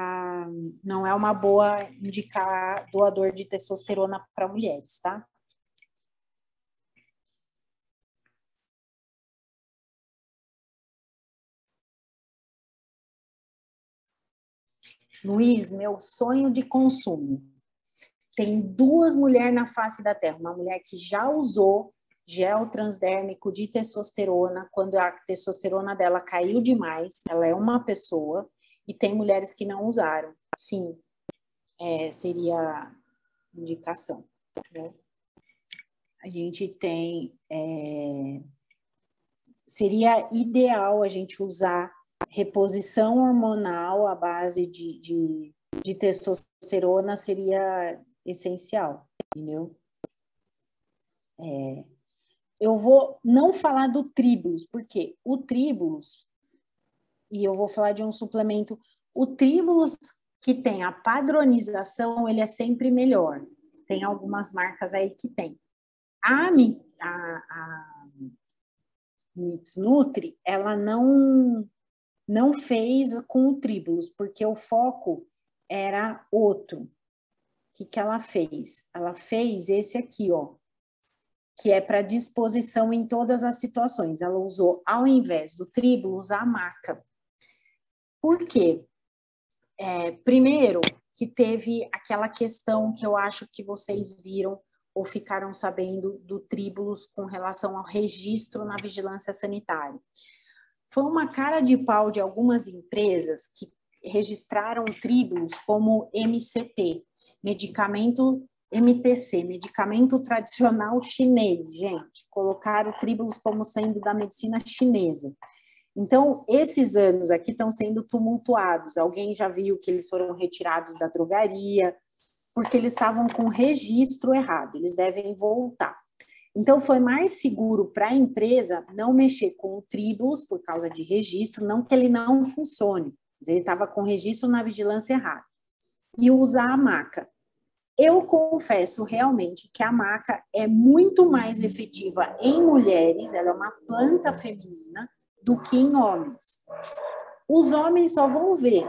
indicar doador de testosterona para mulheres, tá? Luiz, meu sonho de consumo. Tem 2 mulheres na face da Terra. Uma mulher que já usou, gel transdérmico de testosterona, quando a testosterona dela caiu demais, ela é uma pessoa, e tem mulheres que não usaram. Sim, seria indicação, né? A gente tem... seria ideal a gente usar reposição hormonal à base de testosterona, seria essencial, entendeu? Eu vou não falar do Tribulus, porque o Tribulus, e eu vou falar de um suplemento, o Tribulus que tem a padronização, ele é sempre melhor. Tem algumas marcas aí que tem. A Mix Nutri, ela não fez com o Tribulus, porque o foco era outro. O que ela fez? Ela fez esse aqui, ó, que é para disposição em todas as situações. Ela usou, ao invés do Tribulus, a maca. Por quê? Primeiro, que teve aquela questão que eu acho que vocês viram ou ficaram sabendo do Tribulus com relação ao registro na vigilância sanitária. Foi uma cara de pau de algumas empresas que registraram Tribulus como MCT, medicamento MTC, medicamento tradicional chinês, gente. Colocaram o Tribulus como sendo da medicina chinesa. Então, esses anos aqui estão sendo tumultuados. Alguém já viu que eles foram retirados da drogaria, porque eles estavam com registro errado, eles devem voltar. Então, foi mais seguro para a empresa não mexer com o Tribulus por causa de registro, não que ele não funcione, mas ele estava com registro na vigilância errada, e usar a maca. Eu confesso realmente que a maca é muito mais efetiva em mulheres, ela é uma planta feminina, do que em homens. Os homens só vão ver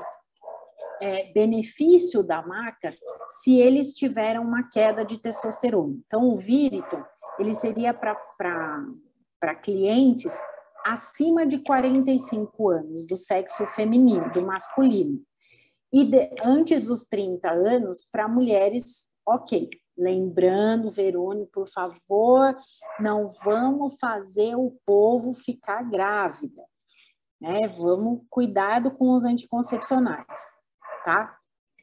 benefício da maca se eles tiveram uma queda de testosterona. Então, o Viriton, ele seria para clientes acima de 45 anos, do sexo feminino, do masculino. E antes dos 30 anos, para mulheres, ok. Lembrando, Verônica, por favor, não vamos fazer o povo ficar grávida, né? Vamos cuidado com os anticoncepcionais, tá?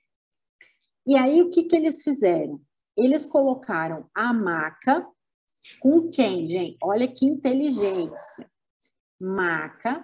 E aí, o que eles fizeram? Eles colocaram a maca com quem, gente? Olha que inteligência. Maca,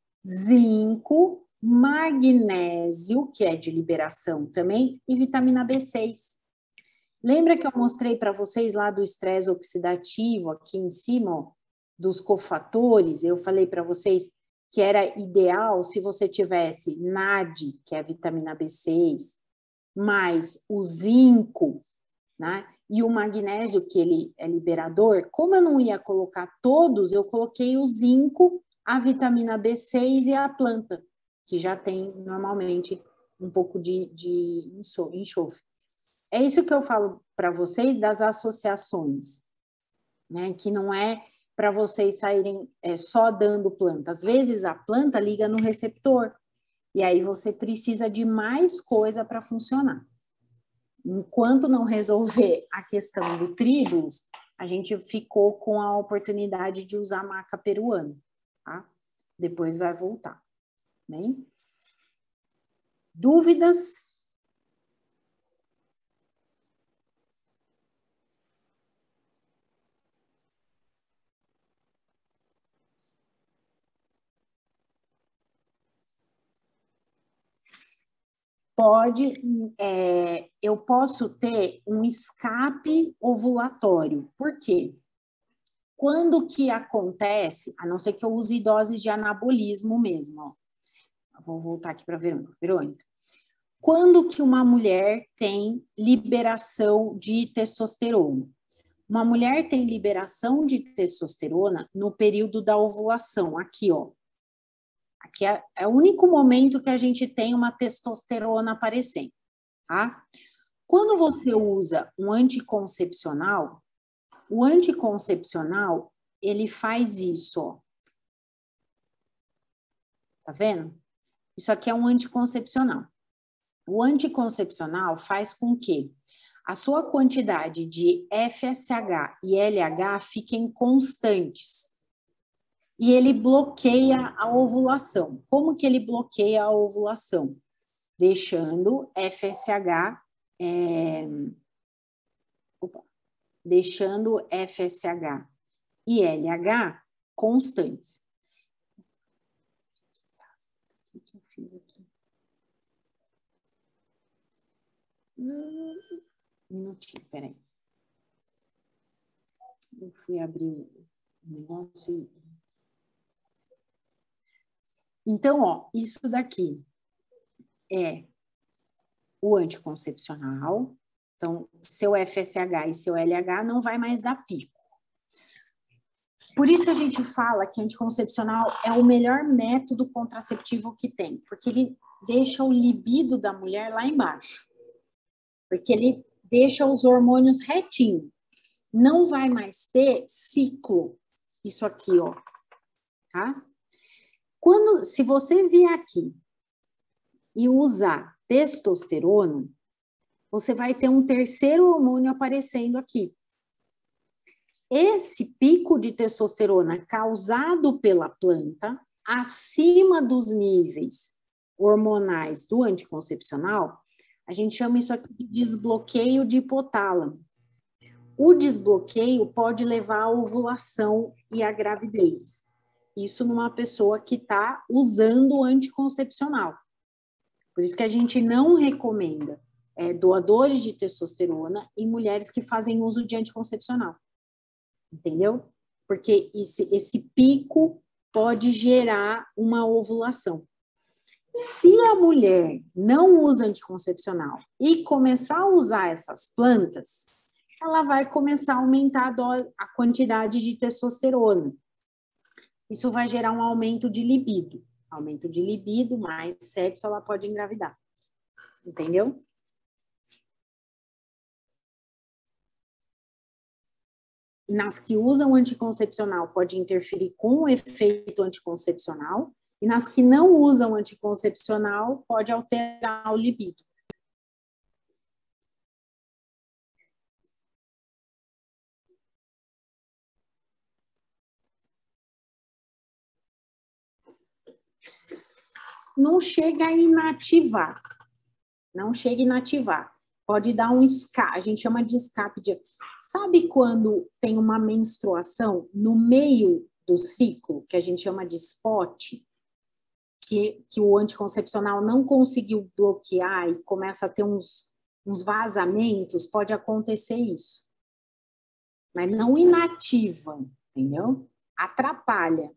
zinco, magnésio, que é de liberação também, e vitamina B6. Lembra que eu mostrei para vocês lá do estresse oxidativo, aqui em cima, ó, dos cofatores? Eu falei para vocês que era ideal se você tivesse NAD, que é a vitamina B6, mais o zinco, né? E o magnésio, que ele é liberador. Como eu não ia colocar todos, eu coloquei o zinco, a vitamina B6 e a planta, que já tem normalmente um pouco de enxofre. É isso que eu falo para vocês das associações, né? Que não é para vocês saírem só dando planta. Às vezes a planta liga no receptor e aí você precisa de mais coisa para funcionar. Enquanto não resolver a questão do Tribulus, a gente ficou com a oportunidade de usar a maca peruana, tá? Depois vai voltar, bem? Dúvidas? Eu posso ter um escape ovulatório. Por quê? Quando que acontece, a não ser que eu use doses de anabolismo mesmo, ó. Vou voltar aqui para a Verônica. Quando que uma mulher tem liberação de testosterona? Uma mulher tem liberação de testosterona no período da ovulação, aqui, ó. Aqui é o único momento que a gente tem uma testosterona aparecendo, tá? Quando você usa um anticoncepcional, o anticoncepcional, ele faz isso, ó. Tá vendo? Isso aqui é um anticoncepcional. O anticoncepcional faz com que a sua quantidade de FSH e LH fiquem constantes. E ele bloqueia a ovulação. Como que ele bloqueia a ovulação? Deixando FSH, deixando FSH e LH constantes. O que eu fiz aqui? Um minutinho, peraí. Eu fui abrir o negócio. Então, ó, isso daqui é o anticoncepcional. Então, seu FSH e seu LH não vai mais dar pico. Por isso a gente fala que anticoncepcional é o melhor método contraceptivo que tem, porque ele deixa o libido da mulher lá embaixo. Porque ele deixa os hormônios retinho. Não vai mais ter ciclo. Isso aqui, ó. Tá? Se você vier aqui e usar testosterona, você vai ter um terceiro hormônio aparecendo aqui. Esse pico de testosterona causado pela planta, acima dos níveis hormonais do anticoncepcional, a gente chama isso aqui de desbloqueio de hipotálamo. O desbloqueio pode levar à ovulação e à gravidez. Isso numa pessoa que está usando o anticoncepcional. Por isso que a gente não recomenda doadores de testosterona em mulheres que fazem uso de anticoncepcional. Entendeu? Porque esse pico pode gerar uma ovulação. Se a mulher não usa anticoncepcional e começar a usar essas plantas, ela vai começar a aumentar a quantidade de testosterona. Isso vai gerar um aumento de libido. Aumento de libido, mais sexo, ela pode engravidar. Entendeu? Nas que usam anticoncepcional, pode interferir com o efeito anticoncepcional, e nas que não usam anticoncepcional, pode alterar o libido. Não chega a inativar. Não chega a inativar. Pode dar um escape, a gente chama de escape de... Sabe quando tem uma menstruação no meio do ciclo, que a gente chama de spot, que o anticoncepcional não conseguiu bloquear e começa a ter uns vazamentos? Pode acontecer isso. Mas não inativa, entendeu? Atrapalha.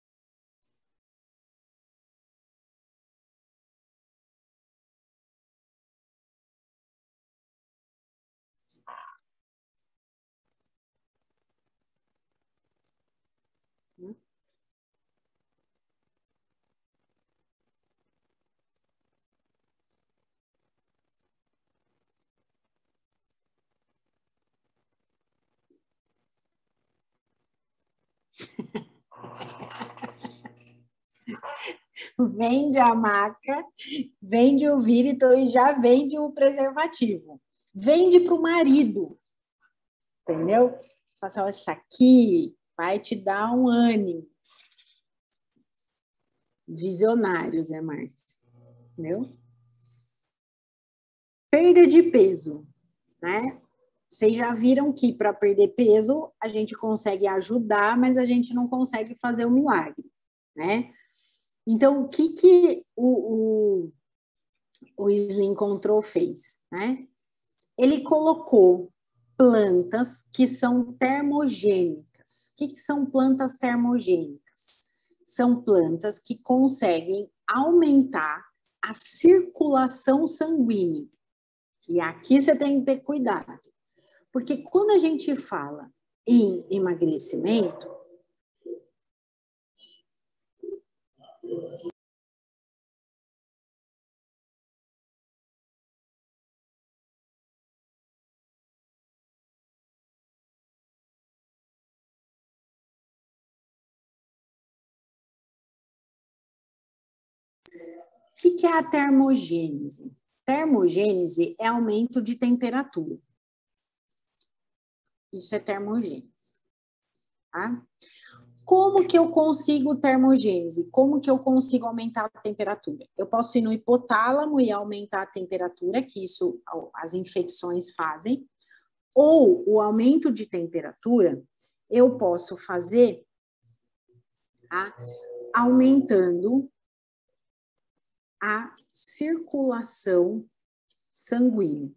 Vende a maca, vende o Viriton e já vende o preservativo. Vende para o marido, entendeu? Fala, isso aqui vai te dar um ânimo. Visionários, Márcia? Entendeu? Perda de peso, né? Vocês já viram que para perder peso a gente consegue ajudar, mas a gente não consegue fazer o milagre, né? Então, o que o Slim Control fez, né? Ele colocou plantas que são termogênicas. O que são plantas termogênicas? São plantas que conseguem aumentar a circulação sanguínea. E aqui você tem que ter cuidado. Porque quando a gente fala em emagrecimento, o que é a termogênese? Termogênese é aumento de temperatura. Isso é termogênese. Tá? Como que eu consigo termogênese? Como que eu consigo aumentar a temperatura? Eu posso ir no hipotálamo e aumentar a temperatura, que isso as infecções fazem, ou o aumento de temperatura eu posso fazer, tá, aumentando a circulação sanguínea.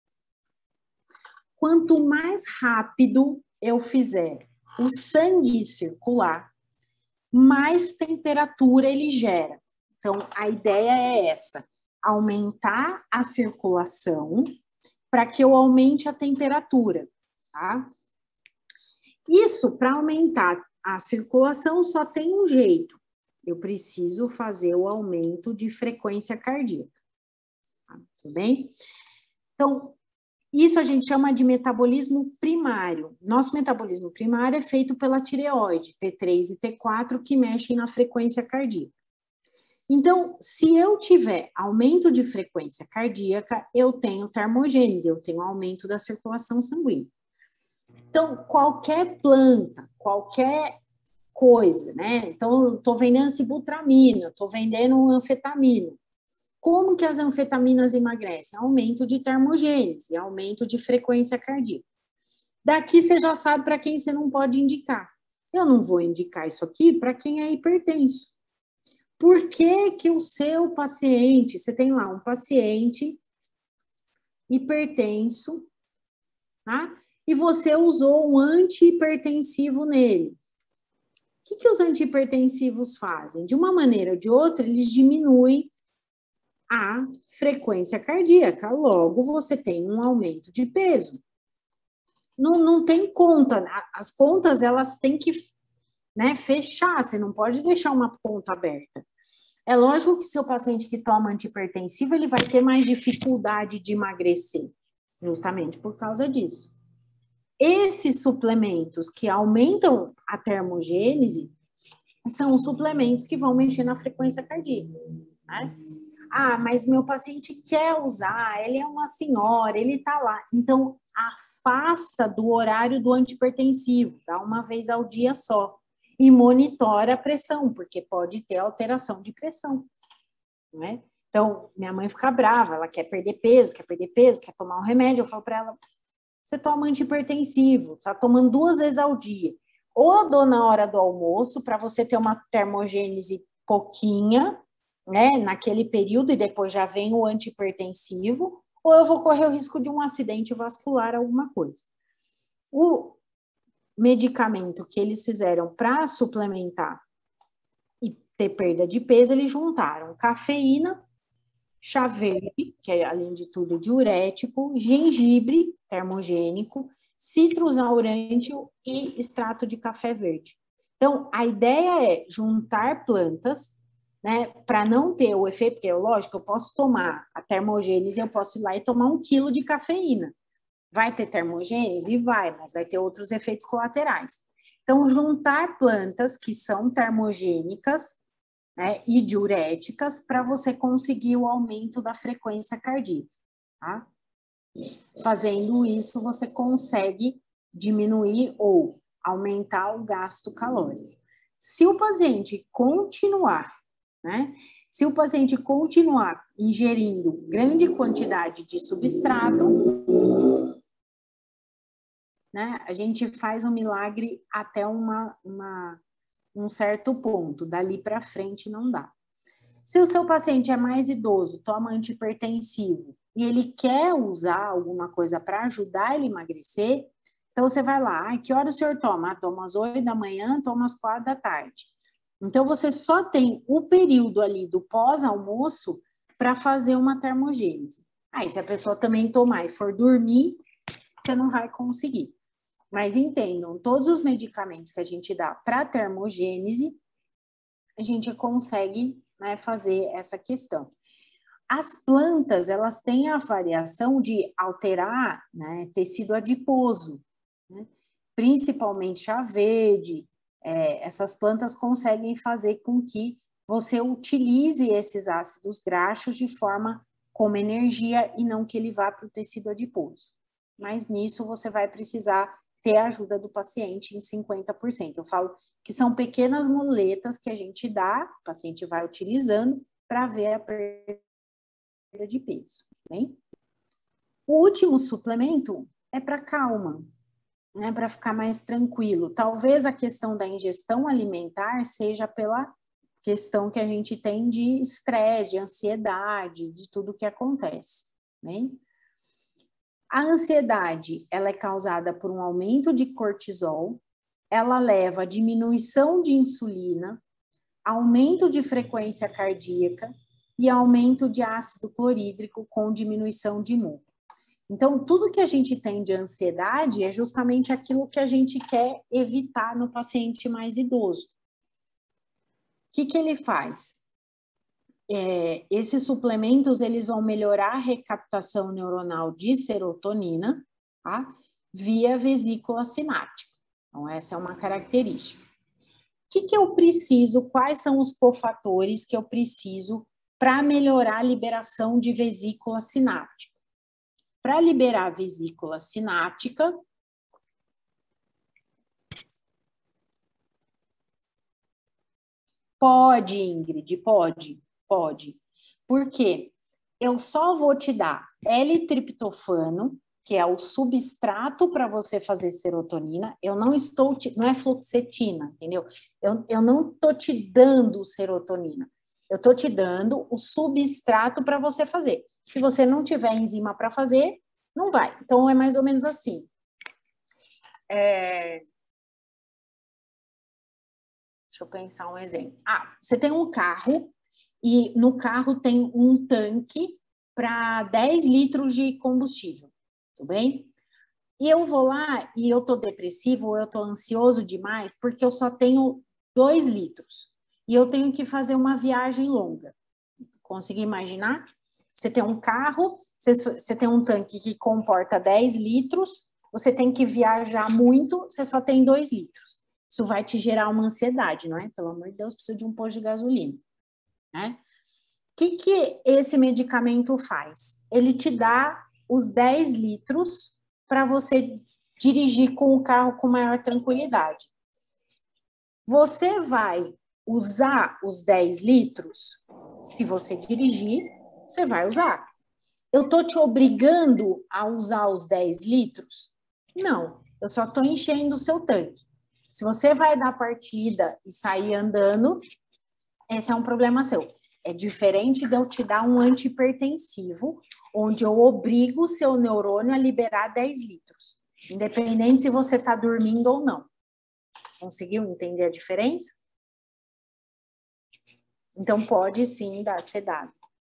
Quanto mais rápido eu fizer o sangue circular, mais temperatura ele gera. Então, a ideia é essa, aumentar a circulação para que eu aumente a temperatura, tá? Isso, para aumentar a circulação, só tem um jeito. Eu preciso fazer o aumento de frequência cardíaca. Tá? Tudo bem? Então, isso a gente chama de metabolismo primário. Nosso metabolismo primário é feito pela tireoide, T3 e T4, que mexem na frequência cardíaca. Então, se eu tiver aumento de frequência cardíaca, eu tenho termogênese, eu tenho aumento da circulação sanguínea. Então, qualquer planta, qualquer coisa, né? Então, eu estou vendendo sibutramina, estou vendendo anfetamina. Como que as anfetaminas emagrecem? Aumento de termogênese, aumento de frequência cardíaca. Daqui você já sabe para quem você não pode indicar. Eu não vou indicar isso aqui para quem é hipertenso. Por que que o seu paciente, você tem lá um paciente hipertenso, tá? E você usou um antihipertensivo nele. O que os antihipertensivos fazem? De uma maneira ou de outra, eles diminuem a frequência cardíaca, logo você tem um aumento de peso. Não tem conta, as contas elas têm que, né, fechar, você não pode deixar uma conta aberta. É lógico que seu paciente que toma antihipertensivo, ele vai ter mais dificuldade de emagrecer, justamente por causa disso. Esses suplementos que aumentam a termogênese são os suplementos que vão mexer na frequência cardíaca, né? Ah, mas meu paciente quer usar, ele é uma senhora, ele tá lá. Então, afasta do horário do antihipertensivo, dá uma vez ao dia só. E monitora a pressão, porque pode ter alteração de pressão, né? Então, minha mãe fica brava, ela quer perder peso, quer tomar um remédio. Eu falo para ela, você toma antihipertensivo, tá tomando 2 vezes ao dia. Ou dou na hora do almoço, para você ter uma termogênese pouquinha, né, naquele período, e depois já vem o antihipertensivo, ou eu vou correr o risco de um acidente vascular, alguma coisa. O medicamento que eles fizeram para suplementar e ter perda de peso, eles juntaram cafeína, chá verde, que é, além de tudo, diurético, gengibre, termogênico, citrus aurântil e extrato de café verde. Então, a ideia é juntar plantas, né, para não ter o efeito, porque, lógico, eu posso tomar a termogênese, eu posso ir lá e tomar 1 quilo de cafeína. Vai ter termogênese? Vai, mas vai ter outros efeitos colaterais. Então, juntar plantas que são termogênicas, né, e diuréticas, para você conseguir o aumento da frequência cardíaca, tá? Fazendo isso, você consegue diminuir ou aumentar o gasto calórico. Se o paciente continuar, né? Se o paciente continuar ingerindo grande quantidade de substrato, né, a gente faz um milagre até um certo ponto, dali para frente não dá. Se o seu paciente é mais idoso, toma antihipertensivo e ele quer usar alguma coisa para ajudar ele a emagrecer, então você vai lá, que hora o senhor toma? Toma às 8 da manhã, toma às 4 da tarde. Então, você só tem o período ali do pós-almoço para fazer uma termogênese. Aí, se a pessoa também tomar e for dormir, você não vai conseguir. Mas entendam, todos os medicamentos que a gente dá para termogênese, a gente consegue, né, fazer essa questão. As plantas, elas têm a variação de alterar, né, tecido adiposo, né? Principalmente chá verde. Essas plantas conseguem fazer com que você utilize esses ácidos graxos de forma como energia e não que ele vá para o tecido adiposo. Mas nisso você vai precisar ter a ajuda do paciente em 50%. Eu falo que são pequenas muletas que a gente dá, o paciente vai utilizando para ver a perda de peso, bem? O último suplemento é para calma, né, para ficar mais tranquilo. Talvez a questão da ingestão alimentar seja pela questão que a gente tem de estresse, de ansiedade, de tudo que acontece, bem? A ansiedade, ela é causada por um aumento de cortisol, ela leva a diminuição de insulina, aumento de frequência cardíaca e aumento de ácido clorídrico com diminuição de humor. Então, tudo que a gente tem de ansiedade é justamente aquilo que a gente quer evitar no paciente mais idoso. O que ele faz? Esses suplementos, eles vão melhorar a recaptação neuronal de serotonina, tá? Via vesícula sináptica. Então, essa é uma característica. O que eu preciso? Quais são os cofatores que eu preciso para melhorar a liberação de vesícula sináptica? Para liberar a vesícula sináptica, pode, Ingrid, pode. Por quê? Eu só vou te dar L-triptofano, que é o substrato para você fazer serotonina. Eu não estou, não é fluoxetina, entendeu? Eu não estou te dando serotonina. Eu estou te dando o substrato para você fazer. Se você não tiver enzima para fazer, não vai. Então, é mais ou menos assim. Deixa eu pensar um exemplo. Você tem um carro e no carro tem um tanque para 10 litros de combustível, tudo bem? E eu vou lá e eu tô depressivo, ou eu tô ansioso demais porque eu só tenho 2 litros. E eu tenho que fazer uma viagem longa. Consegui imaginar? Você tem um carro, você tem um tanque que comporta 10 litros, você tem que viajar muito, você só tem 2 litros. Isso vai te gerar uma ansiedade, não é? Pelo amor de Deus, precisa de um posto de gasolina, né? O que esse medicamento faz? Ele te dá os 10 litros para você dirigir com o carro com maior tranquilidade. Você vai usar os 10 litros? Se você dirigir, você vai usar. Eu estou te obrigando a usar os 10 litros? Não, eu só estou enchendo o seu tanque. Se você vai dar partida e sair andando, esse é um problema seu. É diferente de eu te dar um antihipertensivo, onde eu obrigo o seu neurônio a liberar 10 litros, independente se você está dormindo ou não. Conseguiu entender a diferença? Então, pode sim ser dado.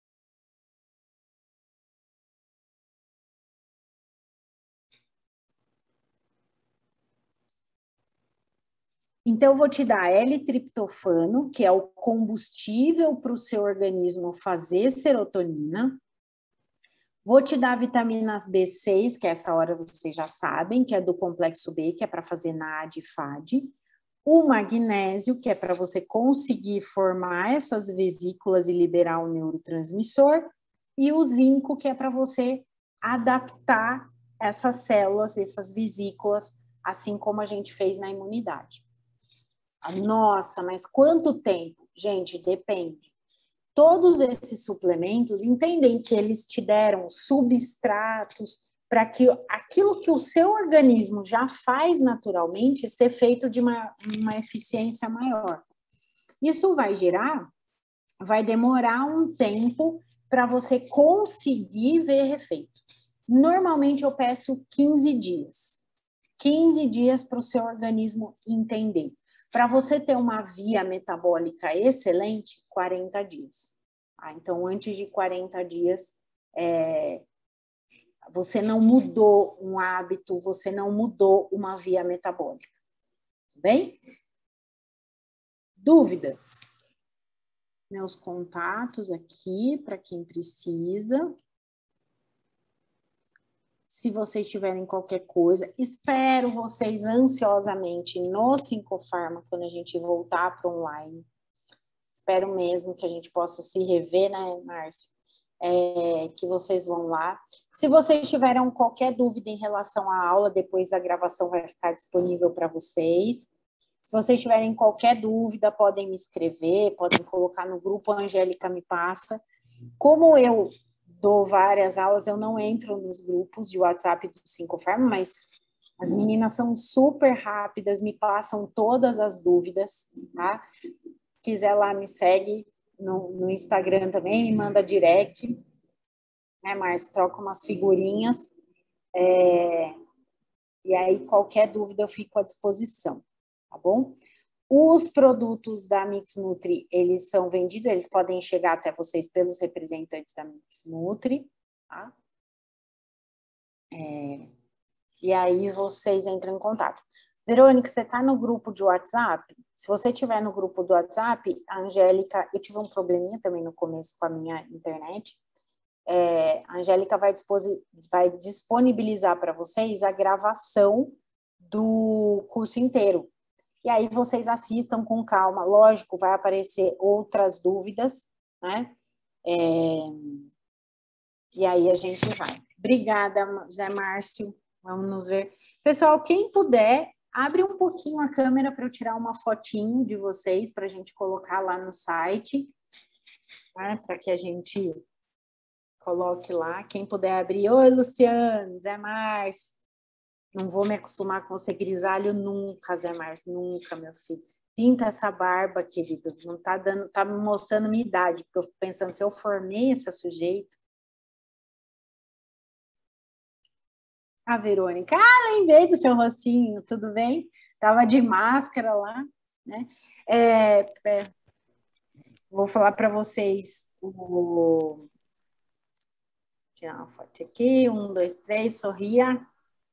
Então, eu vou te dar L-triptofano, que é o combustível para o seu organismo fazer serotonina. Vou te dar a vitamina B6, que essa hora vocês já sabem, que é do complexo B, que é para fazer NAD e FAD. O magnésio, que é para você conseguir formar essas vesículas e liberar o neurotransmissor. E o zinco, que é para você adaptar essas células, essas vesículas, assim como a gente fez na imunidade. Nossa, mas quanto tempo? Gente, depende. Todos esses suplementos, entendem que eles te deram substratos para que aquilo que o seu organismo já faz naturalmente ser feito de uma eficiência maior. Isso vai demorar um tempo para você conseguir ver efeito. Normalmente eu peço 15 dias. 15 dias para o seu organismo entender. Para você ter uma via metabólica excelente, 40 dias. Então, antes de 40 dias, você não mudou um hábito, você não mudou uma via metabólica. Tudo bem? Dúvidas? Meus contatos aqui, para quem precisa. Se vocês tiverem qualquer coisa, espero vocês ansiosamente no Sincofarma, quando a gente voltar para online. Espero mesmo que a gente possa se rever, né, Márcio? que vocês vão lá. Se vocês tiverem qualquer dúvida em relação à aula, depois a gravação vai ficar disponível para vocês. Se vocês tiverem qualquer dúvida, podem me escrever, podem colocar no grupo, a Angélica me passa. Como eu dou várias aulas, eu não entro nos grupos de WhatsApp do 5Farm, mas as meninas são super rápidas, me passam todas as dúvidas, tá? Quiser lá, me segue no Instagram também, me manda direct, né, Márcio? Troca umas figurinhas, e aí qualquer dúvida eu fico à disposição, tá bom? Os produtos da Mix Nutri, eles são vendidos, eles podem chegar até vocês pelos representantes da Mix Nutri, tá? E aí vocês entram em contato. Verônica, você está no grupo de WhatsApp? Se você estiver no grupo do WhatsApp, a Angélica, eu tive um probleminha também no começo com a minha internet, a Angélica vai disponibilizar para vocês a gravação do curso inteiro. E aí vocês assistam com calma. Lógico, vai aparecer outras dúvidas, né? E aí a gente vai. Obrigada, Zé Márcio. Vamos nos ver. Pessoal, quem puder, abre um pouquinho a câmera para eu tirar uma fotinho de vocês, para a gente colocar lá no site, né? Para que a gente coloque lá. Quem puder abrir. Oi, Luciano, Zé Márcio. Não vou me acostumar com você grisalho nunca, Zé Márcio, nunca, meu filho. Pinta essa barba, querido. Não tá dando, tá me mostrando minha idade, porque eu fico pensando, se eu formei esse sujeito. A Verônica, lembrei do seu rostinho, tudo bem? Tava de máscara lá, né? Vou falar para vocês o... Tirar uma foto aqui, 1, 2, 3, sorria.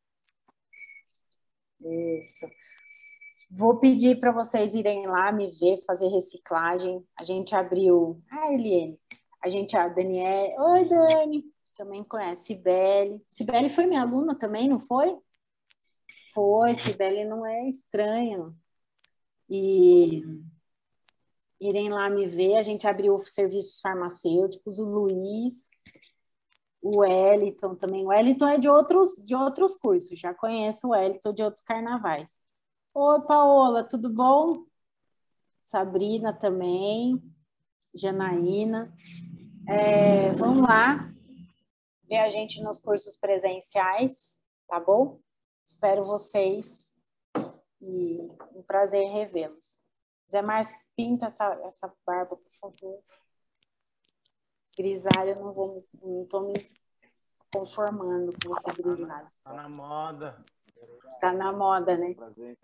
Isso. Vou pedir para vocês irem lá me ver, fazer reciclagem. A gente abriu... Eliane. A Daniela... Oi, Dani. Também conhece. Cibele. Cibele foi minha aluna também, não foi? Foi. Cibele não é estranha. E irem lá me ver. A gente abriu serviços farmacêuticos. O Luiz... O Wellington também. O Wellington é de outros cursos. Já conheço o Wellington de outros carnavais. Oi, Paola, tudo bom? Sabrina também. Janaína. Vamos lá ver a gente nos cursos presenciais, tá bom? Espero vocês e um prazer revê-los. Zé Márcio, pinta essa barba, por favor. Grisalho, não tô me conformando com você grisalho. Tá na moda. Tá na moda, né?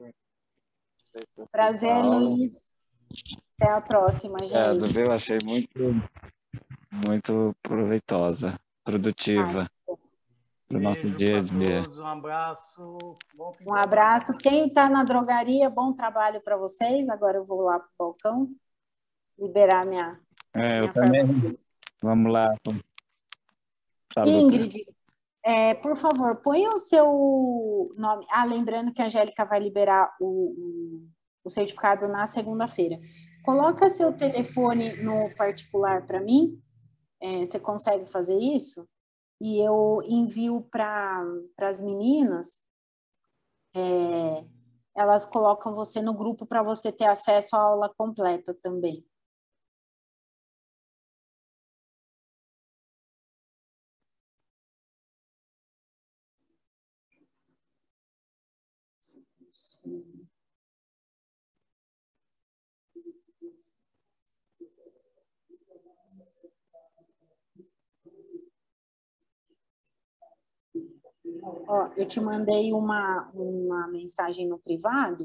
Prazer, Luiz. Até a próxima, gente. Eu achei muito proveitosa, produtiva para o nosso dia a dia. Um abraço. Um abraço. Quem está na drogaria, bom trabalho para vocês. Agora eu vou lá para o balcão liberar minha eu também. Vamos lá. Ingrid, por favor, ponha o seu nome. Lembrando que a Angélica vai liberar o certificado na segunda-feira. Coloca seu telefone no particular para mim. Você consegue fazer isso? E eu envio para as meninas. Elas colocam você no grupo para você ter acesso à aula completa também. Sim. Ó, eu te mandei uma mensagem no privado.